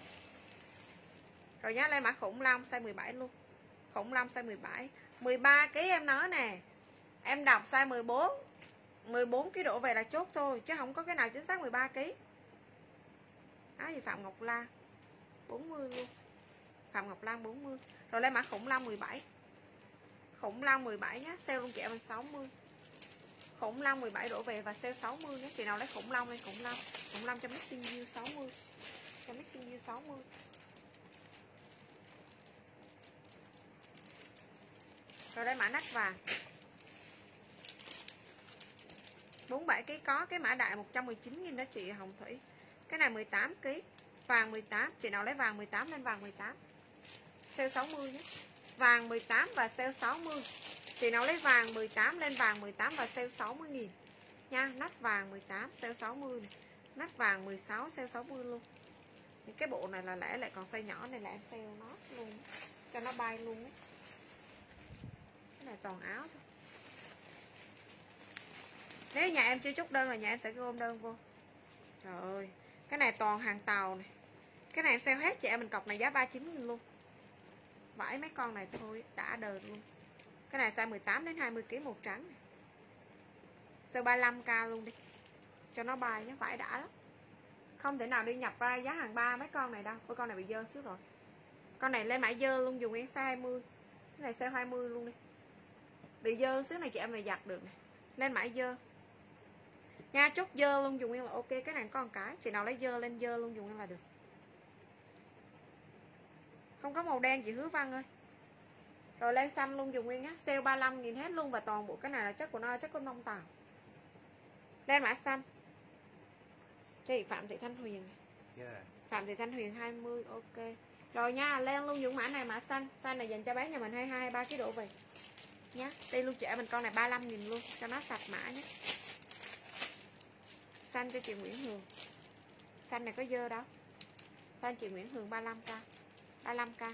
Rồi nhá, lên mã khủng long size mười bảy luôn. Khủng long size mười bảy. mười ba ký em nói nè. Em đọc size mười bốn. mười bốn ký đổ về là chốt thôi, chứ không có cái nào chính xác mười ba ký. Áo gì Phạm Ngọc Lan bốn mươi luôn. Phạm Ngọc Lan bốn mươi. Rồi lên mã khủng long mười bảy. Khủng long mười bảy nhá, sale luôn chị em mình sáu mươi. Khủng long mười bảy đổ về và sale sáu mươi nhé. Chị nào lấy khủng long lên khủng long. Khủng long cho mixing view sáu mươi. Cho mixing view sáu mươi. Rồi đây mã nách vàng. bốn mươi bảy ký có cái mã đại một trăm mười chín nghìn đó chị Hồng Thủy. Cái này mười tám ký. Vàng mười tám, chị nào lấy vàng mười tám lên vàng mười tám. Sale sáu mươi nhé. Vàng mười tám và sale sáu mươi. Chị nào lấy vàng mười tám lên vàng mười tám và sale sáu mươi nghìn nha. Nách vàng mười tám, sale sáu mươi này. Nách vàng mười sáu, sale sáu mươi luôn. Những cái bộ này là lẻ lại còn size nhỏ này là em sale nó luôn. Cho nó bay luôn. Cái này toàn áo thôi. Nếu nhà em chưa chốt đơn là nhà em sẽ gom đơn vô. Trời ơi, cái này toàn hàng tàu này. Cái này em sale hết chị em mình, cọc này giá ba mươi chín nghìn luôn. Vải mấy con này thôi, đã đời luôn. Cái này size mười tám đến hai mươi ký màu trắng này. Size ba mươi lăm k luôn đi. Cho nó bay nhé, vải đã lắm. Không thể nào đi nhập ra giá hàng ba mấy con này đâu. Ôi con này bị dơ xíu rồi. Con này lên mã dơ luôn, dùng em size hai mươi. Cái này size hai mươi luôn đi. Bị dơ xíu này chị em về giặt được này. Lên mã dơ nha, chốt dơ luôn dùng nguyên là ok. Cái này có một cái, chị nào lấy dơ lên dơ luôn dùng nguyên là được. Không có màu đen chị Hứa Văn ơi. Rồi lên xanh luôn dùng nguyên nhá. Sale ba mươi lăm nghìn hết luôn. Và toàn bộ cái này là chất của nó, chất của nông tàu. Lên mã xanh. Chị Phạm Thị Thanh Huyền này. Yeah. Phạm Thị Thanh Huyền hai mươi, ok. Rồi nha, lên luôn những mã này mã xanh. Xanh này dành cho bé nhà mình hai mươi hai, hai mươi ba ký độ về nhá. Đi luôn chị mình, con này ba mươi lăm nghìn luôn. Cho nó sạch mã nhé. Xanh cho chị Nguyễn Hường. Xanh này có dơ đâu. Xanh chị Nguyễn Hường ba mươi lăm k. ba mươi lăm k.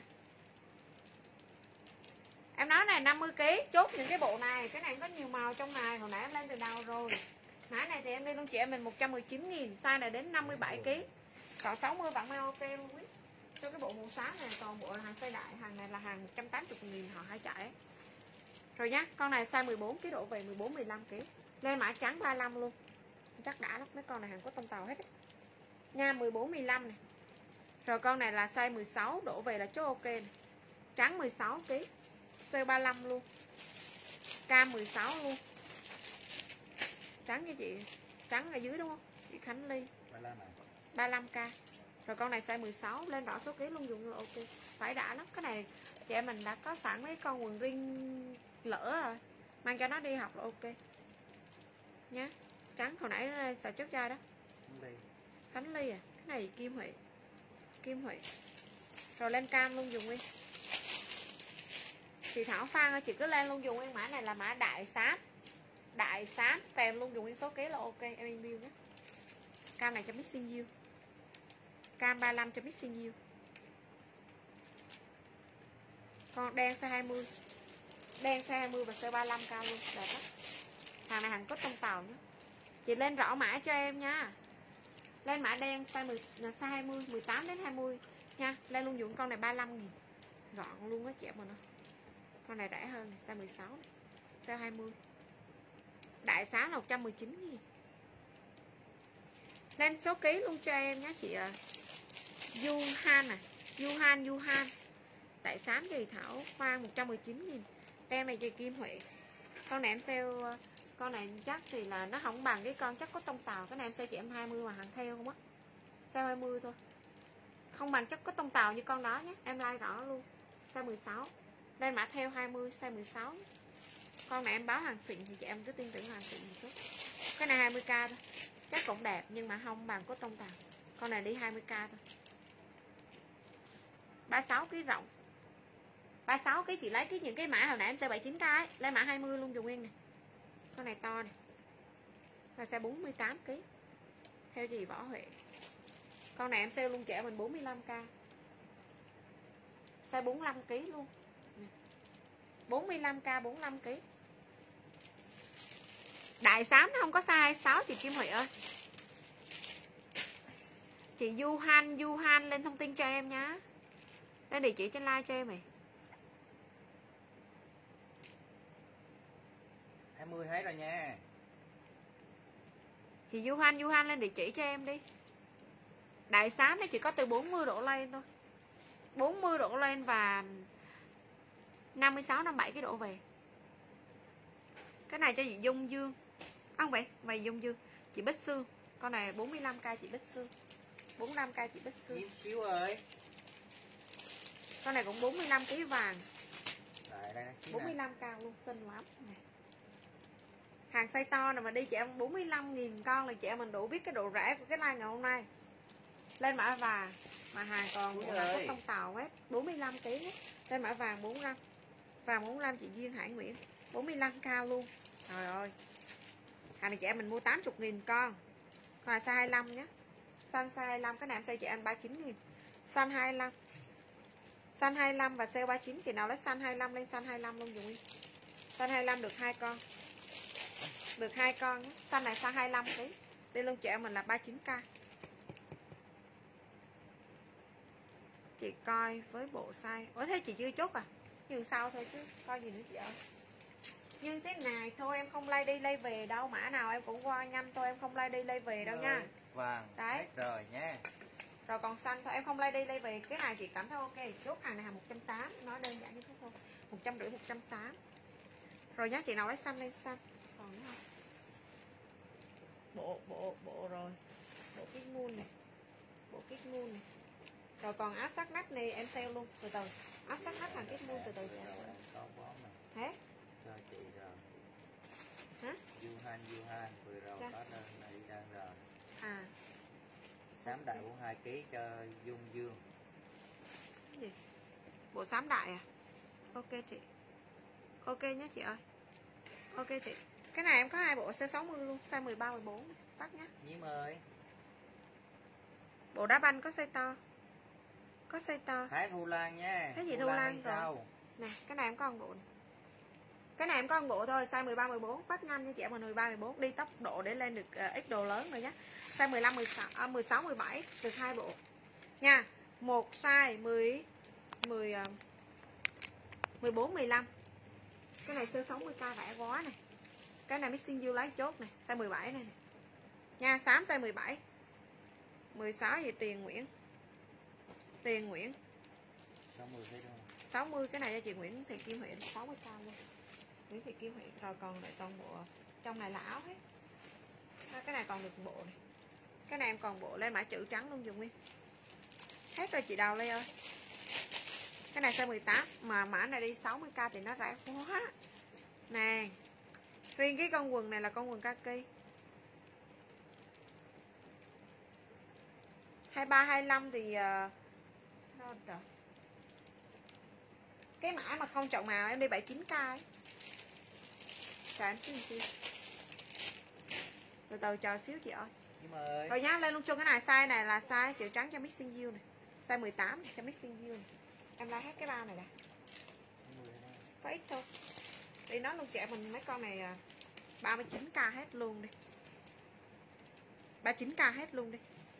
Em nói này năm mươi ký, chốt những cái bộ này. Cái này có nhiều màu trong này. Hồi nãy em lên từ đầu rồi. Mã này thì em đi luôn chị em mình một trăm mười chín nghìn. Size này đến năm mươi bảy ký. Còn sáu mươi bạn mang ok luôn quý. Cho cái bộ màu xám này, còn bộ là hàng size đại. Hàng này là hàng một trăm tám mươi nghìn họ hay chạy ấy. Rồi nhá, con này size mười bốn ký độ về mười bốn mười lăm ký. Lên mã trắng ba mươi lăm luôn. Chắc đã lắm, mấy con này hàng có tông tàu hết ấy. Nha, mười bốn mười lăm này. Rồi con này là size mười sáu đổ về là chốt ok này. Trắng mười sáu ký. Size ba mươi lăm luôn. Cam mười sáu luôn. Trắng nha chị. Trắng ở dưới đúng không? Chị Khánh Ly. ba mươi lăm k. Rồi con này size mười sáu, lên rõ số ký luôn dùng là ok. Phải đã lắm. Cái này chị em mình đã có sẵn mấy con quần ring lỡ rồi. Mang cho nó đi học là ok. Nhá. Trắng hồi nãy xài chốt chai đó. Khánh Ly à. Cái này Kim Huệ. Kim Huệ. Rồi lên cam luôn dùng nguyên. Chị Thảo Phan ơi, chị cứ lên luôn dùng nguyên. Mã này là mã đại xám. Đại xám kèm luôn dùng nguyên số ký là ok. Em in bill nhé. Cam này cho mixing you. Cam ba mươi lăm cho mixing you. Con đen size hai mươi. Đen size hai mươi và size ba mươi lăm k luôn. Đẹp lắm. Hàng này hàng có tông tàu nhé. Chị lên rõ mã cho em nha. Lên mã đen size mười, size hai mươi, mười tám đến hai mươi nha. Lên luôn dùng con này ba mươi lăm nghìn. Gọn luôn á chị em mình ơi. Con này rẻ hơn, size mười sáu này. Size hai mươi. Đại xá là một trăm mười chín nghìn. Lên số ký luôn cho em nhé chị ạ. Yuhan à. Yuhan, Yuhan. Đại xám gì Thảo Phan một trăm mười chín nghìn. Tem này cho Kim Huệ. Con này em sale. Con này chắc thì là nó không bằng cái con chắc có tông tàu. Cái này em sale chị em hai mươi mà hàng theo không á. Sale hai mươi thôi. Không bằng chắc có tông tàu như con đó nhé. Em like rõ luôn. Size mười sáu. Lên mã theo hai mươi, size mười sáu nhé. Con này em báo hàng xịn thì chị em cứ tin tưởng hàng xịn một chút. Cái này hai mươi k thôi. Chắc cũng đẹp nhưng mà không bằng có tông tàu. Con này đi hai mươi k thôi. ba mươi sáu ký rộng. ba mươi sáu ký chị lấy cái những cái mã hồi nãy em sale bảy mươi chín k ấy. Lên mã hai mươi luôn dùng nguyên này. Con này to này. Là size bốn mươi tám ki lô gam. Theo chị Võ Huệ. Con này em sale luôn trẻ mình bốn mươi lăm k. Size bốn mươi lăm ki lô gam luôn. bốn mươi lăm k, bốn mươi lăm ki lô gam. Đại xám nó không có size sáu chị Kim Huệ ơi. Chị Du Han, Du Han lên thông tin cho em nhá. Lên địa chỉ trên like cho em này. hai mươi hết rồi nha. Chị Du Han, Du Han lên địa chỉ cho em đi. Đại xám này chỉ có từ bốn mươi độ lên thôi. bốn mươi độ lên và năm mươi sáu, năm mươi bảy cái độ về. Cái này cho chị Dung Dương. À, không vậy, vậy Dung Dương. Chị Bích Sương. Con này bốn mươi lăm k chị Bích Sương. bốn mươi lăm k chị Bích Sương. Nhiêu xíu ơi. Con này cũng bốn mươi lăm ki lô gam vàng. Rồi, đây xíu bốn mươi lăm k luôn, xinh lắm. Hàng size to này mà đi chị em bốn mươi lăm nghìn con là chị em mình đủ biết cái độ rẻ của cái line ngày hôm nay. Lên mã vàng mà hàng còn bộ hàng có tông tàu hết, bốn mươi lăm ki lô gam. Lên mã vàng bốn mươi lăm. Vàng bốn mươi lăm chị Duyên Hải Nguyễn, bốn mươi lăm k luôn. Trời ơi. Hàng này chị em mình mua tám mươi nghìn con. Còn là size hai mươi lăm nhé. Xanh size hai mươi lăm, cái này em size chị em ba mươi chín nghìn. Xanh hai mươi lăm. Xanh hai mươi lăm và sale ba mươi chín, chị nào lấy xanh hai mươi lăm lên xanh hai mươi lăm luôn dùng đi. Xanh hai mươi lăm được hai con. Được hai con nhé. Xanh này size hai mươi lăm ký. Đi luôn chị em mình là ba mươi chín k. Chị coi với bộ size. Ủa thế chị chưa chốt à? Nhưng sau thôi chứ coi gì nữa chị ơi. Nhưng thế này thôi em không lay đi lay về đâu. Mã nào em cũng qua nhanh thôi, em không lay đi lay về đâu nha. Vàng. Đấy. Hết rồi nha. Rồi còn xanh thôi, em không lay đi lay về. Cái này chị cảm thấy ok. Chốt hàng này hàng một trăm tám mươi. Nói đơn giản như thế thôi. một trăm rưỡi, một trăm tám mươi. Rồi nhá, chị nào lấy xanh lên xanh. Còn nữa không? Bộ, bộ, bộ rồi. Bộ kích moon này. Bộ kích moon này. Rồi còn áo sắc nách này em sale luôn. Từ từ. Áo sắc nách hàng kích moon từ từ. Con bón này. Thế? Cho chị rồi. Hả? Du Han, Du Han vừa rồi Dạ. có đơn này đang rồi. À. Xám đại bốn mươi hai ki lô gam cho Dung Dương. Cái gì? Bộ xám đại à? Ok chị. Ok nhé chị ơi. Ok chị. Cái này em có hai bộ size sáu mươi luôn, size mười ba, mười bốn. Phát nhá. Nhiếm ơi. Bộ đá banh có size to. Có size to. Thái Thu Lan nha. Cái gì Thu Lan rồi? Sao? Nè, cái này em có một bộ này. Cái này em có một bộ thôi, size mười ba, mười bốn. Phát nhanh cho chị em mình mười ba, mười bốn. Đi tốc độ để lên được uh, ít đồ lớn rồi nhé. Size mười lăm, mười sáu, à, mười sáu, mười bảy. Được hai bộ. Nha. Một size mười, mười, uh, mười bốn, mười lăm. Cái này size sáu mươi k rẻ quá này. Cái này mixing you lấy chốt này. Size mười bảy này, này. Nha, xám size mười bảy. mười sáu gì Tiền Nguyễn. Tiền Nguyễn. sáu mươi thấy không? sáu mươi, cái này cho chị Nguyễn Thị Kim Huệ sáu mươi k luôn. Nguyễn Thị Kim Huệ. Rồi còn lại toàn bộ trong này là áo hết. Cái này còn được bộ này. Cái này em còn bộ lên mã chữ trắng luôn dùng nguyên. Hết rồi chị Đào Lê ơi. Cái này size mười tám mà mã này đi sáu mươi k thì nó rẻ quá. Nè. Riêng cái con quần này là con quần kaki. hai mươi ba, hai mươi lăm thì uh... rồi. Cái mã mà không chọn màu em đi bảy mươi chín k ấy. Chờ em xíu xíu. Từ từ chờ xíu chị ơi. Ơi. Rồi nhá, lên luôn cho cái này. Size này là size chữ trắng cho mixing you này. Size mười tám cho mixing you này. Em la hết cái bao này nè. Có ít thôi. Đi nói luôn chị em mình mấy con này ba mươi chín k hết luôn đi. ba mươi chín k hết luôn đi.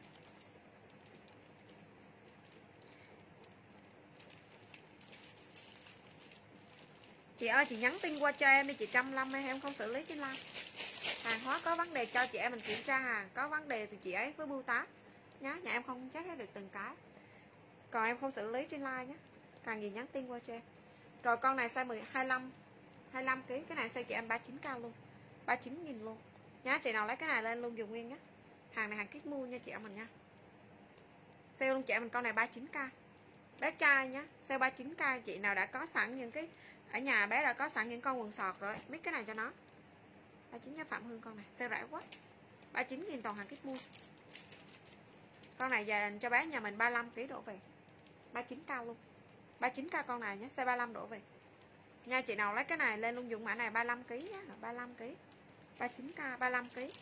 Chị ơi, chị nhắn tin qua cho em đi chị Trâm Lâm hay em không xử lý trên live. Hàng hóa có vấn đề cho chị em mình kiểm tra hàng. Có vấn đề thì chị ấy với bưu tá nhá. Nhà em không check hết được từng cái. Còn em không xử lý trên live nhé. Càng gì nhắn tin qua cho em. Rồi con này size mười hai lăm, hai mươi lăm ký. Cái này size chị em ba mươi chín k luôn, ba mươi chín nghìn luôn nhá. Chị nào lấy cái này lên luôn dùng nguyên nhé. Hàng này hàng kit mua nha chị em mình nha. Sale luôn chị em mình con này ba mươi chín k. Bé trai nhá. Sale ba mươi chín k. Chị nào đã có sẵn những cái ở nhà bé đã có sẵn những con quần sọt rồi, mix cái này cho nó. ba mươi chín cho Phạm Hương con này, sale rẻ quá. ba mươi chín nghìn toàn hàng kit mua. Con này dành cho bé nhà mình ba mươi lăm ký đổ về. ba mươi chín k luôn. ba mươi chín k con này nhé, size ba mươi lăm đổ về. Nha chị nào lấy cái này lên luôn dùng mã này ba mươi lăm ký nhé, ba mươi lăm ký. ba mươi chín k, ba mươi lăm ki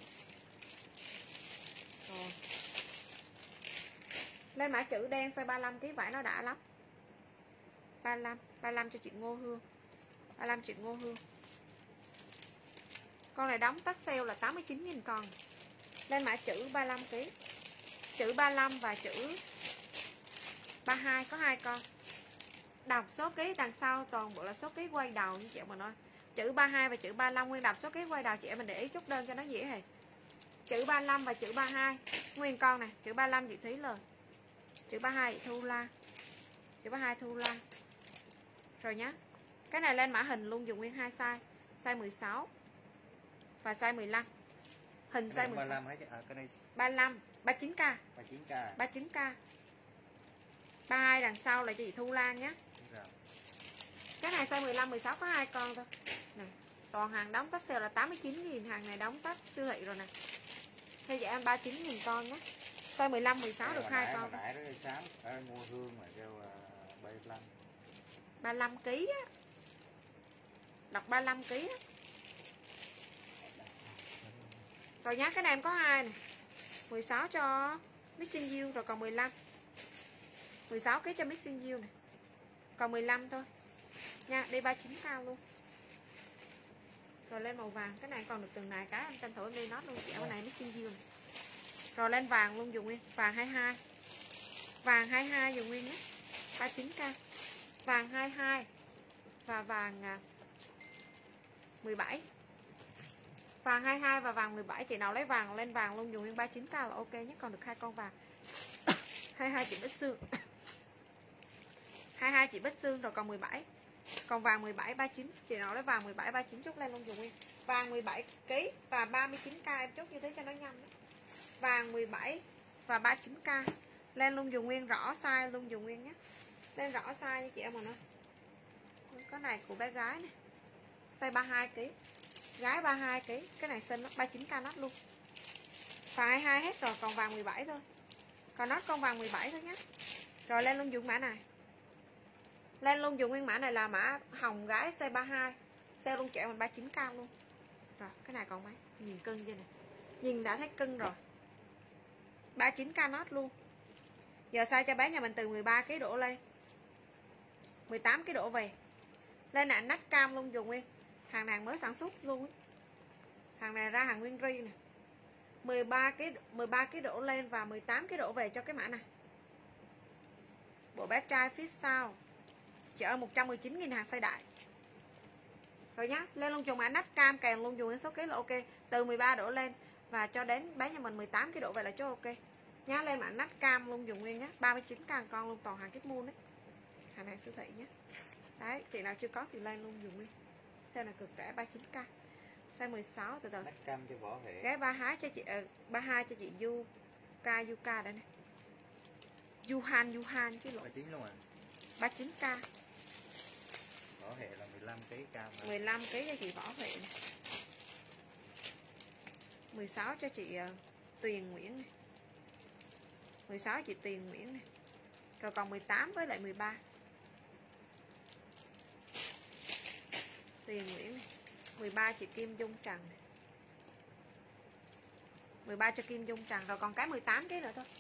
lô gam. Rồi. Lên mã chữ đen size ba mươi lăm ki lô gam, vải nó đã lắm. ba mươi lăm, ba mươi lăm cho chị Ngô Hương. ba mươi lăm chị Ngô Hương. Con này đóng tách sale là tám mươi chín nghìn con. Lên mã chữ ba mươi lăm ki lô gam. Chữ ba mươi lăm và chữ ba mươi hai có hai con. Đọc số ký đằng sau toàn bộ là số ký quay đầu như chị em mình ơi. Chữ ba mươi hai và chữ ba mươi lăm Nguyên đọc số ký quay đầu, chị em mình để ý chút đơn cho nó dễ hề. Chữ ba mươi lăm và chữ ba mươi hai nguyên con này, chữ ba mươi lăm chị Thúy Lời. Chữ ba mươi hai chị Thu La. Chữ ba mươi hai Thu La. Rồi nhá. Cái này lên mã hình luôn, dùng nguyên hai size, size mười sáu và size mười lăm. Hình size mười sáu. À, cái này ba mươi lăm, ba mươi chín k. ba mươi chín k. ba mươi chín k. ba mươi hai đằng sau là cho chị Thu Lan nhé. Rồi. Cái này size mười lăm, mười sáu có hai con thôi. Này, toàn hàng đóng tách sale là tám mươi chín nghìn, hàng này đóng tách siêu thị rồi nè. Theo dõi em ba mươi chín nghìn con nhé. Size mười lăm, mười sáu được hai con. Nãy đó sáng ở mua hương mà kêu uh, ba mươi lăm. ba mươi lăm ki lô gam á. Đọc ba mươi lăm ki lô gam á. Rồi nhá, cái này em có hai nè. mười sáu cho Missing You rồi còn mười lăm. mười sáu ký cho Missing You này. Còn mười lăm thôi. Nha, đi ba mươi chín k luôn. Rồi lên màu vàng, cái này còn được từng này cái em tranh thủ em đi nốt luôn, chị ở bên này Missing You này. Rồi lên vàng luôn dùng nguyên, vàng hai mươi hai. Vàng hai mươi hai dùng nguyên nhé. ba mươi chín k. Vàng hai mươi hai và vàng mười bảy. Vàng hai mươi hai và vàng mười bảy, chị nào lấy vàng lên vàng luôn dùng nguyên ba mươi chín k là ok nhé, còn được hai con vàng. hai mươi hai chị Bích Sương. hai mươi hai chị Bích Sương rồi còn mười bảy. Còn vàng mười bảy ba mươi chín, chị nào lấy vàng mười bảy ba mươi chín chốt lên luôn dùng nguyên. Vàng mười bảy ký và ba mươi chín k em chốt như thế cho nó nhanh đó. Vàng mười bảy và ba mươi chín k lên luôn dùng nguyên, rõ size luôn dùng nguyên nhé. Lên rõ size nha chị em mình ơi. Cái này của bé gái này. Size ba mươi hai ki lô gam. Gái ba mươi hai ki lô gam, cái này xinh lắm, ba mươi chín k nốt luôn. Vàng hai mươi hai hết rồi, còn vàng mười bảy thôi. Còn nốt con vàng mười bảy thôi nhé. Rồi lên luôn dùng mã này. Lên luôn dùng nguyên mã này là mã hồng gái size ba mươi hai. Sale luôn trẻ mình ba mươi chín k luôn. Rồi, cái này còn mấy? Nhìn cưng chưa nè. Nhìn đã thấy cưng rồi. ba mươi chín k nốt luôn. Giờ size cho bé nhà mình từ mười ba ki lô gam đổ lên. mười tám ki lô gam đổ về. Lên là nách cam luôn dùng nguyên. Hàng này mới sản xuất luôn ấy. Hàng này ra hàng nguyên ri nè. mười ba ki lô gam mười ba ki lô gam đổ lên và mười tám ki lô gam đổ về cho cái mã này. Bộ bé trai phía sau. Chợ một trăm mười chín nghìn hàng size đại. Rồi nhá, lên luôn dùng mã nách cam kèm luôn dùng số ký là ok. Từ mười ba đổ lên và cho đến bé nhà mình mười tám ki lô gam đổ về là cho ok. Nhá, lên mã nách cam luôn dùng nguyên nhá, ba mươi chín k con luôn, toàn hàng Kip Moon đấy. Hàng này siêu thị nhé. Đấy, chị nào chưa có thì lên luôn dùng nguyên. Sale này cực rẻ ba mươi chín k. Size mười sáu từ từ. Nách cam cho Võ Huệ. Cái ba mươi hai cho chị uh, ba mươi hai cho chị Yuka Yuka đây này. Yuhan Yuhan chứ lộn. ba mươi chín luôn à. ba mươi chín k. Võ Huệ là mười lăm ký cam. Mà. mười lăm ký cho chị Võ Huệ này. mười sáu cho chị uh, Tuyền Nguyễn này. mười sáu chị Tuyền Nguyễn này. Rồi còn mười tám với lại mười ba. Tuyền Nguyễn này. mười ba chị Kim Dung Trần này. mười ba cho Kim Dung Trần. Rồi còn cái mười tám cái nữa thôi.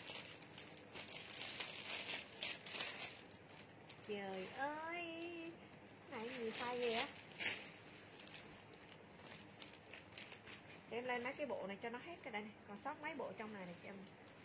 Trời ơi, này gì sai ghê á. Để em lên mấy cái bộ này cho nó hết cái đây này. Còn sót mấy bộ trong này này chị em.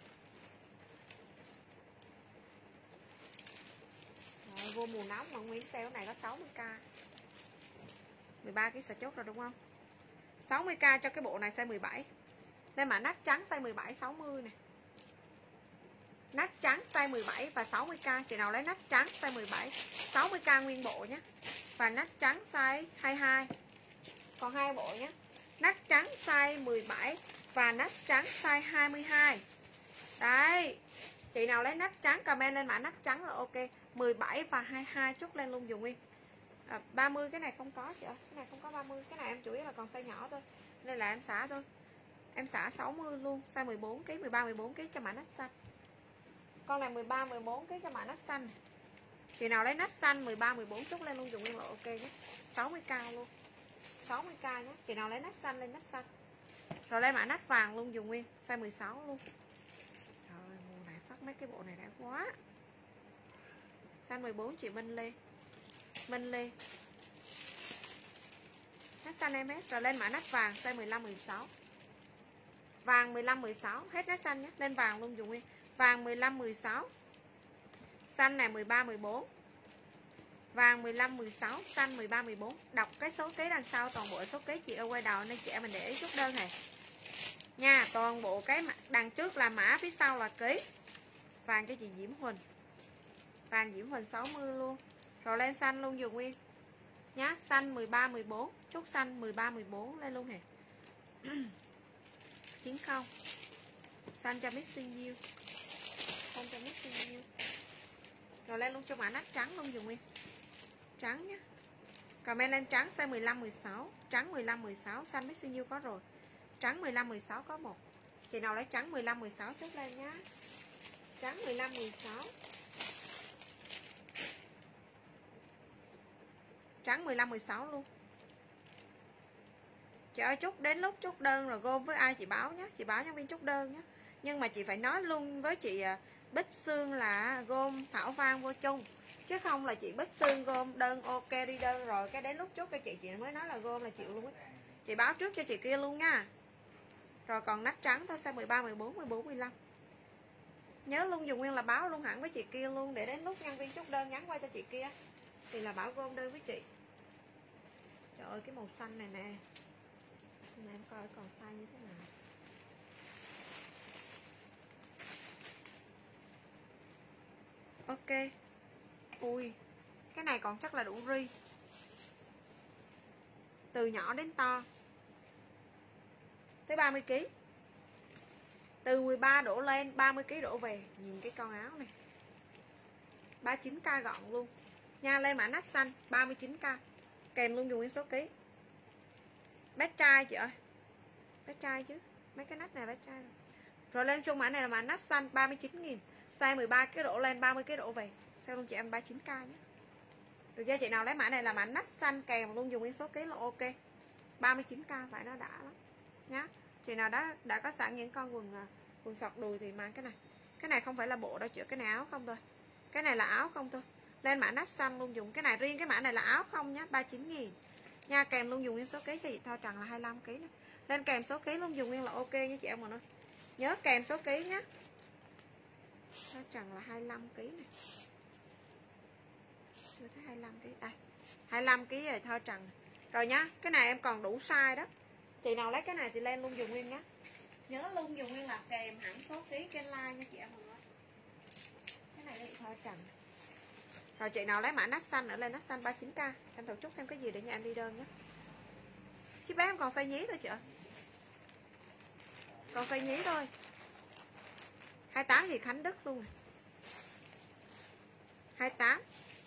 Rồi, vô mùa nóng mà nguyên sale này có sáu mươi k. mười ba cái sợi chốt rồi đúng không? sáu mươi k cho cái bộ này size mười bảy. Lên mã nách trắng size mười bảy sáu mươi nè. Nách trắng size mười bảy và sáu mươi k. Chị nào lấy nách trắng size mười bảy sáu mươi k nguyên bộ nhé. Và nách trắng size hai mươi hai. Còn hai bộ nhé. Nách trắng size mười bảy và nách trắng size hai mươi hai. Đấy. Chị nào lấy nách trắng comment lên mã nách trắng là ok. mười bảy và hai mươi hai chốt lên luôn dùng nguyên. À, ba mươi cái này không có chị ơi. Cái này không có ba mươi. Cái này em chủ yếu là còn size nhỏ thôi. Nên là em xả thôi. Em xả sáu mươi luôn. Size mười bốn ký, mười ba mười bốn ký cho mã nách xanh. Con này mười ba mười bốn ký cho mã nách xanh này. Chị nào lấy nách xanh mười ba mười bốn chốt lên luôn dùng nguyên là ok nhé. sáu mươi k luôn. sáu mươi k nhé. Chị nào lấy nách xanh lên nách xanh. Rồi lên mã nách vàng luôn dùng nguyên, size mười sáu luôn. Trời ơi, mùa này phát mấy cái bộ này đã quá. Size mười bốn chị Minh Lê. Minh Lê. Nách xanh em hết. Rồi lên mã nách vàng size mười lăm mười sáu. Vàng mười lăm mười sáu, hết nách xanh nhé. Lên vàng luôn dùng nguyên. Vàng mười lăm mười sáu. Xanh này mười ba mười bốn. Vàng mười lăm mười sáu, xanh mười ba mười bốn. Đọc cái số ký đằng sau, toàn bộ số ký chị ở quay đầu nên chị em mình để ý chút đơn này. Nha, toàn bộ cái đằng trước là mã, phía sau là ký. Vàng cho chị Diễm Huỳnh. Vàng Diễm Huỳnh sáu mươi luôn. Rồi lên xanh luôn dùng nguyên. Nhá, xanh mười ba mười bốn, trúc xanh mười ba mười bốn lên luôn hề. chín không. Xanh cho mixing you. Xanh cho mixing you. Rồi lên luôn cho mã nách trắng luôn dùng nguyên. Trắng nhé. Comment lên trắng size mười lăm mười sáu, trắng mười lăm mười sáu, xanh mixing you có rồi. Trắng mười lăm mười sáu có một. Chị nào lấy trắng mười lăm mười sáu chốt lên nhá. Trắng mười lăm mười sáu. Trắng mười lăm mười sáu luôn. Chị ơi chốt đến lúc chốt đơn rồi gom với ai chị báo nhé, chị báo nhân viên chốt đơn nhé. Nhưng mà chị phải nói luôn với chị Bích Sương là gom Thảo Vang vô chung, chứ không là chị Bích Sương gom đơn ok đi đơn rồi cái đến lúc chốt cho chị chị mới nói là gom là chịu luôn á. Chị báo trước cho chị kia luôn nha. Rồi còn nách trắng thôi, size mười ba mười bốn mười bốn mười lăm. Nhớ luôn dùng nguyên là báo luôn hẳn với chị kia luôn, để đến lúc nhân viên chốt đơn nhắn qua cho chị kia thì là bảo gom đơn với chị. Trời ơi cái màu xanh này nè. Nè em coi còn size như thế nào. Ok. Ui, cái này còn chắc là đủ ri. Từ nhỏ đến to. Tới ba mươi ki lô gam. Từ mười ba đổ lên, ba mươi ki lô gam đổ về. Nhìn cái con áo này. ba mươi chín k gọn luôn. Nha, lên mã nách xanh ba mươi chín k. Kèm luôn dùng nguyên số ký. Bé trai chị ơi. Bé trai chứ. Mấy cái nách này bé trai rồi. Rồi lên chung mã này là mã nách xanh ba mươi chín nghìn. Size mười ba ki lô gam đổ lên, ba mươi ki lô gam đổ về. Sao luôn chị em ba mươi chín k nhé. Được chưa, chị nào lấy mã này là mã nách xanh kèm luôn dùng nguyên số ký là ok. ba mươi chín k phải nó đã lắm nhá. Chị nào đã đã có sẵn những con quần quần sọt đùi thì mang cái này. Cái này không phải là bộ đâu chị, cái này áo không thôi. Cái này là áo không thôi. Lên mã nách xanh luôn dùng cái này, riêng cái mã này là áo không nhá, ba mươi chín nghìn. Nha, kèm luôn dùng nguyên số ký cho chị Thôi Trần là hai mươi lăm ki lô gam này. Lên kèm số ký luôn dùng nguyên là ok nha chị em mình ơi. Nhớ kèm số ký nhá. Thôi Trần là hai mươi lăm ki lô gam này. Chưa thấy hai mươi lăm ki lô gam. Đây. hai mươi lăm ki lô gam rồi Thôi Trần. Rồi nhá, cái này em còn đủ size đó. Chị nào lấy cái này thì lên luôn dùng nguyên nhá. Nhớ luôn dùng nguyên là kèm hẳn số ký trên like nha chị em mình ơi. Cái này thì Thôi Trần. Rồi chị nào lấy mã nách xanh ở lên nách xanh ba mươi chín k. Em thử chút thêm cái gì để nhà em đi đơn nhé. Chiếc bé em còn size nhí thôi chị ơi. Còn size nhí thôi. hai mươi tám gì Khánh Đức luôn này. hai mươi tám.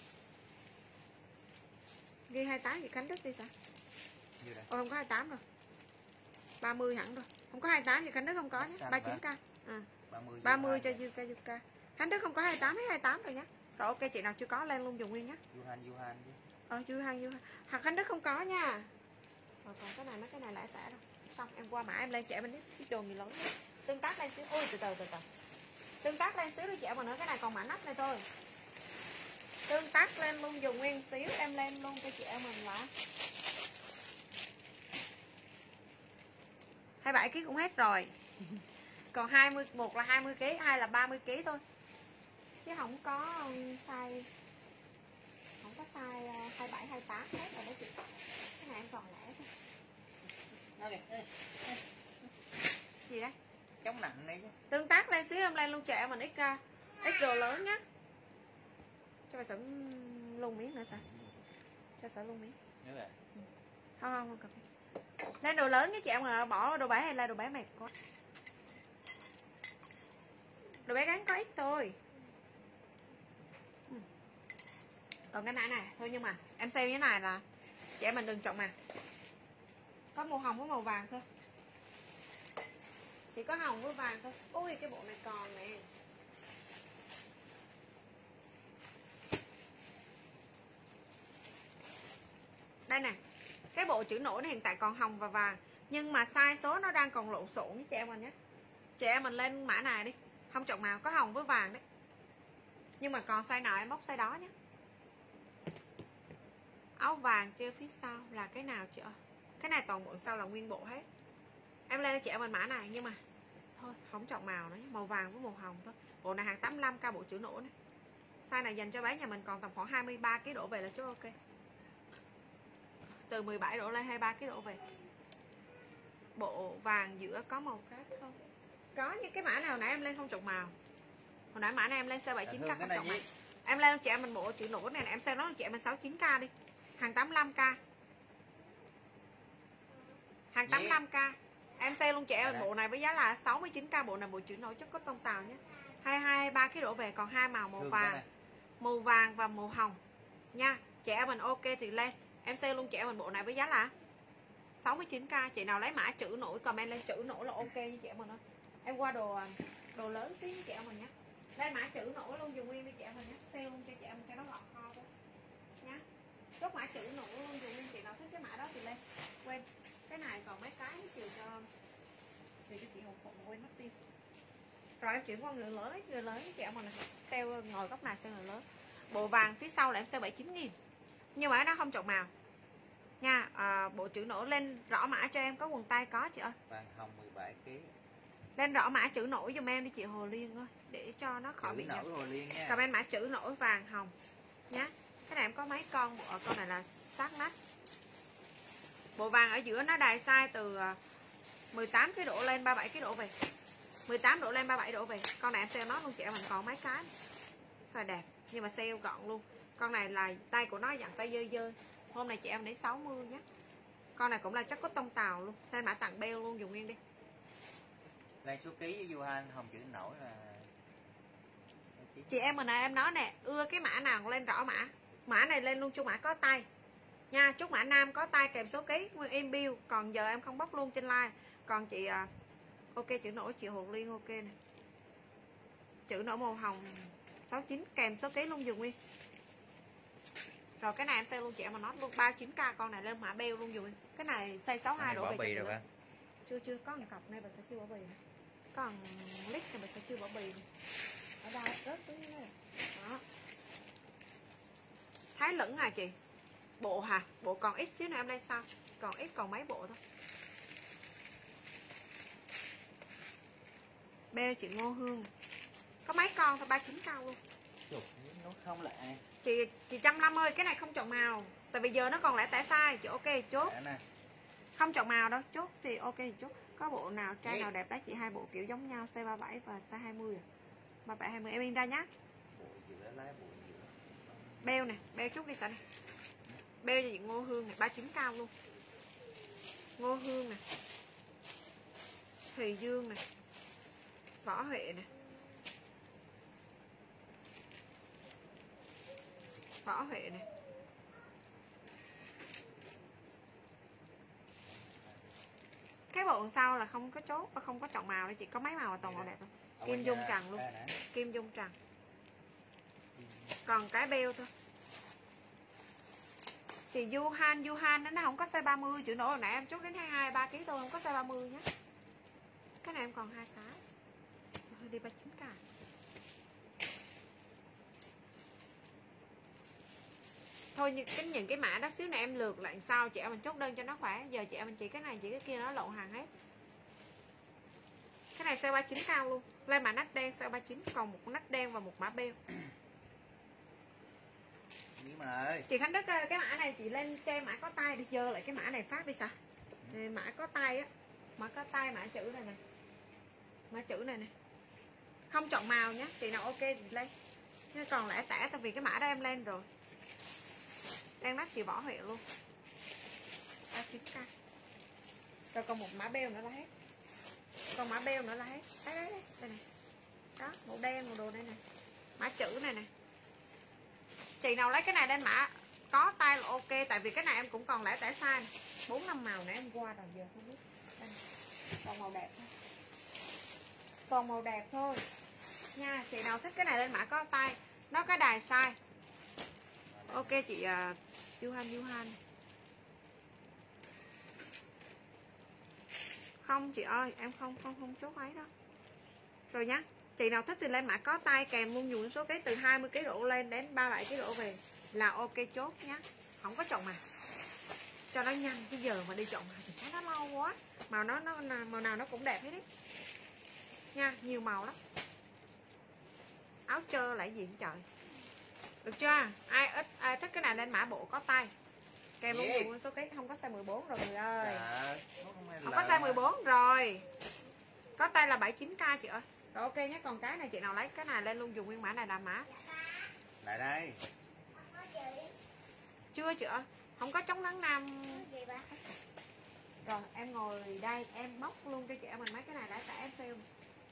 Ghi hai mươi tám gì Khánh Đức đi sao? Ồ không có hai mươi tám rồi. ba mươi hẳn rồi. Không có hai mươi tám gì Khánh Đức không có nhé. ba mươi chín k. À. ba mươi cho Yuka Yuka. Khánh Đức không có hai mươi tám, hết hai mươi tám rồi nhé. Rồi ok, chị nào chưa có lên luôn dùng nguyên nhé. Yuhan Yuhan chứ. Ờ Yuhan Yuhan. Hạt Khánh Đức không có nha. Rồi còn cái này mấy cái này lại tẻ rồi. Xong em qua mã em lên trẻ mình cái đồ gì lớn đó. Tương tác lên xíu. Ôi từ từ từ từ. Tương tác lên xíu đi chị em mà nữa, cái này còn mã nách này thôi. Tương tác lên luôn dùng nguyên xíu, em lên luôn cho chị em mình là hai mươi bảy ki lô gam cũng hết rồi. Còn hai mươi, một là hai mươi ki lô gam, hai là ba mươi ki lô gam thôi. Chứ không có size không có size hai mươi bảy hai mươi tám hết rồi đó chị. Cái này em còn lẻ thôi. Gì đấy? Chống nặng đấy chứ. Tương tác lên xíu em lên luôn trẻ mình x x đồ lớn nhá. Cho bà sợ luôn miếng nữa sao? Cho sợ luôn miếng. Nhớ rồi. Không không không cần. Lên đồ lớn với chị em mà bỏ đồ bé hay là đồ bé mệt quá. Đồ bé gắn có ít thôi. Còn cái này này thôi, nhưng mà em sale như thế này là chị em mình đừng chọn mà. Có màu hồng với màu vàng thôi. Chỉ có hồng với vàng thôi. Ui cái bộ này còn nè. Đây nè. Cái bộ chữ nổi này hiện tại còn hồng và vàng, nhưng mà size số nó đang còn lộn xộn với chị em mình nhé. Chị em mình lên mã này đi, không chọn màu, có hồng với vàng đấy. Nhưng mà còn size nào em bóc size đó nhé. Áo vàng treo phía sau là cái nào chị ơi? Cái này toàn bộ sau là nguyên bộ hết. Em lên cho chị em mình mã này, nhưng mà thôi không chọn màu nữa nhé. Màu vàng với màu hồng thôi. Bộ này hàng tám mươi lăm k bộ chữ nổi này. Size này dành cho bé nhà mình còn tầm khoảng hai mươi ba ki lô gam đổ về là chốt ok. Từ mười bảy đổ lên hai mươi ba ki lô gam đổ về. Bộ vàng giữa có màu khác không? Có, những cái mã nào nãy em lên không chọn màu. Hồi nãy mã này em lên size bảy mươi chín k không chọn màu. Em lên chị em mình bộ chữ nổi này, này em xem nó chị em mình sáu mươi chín k đi. Hàng tám mươi lăm k. Hàng tám mươi lăm k. Em sale luôn chị em bộ này với giá là sáu mươi chín k, bộ này bộ chữ nổi chất cốt tông tàu nhé. hai mươi hai hai mươi ba ki lô gam đổ về, còn hai màu màu vàng. Màu vàng và màu hồng nha. Chị em mình ok thì lên. Em sale luôn chị em mình bộ này với giá là sáu mươi chín k. Chị nào lấy mã chữ nổi comment lên chữ nổi là ok với chị em mình thôi. Em qua đồ đồ lớn tí với chị em mình nhé. Lên mã chữ nổi luôn dùng nguyên đi chị em mình nhé. Sale luôn cho chị em cho nó lọt kho thôi nhá. Chốt mã chữ nổi luôn dùng nguyên, chị nào thích cái mã đó thì lên. Quên cái này còn mấy cái chiều cho chiều cho chị Hồng Phụng quên mất tiêu. Rồi em chuyển qua người lớn, người lớn chị em mình này. Sale ngồi góc này sale người lớn. Bộ vàng phía sau là em sale bảy mươi chín nghìn. Nhưng mà nó không chọn màu nha. À, bộ chữ nổi lên rõ mã cho em, có quần tay có chị ơi. Vàng hồng mười bảy ki lô gam. Lên rõ mã chữ nổi giùm em đi chị Hồ Liên ơi, để cho nó khỏi chữ bị nổi nhập. Hồ Liên nha. Comment mã chữ nổi vàng hồng nhá. Cái này em có mấy con, bộ con này là sát nách. Bộ vàng ở giữa nó đài size từ mười tám ki lô gam đổ lên ba mươi bảy ki lô gam đổ về. mười tám đổ lên ba mươi bảy đổ về. Con này em sale nó luôn chị em mình còn mấy cái. Rất là đẹp, nhưng mà sale gọn luôn. Con này là tay của nó dạng tay dơi dơi. Hôm nay chị em lấy sáu mươi nhé. Con này cũng là chất cốt tông tàu luôn. Nên mã tặng beo luôn, dùng nguyên đi. Lên số ký với Johan hồng chữ nổi là chị em mình này em nói nè, ưa cái mã nào lên rõ mã. Mã này lên luôn chung mã có tay nha. Chúc mã nam có tay kèm số ký nguyên im bill. Còn giờ em không bóc luôn trên like. Còn chị uh, ok chữ nổi chị Hồ Liên ok nè. Chữ nổi màu hồng sáu mươi chín kèm số ký luôn dùng nguyên. Rồi cái này em sale luôn chị em mà nói luôn ba mươi chín k, con này lên mã beo luôn dùng. Cái này size sáu mươi hai đổ về cho chị rồi. Chưa chưa có một cọc này bà sẽ chưa bỏ bì này. Còn lít này bà sẽ chưa bỏ bì này. Ở đây rớt xuống này. Đó. Thái lửng à chị. Bộ hả? Bộ còn ít xíu nữa em lên sau. Còn ít còn mấy bộ thôi. Beo chị Ngô Hương. Có mấy con thôi ba mươi chín k luôn. Chục, nó không lại. Chị chị một trăm năm mươi, cái này không chọn màu. Tại bây giờ nó còn lẻ tẻ size, chị ok chốt. Không chọn màu đâu, chốt thì ok thì chốt. Có bộ nào trai nào đẹp đấy chị, hai bộ kiểu giống nhau, size ba mươi bảy và size hai mươi à. ba mươi bảy hai mươi em in ra nhá. Bộ giữa lá bộ giữa. Beo nè, beo chút đi sẵn. Beo cho chị Ngô Hương này, ba mươi chín k luôn. Ngô Hương nè. Thùy Dương nè. Võ Huệ nè. Võ Huệ nè. Cái bộ sau là không có chốt, không có chọn màu, chỉ có mấy màu là toàn màu đẹp thôi. Kim Dung Trần luôn. Kim Dung Trần. Còn cái beo thôi. Thì Johan, Johan nó không có size ba mươi, chữ nổi hồi nãy em chốt đến hai mươi hai ba ki lô gam tôi không có size ba mươi nhé. Cái này em còn hai cái. Thôi đi ba mươi chín k. Thôi những cái những cái mã đó xíu này em lượt lại sau chị em mình chốt đơn cho nó khỏe. Giờ chị em mình chỉ cái này chỉ cái kia nó lộn hàng hết. Cái này size ba mươi chín k luôn. Lên mã nách đen size ba mươi chín, còn một nách đen và một mã beo. Chị Khánh Đức cái mã này chị lên xem mã có tay đi, dơ lại cái mã này phát đi sao. Ừ. Mã có tay á, mã có tay mã chữ này nè. Mã chữ này nè. Không chọn màu nhé, chị nào ok thì lên. Nhưng còn lẻ tẻ tại vì cái mã đó em lên rồi. Đang nách chị Võ Huệ luôn. ba mươi chín k. Rồi còn một mã beo nữa là hết. Còn mã beo nữa là hết. Đấy đấy đấy, đây này. Đó, màu đen màu đồ đây này. Mã chữ này nè. Chị nào lấy cái này lên mã có tay là ok, tại vì cái này em cũng còn lẻ tẻ size bốn năm màu nãy em qua rồi giờ không biết. Đây. Còn màu đẹp thôi. Còn màu đẹp thôi. Nha, chị nào thích cái này lên mã có tay, nó có đài size. Ok chị uh, Yuhan Yuhan. Không chị ơi, em không không không chốt ấy đâu. Rồi nhá. Chị nào thích thì lên mã có tay kèm luôn dùng số cái từ hai mươi ki lô gam đổ lên đến ba mươi bảy ki lô gam đổ về là ok chốt nhá. Không có chọn mà. Cho nó nhanh, cái giờ mà đi chọn mà thì nó lâu quá. Màu nó nó màu nào nó cũng đẹp hết đấy. Nha, nhiều màu lắm. Áo trơ lại gì trời. Được chưa? Ai ít ai thích cái này lên mã bộ có tay. Kèm luôn dùng số cái không có size mười bốn rồi người ơi. Dạ, Không có size mười bốn rồi. Có tay là bảy mươi chín k chị ơi. Rồi ok nhé, còn cái này chị nào lấy cái này lên luôn dùng nguyên mã này làm mã. lại đây. Chưa chị ơi. Không có chống nắng nam. Rồi em ngồi đây em móc luôn cho chị em mình mấy cái này đã tại em sale.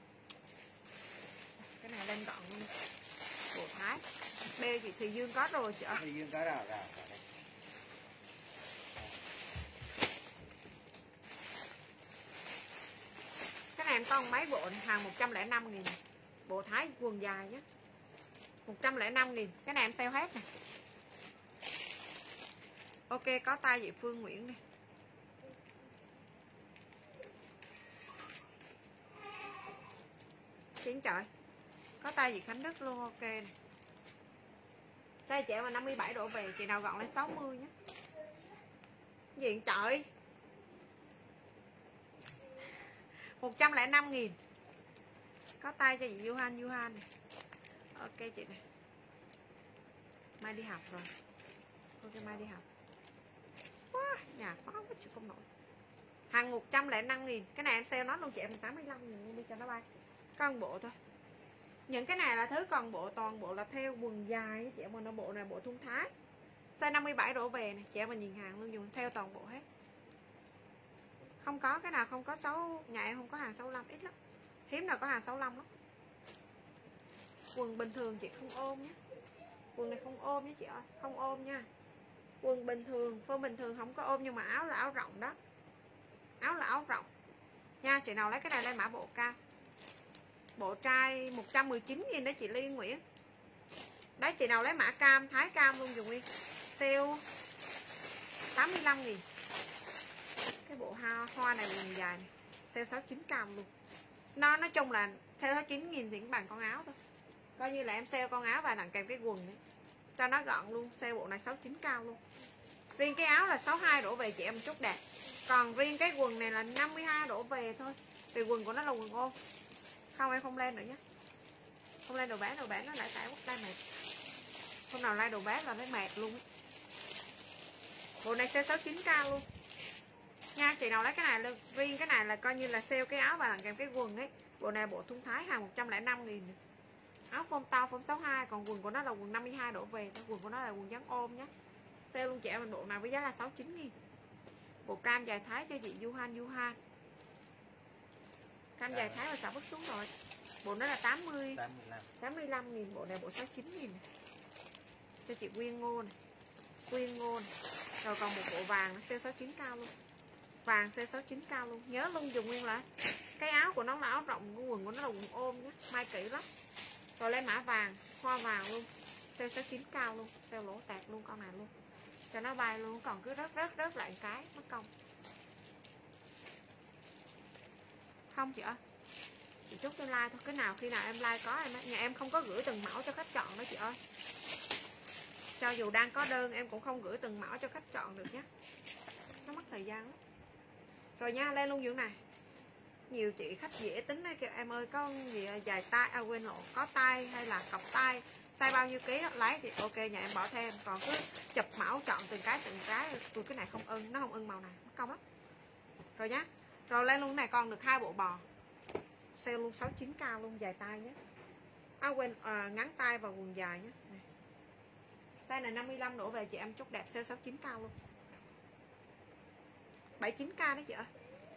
Cái này lên gọn luôn. Bộ Thái. Bê chị Thùy Dương có rồi chị ơi. Thùy Dương có rồi rồi. Cái này em có mấy bộ này, hàng một trăm lẻ năm nghìn. Bộ Thái quần dài nhé. một trăm lẻ năm nghìn. Cái này em sale hết nè. Ok, có tay chị Phương Nguyễn đây. Xin trời. Có tay chị Khánh Đức luôn, ok nè. Size chị mà năm mươi bảy đổ về, chị nào gọn lên sáu mươi nhé. Gì trời. một trăm lẻ năm nghìn. Có tay cho chị Yuhan Yuhan này. Ok chị này. Mai đi học rồi. Ok mai đi học. Wow, nhà khó quá chịu không nổi. Hàng một trăm lẻ năm nghìn. Cái này em sale nó luôn chị em tám mươi lăm nghìn luôn đi cho nó bay. Có một bộ thôi. Những cái này là thứ còn bộ toàn bộ là theo quần dài chị em mình, nó bộ này bộ thun thái. Size năm mươi bảy đổ về này, chị em mình nhìn hàng luôn dùng theo toàn bộ hết. Không có cái nào không có sáu, nhà em không có hàng sáu mươi lăm, ít lắm. Hiếm nào có hàng sáu mươi lăm lắm. Quần bình thường chị không ôm nhé. Quần này không ôm nhé chị ơi, không ôm nha. Quần bình thường, phô bình thường không có ôm nhưng mà áo là áo rộng đó. Áo là áo rộng. Nha, chị nào lấy cái này lên mã bộ ca. Bộ trai một trăm mười chín nghìn đó chị Liên Nguyễn. Đấy chị nào lấy mã cam, thái cam luôn dùng đi. Sale tám mươi lăm nghìn. Cái bộ hoa, hoa này quần dài này. Sale sáu mươi chín cam luôn. Nó nói chung là sale sáu mươi chín nghìn thì cũng bằng con áo thôi. Coi như là em sale con áo và tặng kèm cái quần ấy. Cho nó gọn luôn, sale bộ này sáu mươi chín cao luôn. Riêng cái áo là sáu mươi hai đổ về chị em chút đẹp. Còn riêng cái quần này là năm mươi hai đổ về thôi. Vì quần của nó là quần ôm. Không em không lên nữa nhé. Không lên đồ bán, đồ bán nó lại tại quốc tay mệt. Hôm nào like đồ bán là thấy mệt luôn ấy. Bộ này sale sáu mươi chín k luôn. Nha, chị nào lấy cái này luôn. Riêng cái này là coi như là sale cái áo và tặng kèm cái quần ấy. Bộ này bộ thun thái hàng một trăm lẻ năm nghìn. Áo phông to phông sáu mươi hai, còn quần của nó là quần năm mươi hai đổ về. Quần của nó là quần dáng ôm nhé. Sale luôn chị em mình bộ này với giá là sáu mươi chín nghìn. Bộ cam dài thái cho chị Yuhan Yuhan. Cam dài thái và xả bớt xuống rồi. Bộ nó là tám mươi, tám mươi lăm nghìn. Bộ này bộ sáu mươi chín nghìn. Cho chị Quyên Ngô này. Quyên Ngô này. Rồi còn một bộ vàng nó sale sáu mươi chín cao luôn. Vàng sale sáu mươi chín cao luôn. Nhớ luôn dùng nguyên là cái áo của nó là áo rộng, cái quần của nó là quần ôm nhé. Mai kỹ lắm. Rồi lên mã vàng, hoa vàng luôn. Sale sáu mươi chín cao luôn. Sale lỗ tẹt luôn con này luôn. Cho nó bay luôn, còn cứ rớt rớt rớt lại cái mất công. Không chị ơi. Chị chốt cho like thôi, cái nào khi nào em like có em á. Nhà em không có gửi từng mẫu cho khách chọn đó chị ơi. Cho dù đang có đơn em cũng không gửi từng mẫu cho khách chọn được nhé. Nó mất thời gian lắm. Rồi nha, lên luôn dưỡng này. Nhiều chị khách dễ tính đấy kêu em ơi có gì dài tay, à quên lộ, có tay hay là cọc tay, size bao nhiêu ký lấy thì ok nhà em bỏ thêm. Còn cứ chụp mẫu chọn từng cái từng cái, tôi cái này không ưng, nó không ưng màu này, mất công lắm. Rồi nhá. Rồi lên luôn này, còn được hai bộ bò. Sale luôn sáu mươi chín k luôn, dài tay nhé. À quên, à, ngắn tay và quần dài nhé. Này. Size này năm mươi lăm đổ về chị em chốt đẹp, sale sáu mươi chín k luôn. bảy mươi chín k đấy chị ơi.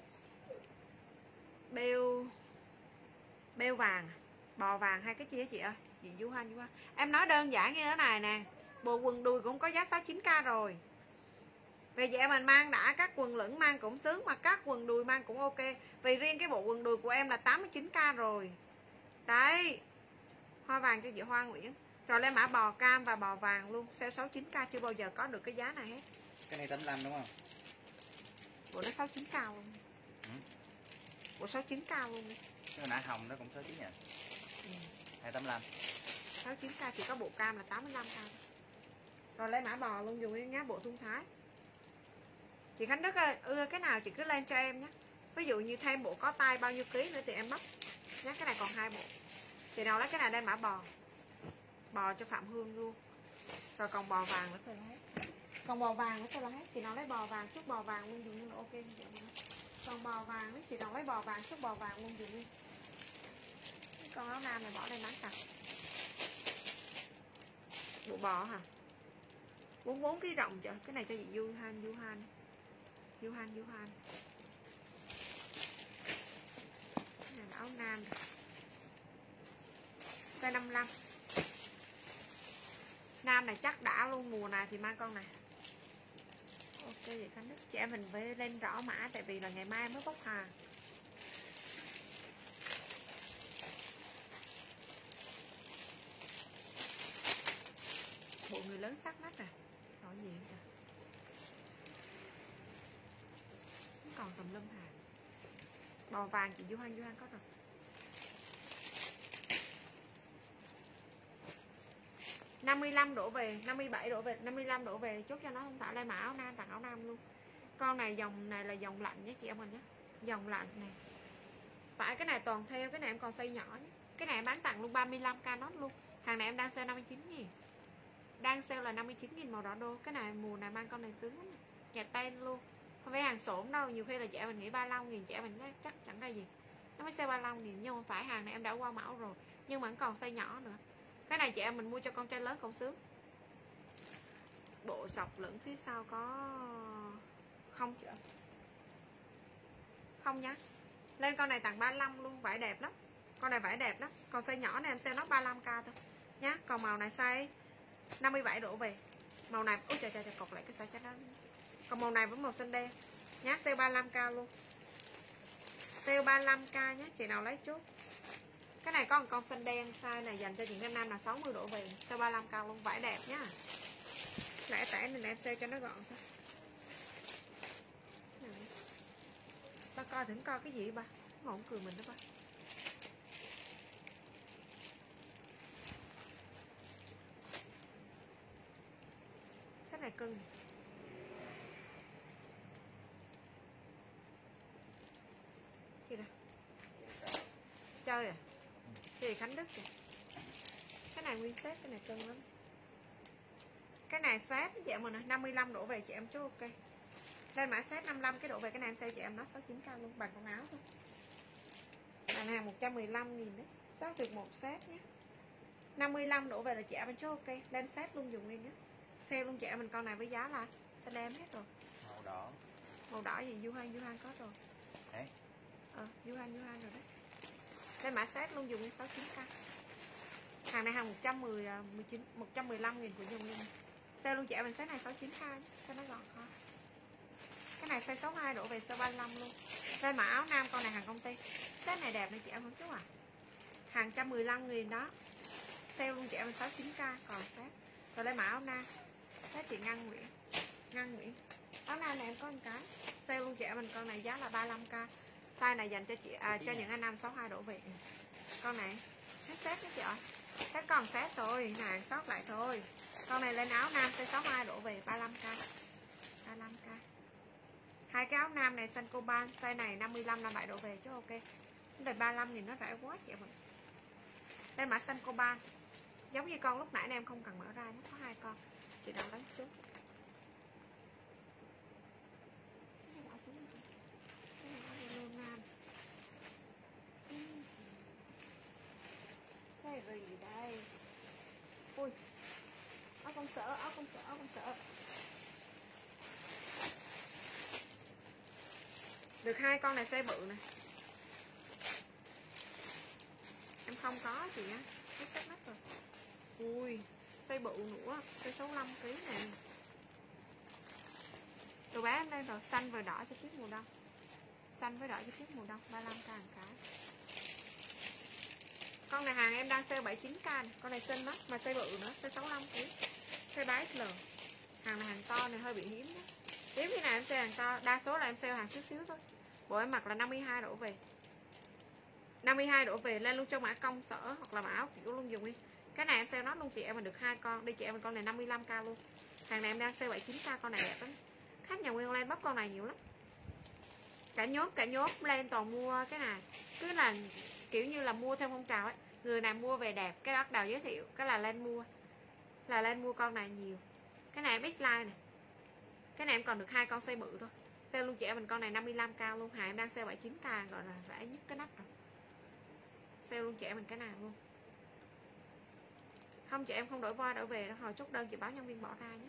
Beo beo vàng, bò vàng hay cái gì đó chị ơi. Chị Du Hoa Du Hoa. Em nói đơn giản như thế này nè. Bộ quần đùi cũng có giá sáu mươi chín k rồi. Vì vậy mình mang đã, các quần lửng mang cũng sướng, mà các quần đùi mang cũng ok. Vì riêng cái bộ quần đùi của em là tám mươi chín k rồi. Đấy. Hoa vàng cho chị Hoa Nguyễn. Rồi lên mã bò cam và bò vàng luôn. Sale sáu mươi chín k, chưa bao giờ có được cái giá này hết. Cái này tám mươi lăm đúng không? Bộ nó sáu mươi chín k luôn. Ừ. Bộ sáu chín k luôn đi. Cái nãy hồng nó cũng sáu chín nha. Ừ. hai tám lăm. sáu chín k chỉ có bộ cam là tám mươi lăm k. Rồi lấy mã bò luôn dùng nhá, bộ thun thái. Chị Khánh Đức ơi, ưa cái nào chị cứ lên cho em nhé. Ví dụ như thêm bộ có tay bao nhiêu ký nữa thì em bóc nhá, cái này còn hai bộ. Chị nào lấy cái này lên mã bò. Bò cho Phạm Hương luôn. Rồi còn bò vàng nữa tôi lấy. Còn bò vàng nữa tôi lấy. Chị nào lấy bò vàng, chút bò vàng luôn dùng như là ok như vậy. Còn bò vàng ấy, chị nào lấy bò vàng, chút bò vàng luôn dùng như. Con áo nam này bỏ đây bán cặp. Bộ bò hả? bốn mươi bốn ký rộng chưa? Cái này cho chị Du Han, Du Han. Du Han, Du Han. Cái này là áo nam. Size năm mươi lăm. Nam này chắc đã luôn, mùa này thì mang con này. Ok vậy Khánh Đức. Chị em mình phải lên rõ mã tại vì là ngày mai mới bốc hàng. Bộ người lớn sắc nách à. Nói gì vậy? Không còn tùm lum hàng. Bò vàng chị Du Han, Du Han có rồi. năm mươi lăm đổ về, năm mươi bảy đổ về, năm mươi lăm đổ về chốt cho nó không phải lên mã áo nam, tặng áo nam luôn. Con này dòng này là dòng lạnh nhé chị em mình nhé. Dòng lạnh này. Phải cái này toàn theo, cái này em còn size nhỏ nhé. Cái này em bán tặng luôn ba mươi lăm k nốt luôn. Hàng này em đang sale năm mươi chín nghìn. Đang sale là năm mươi chín nghìn màu đỏ đô. Cái này mùa này mang con này sướng lắm. Nhạt tên luôn. Không phải hàng xổn đâu, nhiều khi là trẻ mình nghĩ ba mươi lăm nghìn, trẻ mình chắc chẳng ra gì. Nó mới sale ba mươi lăm nghìn nhưng không phải, hàng này em đã qua mẫu rồi. Nhưng mà vẫn còn size nhỏ nữa. Cái này chị em mình mua cho con trai lớn cũng sướng. Bộ sọc lẫn phía sau có không chị? Không nhá. Lên con này tặng ba mươi lăm luôn, vải đẹp lắm. Con này vải đẹp lắm. Còn size nhỏ này em sale nó ba mươi lăm k thôi nhá. Còn màu này size năm mươi bảy đổ về. Màu này ôi trời trời, trời cột lại cái sợi cho nó. Còn màu này vẫn màu xanh đen nhá, sale ba mươi lăm k luôn. Sale ba mươi lăm k nhé, chị nào lấy chút. Cái này có một con xanh đen, size này dành cho những em nam là sáu mươi đổ về, sale ba mươi lăm k luôn, vải đẹp nhá. Lẻ tẻ nên em sale cho nó gọn thôi. Ba coi thử coi cái gì ba, ngộn cười mình đó ba. Sách này cưng. Gì đây? Chơi à? Thì Khánh Đức kìa. Cái này nguyên set, cái này cưng lắm. Cái này set với chị em mình này, năm mươi lăm đổ về chị em chú ok. Lên mã set năm mươi lăm cái đổ về, cái này em sale chị em nó sáu mươi chín k luôn, bằng con áo thôi. Này hàng một trăm mười lăm nghìn đấy, sắp được một set nhé. năm mươi lăm đổ về là chị em mình chú ok, lên set luôn dùng nguyên nhé. Sale luôn chị em mình con này với giá là sẽ đem hết rồi. Màu đỏ. Màu đỏ gì Du Han, Du Han có rồi. Đấy. Ờ, Du Han, Du Han rồi đấy. Lên mã set luôn dùng nguyên sáu mươi chín k. Hàng này hàng một trăm mười, mười chín, một trăm mười lăm nghìn của dùng luôn. Sale luôn chị em mình set này sáu mươi chín k nhé, cho nó gọn thôi. Cái này size sáu mươi hai đổ về size ba mươi lăm luôn. Lên mã áo nam con này hàng công ty. Set này đẹp này chị em không chú à. Hàng một trăm mười lăm nghìn đó. Sale luôn chị em mình sáu mươi chín k còn set. Rồi lên mã áo nam. Set chị Ngân Nguyễn. Ngân Nguyễn. Áo nam này em có một cái. Sale luôn chị em mình con này giá là ba mươi lăm k. Size này dành cho chị à, cho những anh nam sáu mươi hai đổ về. Con này hết set đó chị ơi. Set còn set rồi, hàng sót lại thôi. Con này lên áo nam size sáu mươi hai đổ về ba mươi lăm k. ba mươi lăm k. Hai cái áo nam này xanh coban, size này năm mươi lăm, năm mươi bảy đổ về chứ ok. Đời ba mươi lăm nghìn nó rẻ quá chị mình. Đây mã xanh coban. Giống như con lúc nãy này em không cần mở ra nhé, có hai con. Chị nào lấy chút. Cái gì đây? Ui. Áo con sợ, áo con sợ, áo con sợ. Được hai con này size bự nè. Em không có chị á. Hết set mất rồi. Ui, size bự nữa, size sáu mươi lăm ký nè. Đồ bé em đây rồi, xanh và đỏ cho tiếp mùa đông. Xanh với đỏ cho tiếp mùa đông, ba mươi lăm k một cái. Con này hàng em đang sale bảy mươi chín k này, con này xinh lắm mà size bự nữa, size sáu mươi lăm ký. Size ba ích lờ. Hàng này hàng to này hơi bị hiếm nhé. Hiếm khi nào em sale hàng to, đa số là em sale hàng xíu xíu thôi. Bộ em mặc là năm mươi hai đổ về. năm mươi hai đổ về lên luôn cho mã công sở hoặc là mã áo kiểu luôn dùng đi. Cái này em sale nó luôn chị em mình được hai con. Đi chị em mình con này năm mươi lăm k luôn. Hàng này em đang sale bảy mươi chín k, con này đẹp lắm. Khách nhà Nguyên Lan bóc con này nhiều lắm. Cả nhốt cả nhốt lên toàn mua cái này. Cứ là kiểu như là mua theo phong trào ấy. Người nào mua về đẹp, cái bắt đầu giới thiệu, cái là lên mua. Là lên mua con này nhiều. Cái này em ít like này. Cái này em còn được hai con size bự thôi. Sale luôn chị em mình con này năm mươi lăm k luôn. Hàng em đang sale bảy mươi chín k, gọi là rẻ nhất cái nắp rồi. Sale luôn chị em mình cái nào luôn. Không chị em không đổi voi đổi về đâu. Hồi chốt đơn chị báo nhân viên bỏ ra nhé.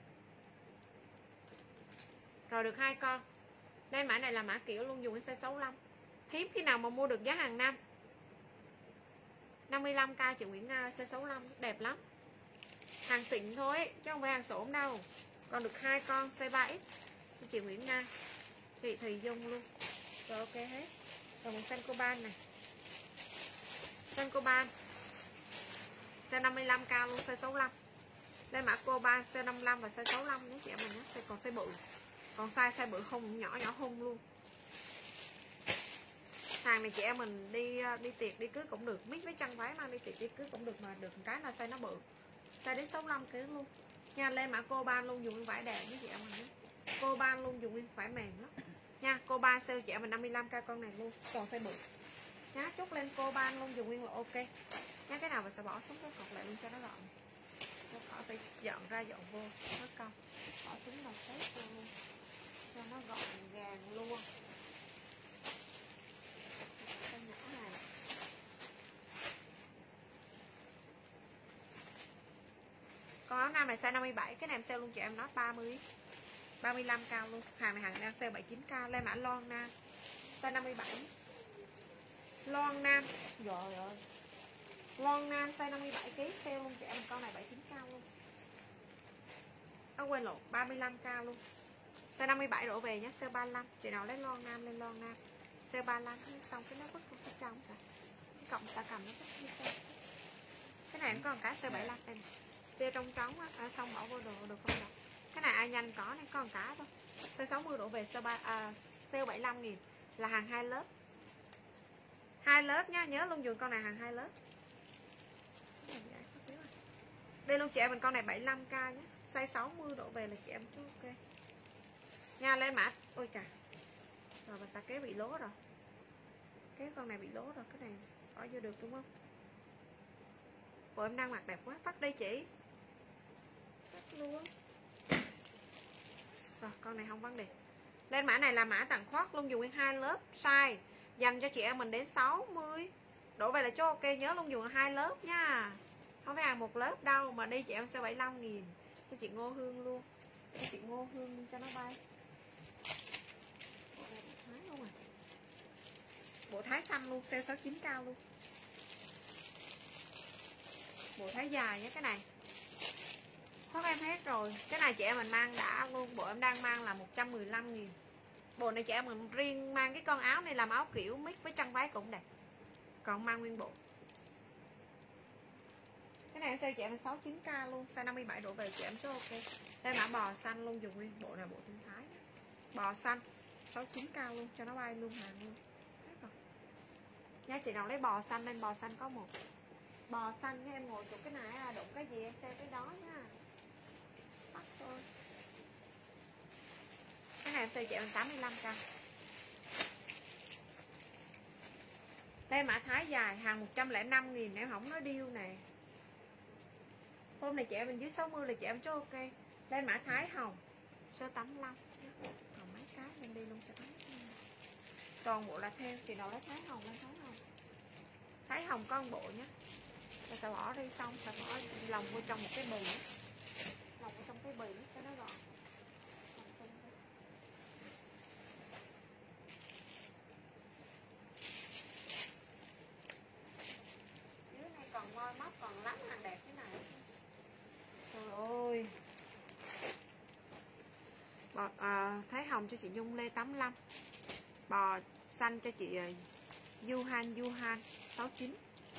Rồi được hai con. Nên mã này là mã kiểu luôn, dùng size sáu mươi lăm. Hiếm khi nào mà mua được giá hàng năm. năm mươi lăm k chị Nguyễn Nga size sáu mươi lăm, đẹp lắm. Hàng xịn thôi chứ không phải hàng xổm đâu. Còn được hai con size ba x cho chị Nguyễn Nga. Chị Thùy Dung luôn. Rồi ok hết. Rồi một xanh coban này. Xanh coban size năm mươi lăm k luôn, size sáu mươi lăm. Đây mã coban size năm mươi lăm và size sáu mươi lăm nhé chị em mình nhé. Còn size bự. Còn size size bự không, nhỏ nhỏ hung luôn. Hàng này chị em mình đi đi tiệc đi cưới cũng được, mix với chân váy mang đi tiệc đi cưới cũng được, mà được một cái là size nó bự. Size đến sáu mươi lăm kg luôn. Nha, lên mã coban luôn, dùng nguyên vải đẹp với chị em mình nhé. Coban luôn, dùng nguyên vải mềm lắm. Nha, coban sale chị em mình năm mươi lăm k con này luôn, còn size bự. Nhá, chốt lên coban luôn, dùng nguyên là ok. Nhá, cái nào mình sẽ bỏ xuống cái cột lại luôn cho nó gọn. Nó khỏi phải dọn ra dọn vô, nó cong. Bỏ xuống là xếp luôn cho nó gọn gàng luôn. Cái nhỏ này. Con áo nam này size năm mươi bảy, cái này em sale luôn chị em nó ba mươi ba mươi lăm k luôn. Hàng này hàng đang sale bảy mươi chín k, lên mã lon nam size năm mươi bảy. Lon nam, rồi rồi. Lon nam size năm mươi bảy kg, sale luôn chị em con này bảy mươi chín k luôn. À, quên lộn, ba mươi lăm k luôn. Size năm mươi bảy đổ về nhé, sale ba mươi lăm. Chị nào lấy lon nam lên lon nam. Sale ba mươi lăm, xong cái nó vứt không có trong sao? Cái cọng ta cầm nó vứt đi sao? Cái này cũng còn cái sale bảy mươi lăm đây. Sale trong trống á, à, xong bỏ vô đồ được không đâu. Cái này ai nhanh có này, còn cả thôi. Size sáu mươi đổ về sale ba à, sale bảy mươi lăm nghìn là hàng hai lớp. Hai lớp nhá, nhớ luôn dùng con này hàng hai lớp. Đây luôn chị em mình con này bảy mươi lăm k nhé. Size sáu mươi đổ về là chị em chú ok. Nha, lên mã. Ôi trời. Rồi và sao kế bị lố rồi. Cái con này bị lố rồi, cái này bỏ vô được đúng không? Bộ em đang mặc đẹp quá, phát đi chị. Phát luôn. Rồi, con này không vấn đề. Lên mã này là mã tặng khoác luôn, dùng nguyên hai lớp size dành cho chị em mình đến sáu mươi. Đổ về là cho ok, nhớ luôn dùng hai lớp nha. Không phải hàng một lớp đâu, mà đi chị em sẽ bảy mươi lăm nghìn cho chị Ngô Hương luôn. Cho chị Ngô Hương cho nó bay. Bộ này bộ Thái luôn à. Bộ Thái xanh luôn, sale sáu mươi chín k luôn. Bộ Thái dài nhé cái này. Khoác em hết rồi. Cái này chị em mình mang đã luôn. Bộ em đang mang là một trăm mười lăm nghìn. Bộ này chị em mình riêng mang cái con áo này làm áo kiểu mix với chân váy cũng đẹp. Còn mang nguyên bộ. Cái này em sale chị em sáu mươi chín k luôn. Size năm mươi bảy đổ về chị em chứ ok. Đây mã bò xanh luôn, dùng nguyên bộ này bộ tinh thái. Bò xanh sáu mươi chín k luôn, cho nó bay luôn hàng luôn. Hết rồi. Nha, chị nào lấy bò xanh lên, bò xanh có một. Bò xanh em ngồi chụp cái này à, đụng cái gì em sale cái đó nha. Tắt thôi. Cái này em sale chị em tám mươi lăm k. Đây mã Thái dài, hàng một trăm lẻ năm nghìn em không nói điêu nè. Hôm này chị em mình dưới sáu mươi là chị em cho ok. Lên mã Thái hồng số tám mươi lăm. Còn mấy cái lên đi luôn cho Thái. Toàn bộ là theo chị nào lấy Thái hồng lên Thái hồng. Thái hồng con bộ nhé. Rồi sẽ bỏ đi xong sẽ bỏ lòng vô trong một cái bì. Lòng vô trong cái bì cho nó gọn. Dưới này còn moi móc còn lắm hàng đẹp thế này. Trời ơi. Bò, à, Thái hồng cho chị Nhung Lê tám mươi lăm. Bò xanh cho chị uh, Yuhan Yuhan sáu mươi chín.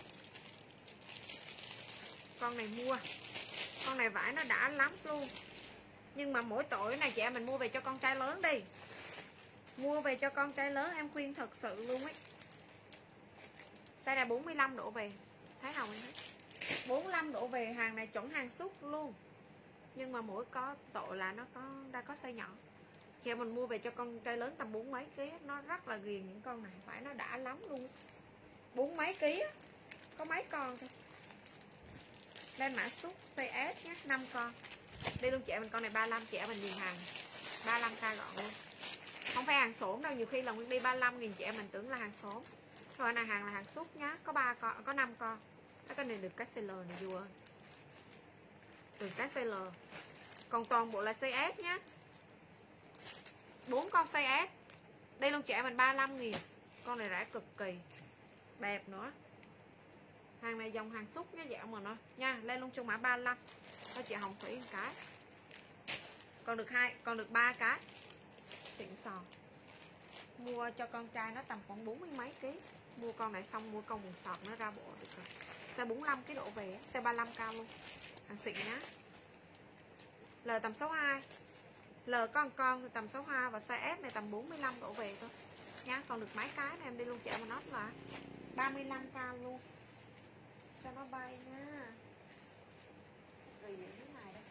Con này mua. Con này vải nó đã lắm luôn. Nhưng mà mỗi tội này chị em mình mua về cho con trai lớn đi. Mua về cho con trai lớn em khuyên thật sự luôn ấy. Size này bốn mươi lăm độ về. Thấy không em thấy? bốn mươi lăm độ về, hàng này chuẩn hàng xúc luôn. Nhưng mà mỗi có tội là nó có đã có size nhỏ. Chị mình mua về cho con trai lớn tầm bốn mấy ký, nó rất là ghiền những con này, phải nó đã lắm luôn. Bốn mấy ký á, có mấy con thôi. Lên mã xúc size S nhé, năm con. Đi luôn chị em mình, con này ba mươi lăm, chị em mình nhìn hàng ba mươi lăm k gọn luôn. Không phải hàng xổm đâu, nhiều khi là Nguyên đi ba mươi lăm nghìn chị em mình tưởng là hàng xổm. Rồi này hàng là hàng xúc nhá, có ba con, có năm con. Cái này được cái size L này vua ơi. Được cái size L. Còn toàn bộ là size S nhá. bốn con size S. Đây luôn chị em mình ba mươi lăm nghìn. Con này rẻ cực kỳ. Đẹp nữa. Hàng này dòng hàng xúc nhá, dạng mà nó nha, lên luôn chung mã ba mươi lăm. Cho chị Hồng Thủy một cái. Còn được hai, còn được ba cái. Xịn sò. Mua cho con trai nó tầm khoảng bốn mươi mấy ký. Mua con này xong mua con quần sọt nó ra bộ được rồi. Size bốn mươi lăm cái độ về, size ba mươi lăm cao luôn. Hàng xịn nhá. L tầm sáu mươi hai. L có một con thì tầm sáu mươi hai và size S này tầm bốn mươi lăm độ về thôi. Nhá, còn được mấy cái này em đi luôn chị em mà nó là ba mươi lăm k luôn. Cho nó bay nha. Rồi những cái này đây.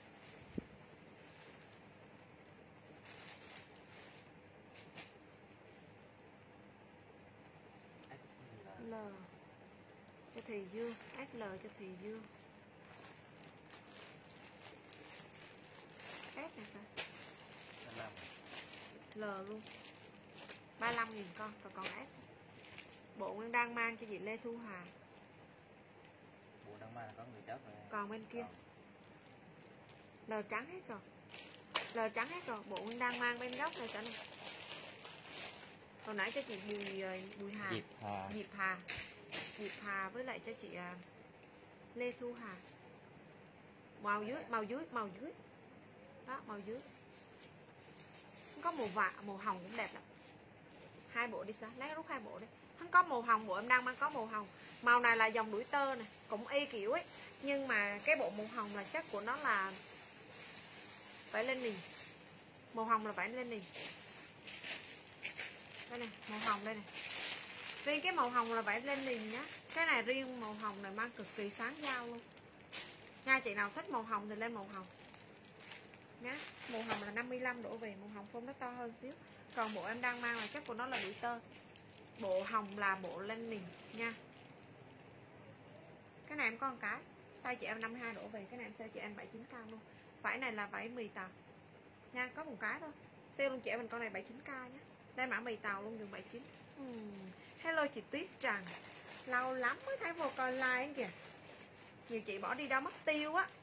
L cho Thì Dương, ét lờ cho Thì Dương. S này sao? L luôn. ba mươi lăm nghìn con, và còn S. Bộ Nguyên đang mang cho chị Lê Thu Hà. Bộ đang mang có người chất rồi. Còn bên kia. L trắng hết rồi. L trắng hết rồi, bộ Nguyên đang mang bên góc này cả này. Còn nãy cho chị Bùi Bùi Hà. Diệp Hà. Diệp Hà. Diệp Hà với lại cho chị Lê Thu Hà. Màu dưới, màu dưới, màu dưới. Đó, màu dưới. Có màu vạ, màu hồng cũng đẹp lắm. Hai bộ đi sao? Lấy rút hai bộ đi. Hắn có màu hồng, bộ em đang mang có màu hồng. Màu này là dòng đuổi tơ này, cũng y kiểu ấy. Nhưng mà cái bộ màu hồng là chắc của nó là phải lên nền. Màu hồng là phải lên nền. Đây này, màu hồng đây này. Riêng cái màu hồng là phải lên nền nhá. Cái này riêng màu hồng này mang cực kỳ sáng dao luôn. Nha, chị nào thích màu hồng thì lên màu hồng nhá. Màu hồng là năm mươi lăm đổ về, màu hồng phông nó to hơn xíu. Còn bộ em đang mang là chắc của nó là đuổi tơ. Bộ hồng là bộ lên nền nha. Cái này em có một cái size chị em năm mươi hai đổ về, cái này em size chị em bảy mươi chín k luôn. Vải này là vải mì tàu nha, có một cái thôi. Sale luôn chị em mình con này bảy mươi chín k nhé. Đây mã mì tàu luôn, dùng bảy mươi chín. uhm. Hello chị Tuyết Trần, lâu lắm mới thấy vô coi like kìa. Nhiều chị bỏ đi đâu mất tiêu á.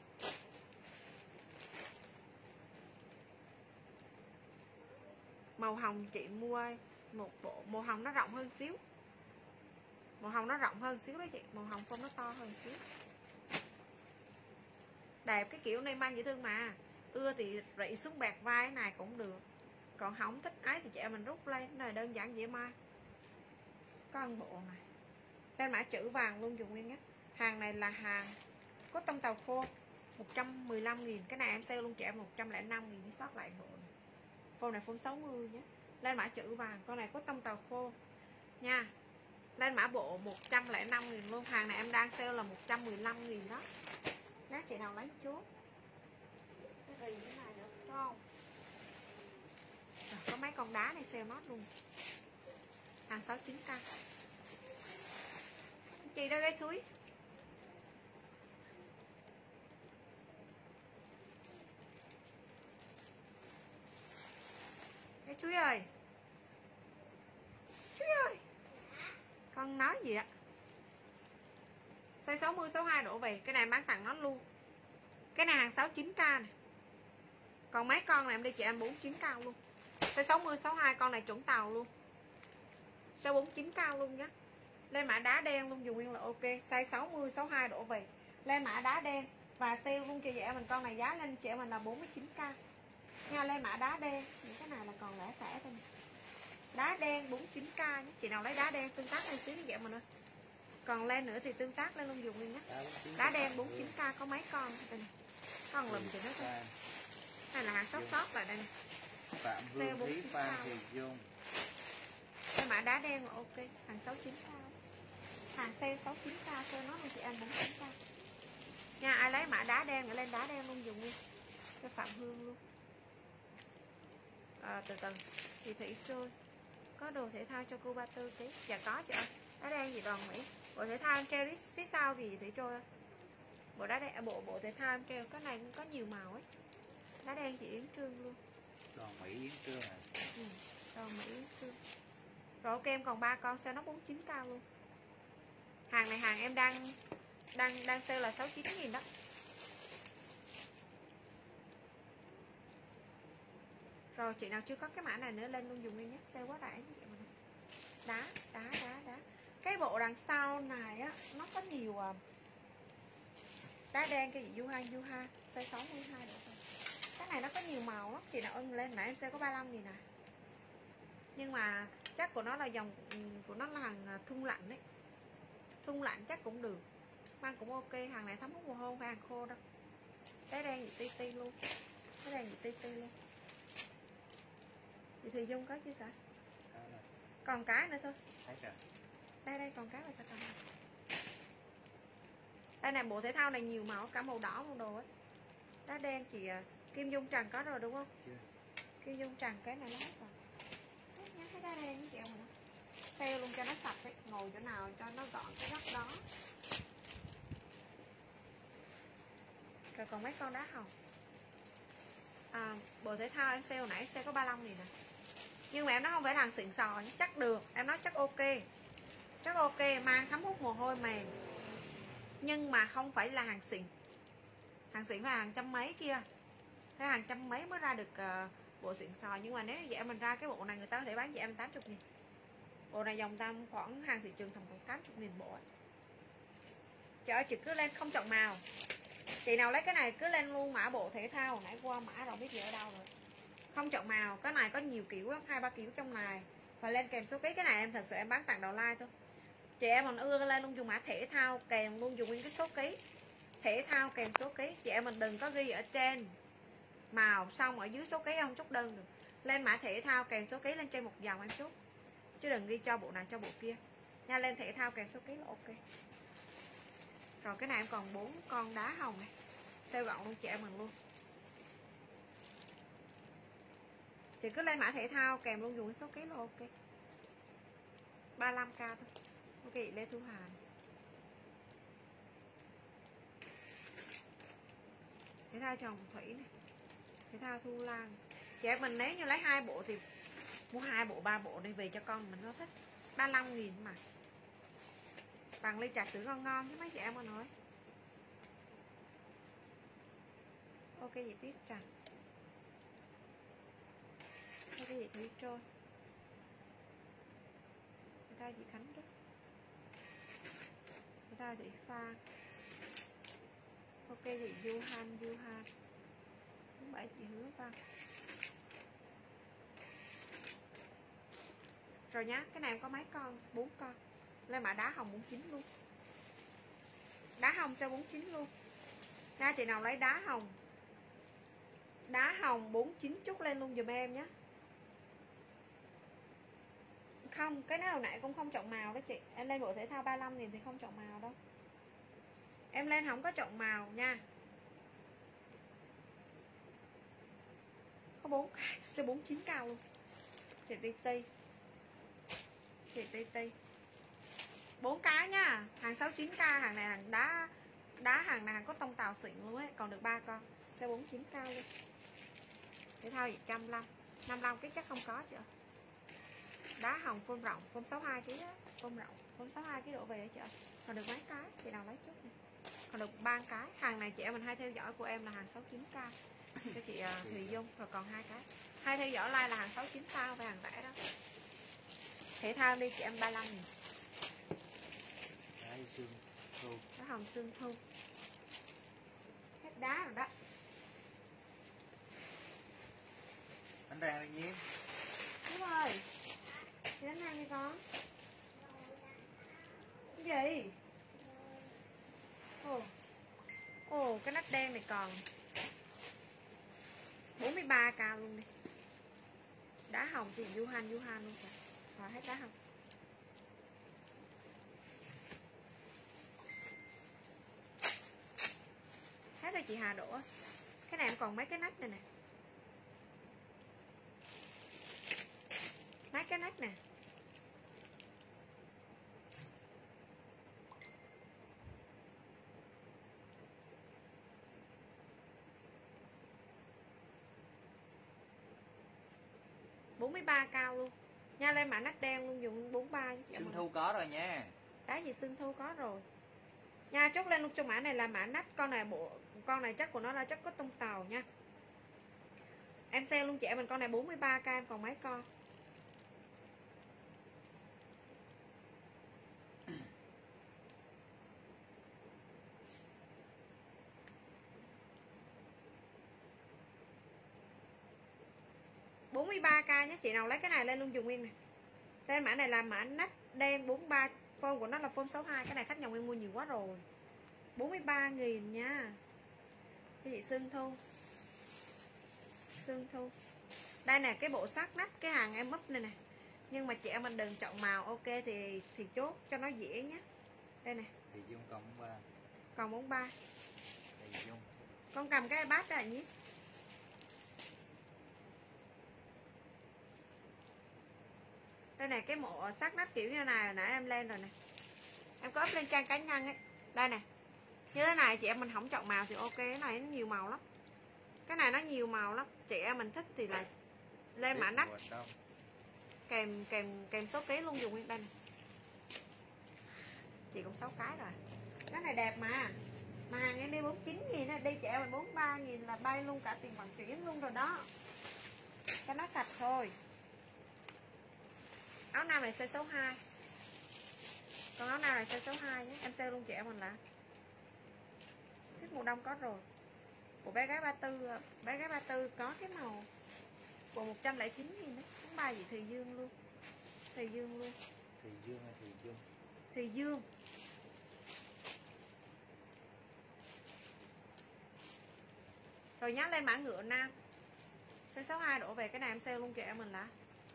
Màu hồng chị mua một bộ, màu hồng nó rộng hơn xíu. Màu hồng nó rộng hơn xíu đó chị. Màu hồng phông nó to hơn xíu. Đẹp, cái kiểu này mang dễ thương mà. Ưa thì rị xuống bẹt vai này cũng được. Còn không thích ấy thì chị em mình rút lên. Cái này đơn giản dễ mai. Có một bộ này. Lên mã chữ vàng luôn dùng nguyên nhé. Hàng này là hàng có tông tàu khô một trăm mười lăm nghìn. Cái này em sale luôn chị em một trăm lẻ năm nghìn. Đi sót lại bộ này. Phông này phông sáu mươi nhé. Lên mã chữ vàng. Con này có tông tàu khô nha. Lên mã bộ một trăm lẻ năm nghìn luôn. Hàng này em đang sale là một trăm mười lăm nghìn đó. Nhá, chị nào lấy chốt. Cái gì cái này nữa không? Rồi, có mấy con đá này sale nốt luôn. Hàng sáu mươi chín k. Chị đó cái túi. Cái chuối ơi. Chuối ơi. Con nói gì ạ? Size sáu mươi, sáu mươi hai đổ về. Cái này bán tặng nó luôn. Cái này hàng sáu mươi chín k này. Còn mấy con này em đi chị em bốn mươi chín k luôn. Size sáu mươi, sáu mươi hai con này chuẩn tàu luôn. Size bốn mươi chín k luôn nhá. Lên mã đá đen luôn dùng nguyên là ok. Size sáu mươi, sáu mươi hai đổ về. Lên mã đá đen. Và sale luôn chị em mình, con này giá lên chị em mình là bốn mươi chín k nha. Lên mã đá đen. Những cái này là còn lẻ tẻ thôi. Đá đen bốn mươi chín k nhé. Chị nào lấy đá đen tương tác lên xíu vậy mà ơi. Còn lên nữa thì tương tác lên luôn dùng nguyên nhé. Đá đen bốn mươi chín k có mấy con đây này. Con lùm chị nói thôi. Này là hàng sót sót lại đây này. Phạm Vương Thúy Phan Thị Dung. Cái mã đá đen là ok, hàng sáu mươi chín k. Hàng sale sáu mươi chín k, sale nó luôn chị em bốn mươi chín k nha. Ai lấy mã đá đen để lên đá đen luôn dùng luôn cho Phạm Hương luôn. À, từ từ chị Thủy Trôi có đồ thể thao cho cô ba tư tí. Dạ có chị ơi. Đá đen gì đoàn Mỹ. Bộ thể thao em treo phía sau gì Thủy Trôi ơi. Bộ đá đen, bộ bộ thể thao em treo cái này cũng có nhiều màu ấy. Đá đen chị Yến Trương luôn. Đoàn Mỹ Yến Trương à. Ừ, đoàn Mỹ Yến Trương. Rồi ok em còn ba con sao nó bốn mươi chín k luôn. Hàng này hàng em đang đang đang sale là sáu mươi chín nghìn đó. Rồi chị nào chưa có cái mã này nữa lên luôn dùng đi nhé, sale quá rẻ như vậy mà. Đá, đá, đá, đá. Cái bộ đằng sau này á nó có nhiều đá đen cái gì Yuha Yuha size sáu mươi hai độ thôi. Cái này nó có nhiều màu lắm, chị nào ưng lên nãy em sẽ có ba mươi lăm nghìn nè. Nhưng mà chắc của nó là dòng của nó là hàng thun lạnh đấy. Thun lạnh chắc cũng được. Mang cũng ok, hàng này thấm hút mùa hôn, phải hàng khô đâu. Cái đen gì ti ti luôn. Cái đen gì ti ti luôn. Vậy thì Dung có chia sẻ. Còn cái nữa thôi. Đây đây còn cái mà sao còn. Đây này bộ thể thao này nhiều màu, cả màu đỏ màu đồ ấy. Đá đen chị Kim Dung Trần có rồi đúng không? Chưa. Kim Dung Trần cái này nó hết rồi. Nhá cái đá đen với chị em rồi đó. Theo luôn cho nó sạch ấy, ngồi chỗ nào cho nó gọn cái góc đó. Rồi còn mấy con đá hồng. À, bộ thể thao em sale nãy sale có ba mươi lăm nghìn nè. Nhưng mà em nói không phải là hàng xịn sò, chắc được, em nói chắc ok. Chắc ok, mang thấm hút mồ hôi mềm. Nhưng mà không phải là hàng xịn. Hàng xịn phải hàng trăm mấy kia. Thế hàng trăm mấy mới ra được uh, bộ xịn sò. Nhưng mà nếu vậy mình ra cái bộ này người ta có thể bán cho em tám mươi nghìn. Bộ này dòng tam khoảng hàng thị trường tầm khoảng tám mươi nghìn bộ ấy. Trời ơi chị cứ lên không chọn màu. Chị nào lấy cái này cứ lên luôn mã bộ thể thao. Nãy qua mã rồi biết gì ở đâu rồi. Không chọn màu, cái này có nhiều kiểu lắm, hai ba kiểu trong này. Và lên kèm số ký, cái này em thật sự em bán tặng đầu like thôi. Chị em mình ưa lên luôn dùng mã thể thao kèm luôn dùng nguyên cái số ký. Thể thao kèm số ký, chị em mình đừng có ghi ở trên màu xong ở dưới số ký không chốt đơn được. Lên mã thể thao kèm số ký lên trên một dòng em chốt. Chứ đừng ghi cho bộ này cho bộ kia. Nha, lên thể thao kèm số ký là ok. Rồi cái này em còn bốn con đá hồng này. Sale gọn luôn chị em mình luôn. Chị cứ lên mã thể thao kèm luôn dùng số ký là ok. ba mươi lăm k thôi. Ok Lê Thu Hà. Thể thao Trần Thủy này. Thể thao Thu Lan. Chị em mình nếu như lấy hai bộ thì mua hai bộ ba bộ đi về cho con mình nó thích. ba mươi lăm nghìn mà. Bằng ly trà sữa ngon ngon chứ mấy chị em mà nói. Ok vậy tiếp Trần. Ok vậy Thủy Trôi. Thể thao chị Khánh Đức. Thể thao chị Pha. Ok chị Du Han Du Han. Đúng bảy chị Hứa Văn. Rồi nhá, cái này em có mấy con? bốn con. Lên mã đá hồng bốn mươi chín luôn. Đá hồng sẽ bốn mươi chín luôn. Nha, chị nào lấy đá hồng. Đá hồng bốn mươi chín chút lên luôn giùm em nhé. Không, cái nào nãy cũng không chọn màu đó chị. Em lên bộ thể thao ba mươi lăm nghìn thì không chọn màu đâu. Em lên không có chọn màu nha. Có bốn cái, sẽ bốn mươi chín cao luôn. Chị Ti Ti. Chị Ti Ti. bốn cái nha. Hàng sáu mươi chín k, hàng này hàng đá đá hàng này hàng có tông tàu xịn luôn ấy, còn được ba con. Sẽ bốn mươi chín cao luôn. Thể thao gì một trăm lăm. năm mươi lăm cái chắc không có chị ơi. Đá hồng phôm rộng, phôm sáu mươi hai ký á, phôm rộng, phôm sáu mươi hai ký đổ về chị ơi. Còn được mấy cái, chị nào lấy chút này. Còn được ba cái. Hàng này chị em mình hay theo dõi của em là hàng sáu mươi chín k. Cho chị uh, Thùy Dung, rồi còn hai cái. Hay theo dõi like là hàng sáu mươi chín k và hàng rẻ đó. Thể thao đi chị em ba mươi lăm nghìn. Đá xương thu. Đá hồng xương thu. Hết đá rồi đó. Bánh rang đi Nhiêm. Đúng rồi. Chị đánh ăn đi con. Cái gì? Ồ. Ồ, cái nắp đen này còn bốn mươi ba k luôn đi. Đá hồng thì du han du han luôn rồi. Rồi hết đá hồng. chị Hà Đỗ. Cái này em còn mấy cái nách này nè, mấy cái nách nè. bốn mươi ba cao luôn nha, lên mã nách đen luôn, dùng bốn mươi ba. Xuân Thu có rồi nha. Đá gì Xuân Thu có rồi nha. Chốt lên luôn cho mã này là mã nách. Con này bộ con này chắc của nó là chắc có tông tàu nha. Em sale luôn chị em mình con này bốn mươi ba k, em còn mấy con. bốn mươi ba k nhé, chị nào lấy cái này lên luôn dùng nguyên này. Đây mã này là mã nách đen bốn mươi ba, form của nó là form sáu mươi hai. Cái này khách nhà nguyên mua nhiều quá rồi. bốn mươi ba nghìn nha. Cái chị Xuân Thu. Xuân Thu. Đây nè, cái bộ sắc nách cái hàng em mấp này nè. Nhưng mà chị em mình đừng chọn màu, ok thì thì chốt cho nó dễ nhé. Đây nè. Thì Dung còn bốn mươi ba. Còn bốn mươi ba. Thì Dung. Con cầm cái iPad ra nhé. Đây này, cái bộ sắc nách kiểu như này nãy em lên rồi nè. Em có up lên trang cá nhân ấy. Đây nè. Như thế này chị em mình không chọn màu thì ok, cái này nó nhiều màu lắm. Cái này nó nhiều màu lắm. Chị em mình thích thì là lên mã nách. Kèm kèm kèm số ký luôn dùng nguyên đây này. Chị cũng sáu cái rồi. Cái này đẹp mà. Mà hàng em đi bốn mươi chín nghìn á, đi chị em mình bốn mươi ba nghìn là bay luôn cả tiền vận chuyển luôn rồi đó. Cho nó sạch thôi. Áo nam này size số hai. Còn áo nam này size số hai nhé. Em sale luôn chị em mình là thích mùa đông có rồi. Của bé gái ba tư, bé gái ba tư có cái màu của một trăm lẻ chín nghìn đấy. Cũng ba gì Thùy Dương luôn. Thùy Dương luôn. Thùy Dương hay Thùy Dương? Thùy Dương. Rồi nhắc lên mã ngựa nam. Size sáu hai đổ về, cái này em sale luôn chị em mình là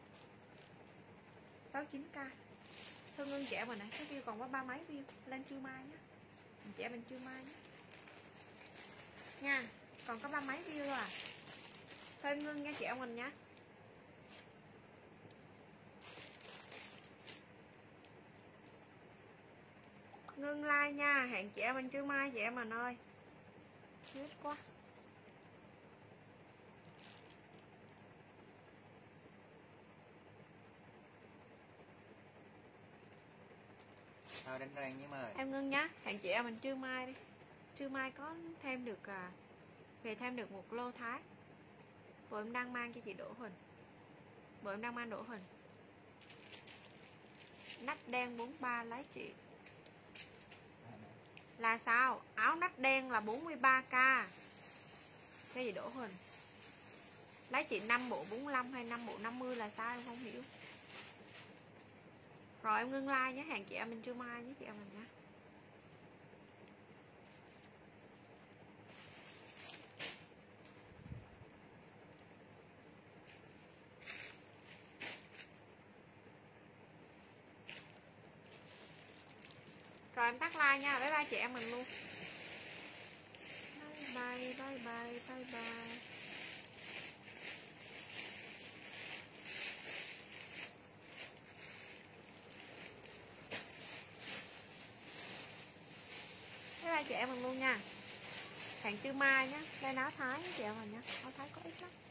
sáu mươi chín k. Thương Ngân chị em mình này, cái view còn có ba mấy view, lên trưa mai nhé. Chị em mình trưa mai nhé. Nha, còn có ba mấy view thôi à. Thôi Ngân nha chị em mình nhé. Ngưng like nha, hẹn chị em mình trưa mai chị em mình ơi. Chết quá. Thôi đánh răng nhé ơi. Em Ngưng nhá, hẹn chị em mình trưa mai đi. Trưa mai có thêm được à, về thêm được một lô thái. Bộ em đang mang cho chị Đỗ Huỳnh. Bộ em đang mang Đỗ Huỳnh. Nách đen bốn mươi ba lấy chị. Là sao? Áo nách đen là bốn mươi ba k. Cái gì Đỗ Huỳnh? Lấy chị năm bộ bốn mươi lăm hay năm bộ năm mươi là sao em không hiểu. Rồi em ngưng like nhé, hẹn chị em mình trưa mai nhé chị em mình nhé. Rồi em tắt like nha, bye bye chị em mình luôn. Bye bye bye bye bye bye. Bye bye chị em mình luôn nha. Hẹn trưa mai nhé. Lên áo thái chị em mình nhé. Áo thái có ít lắm.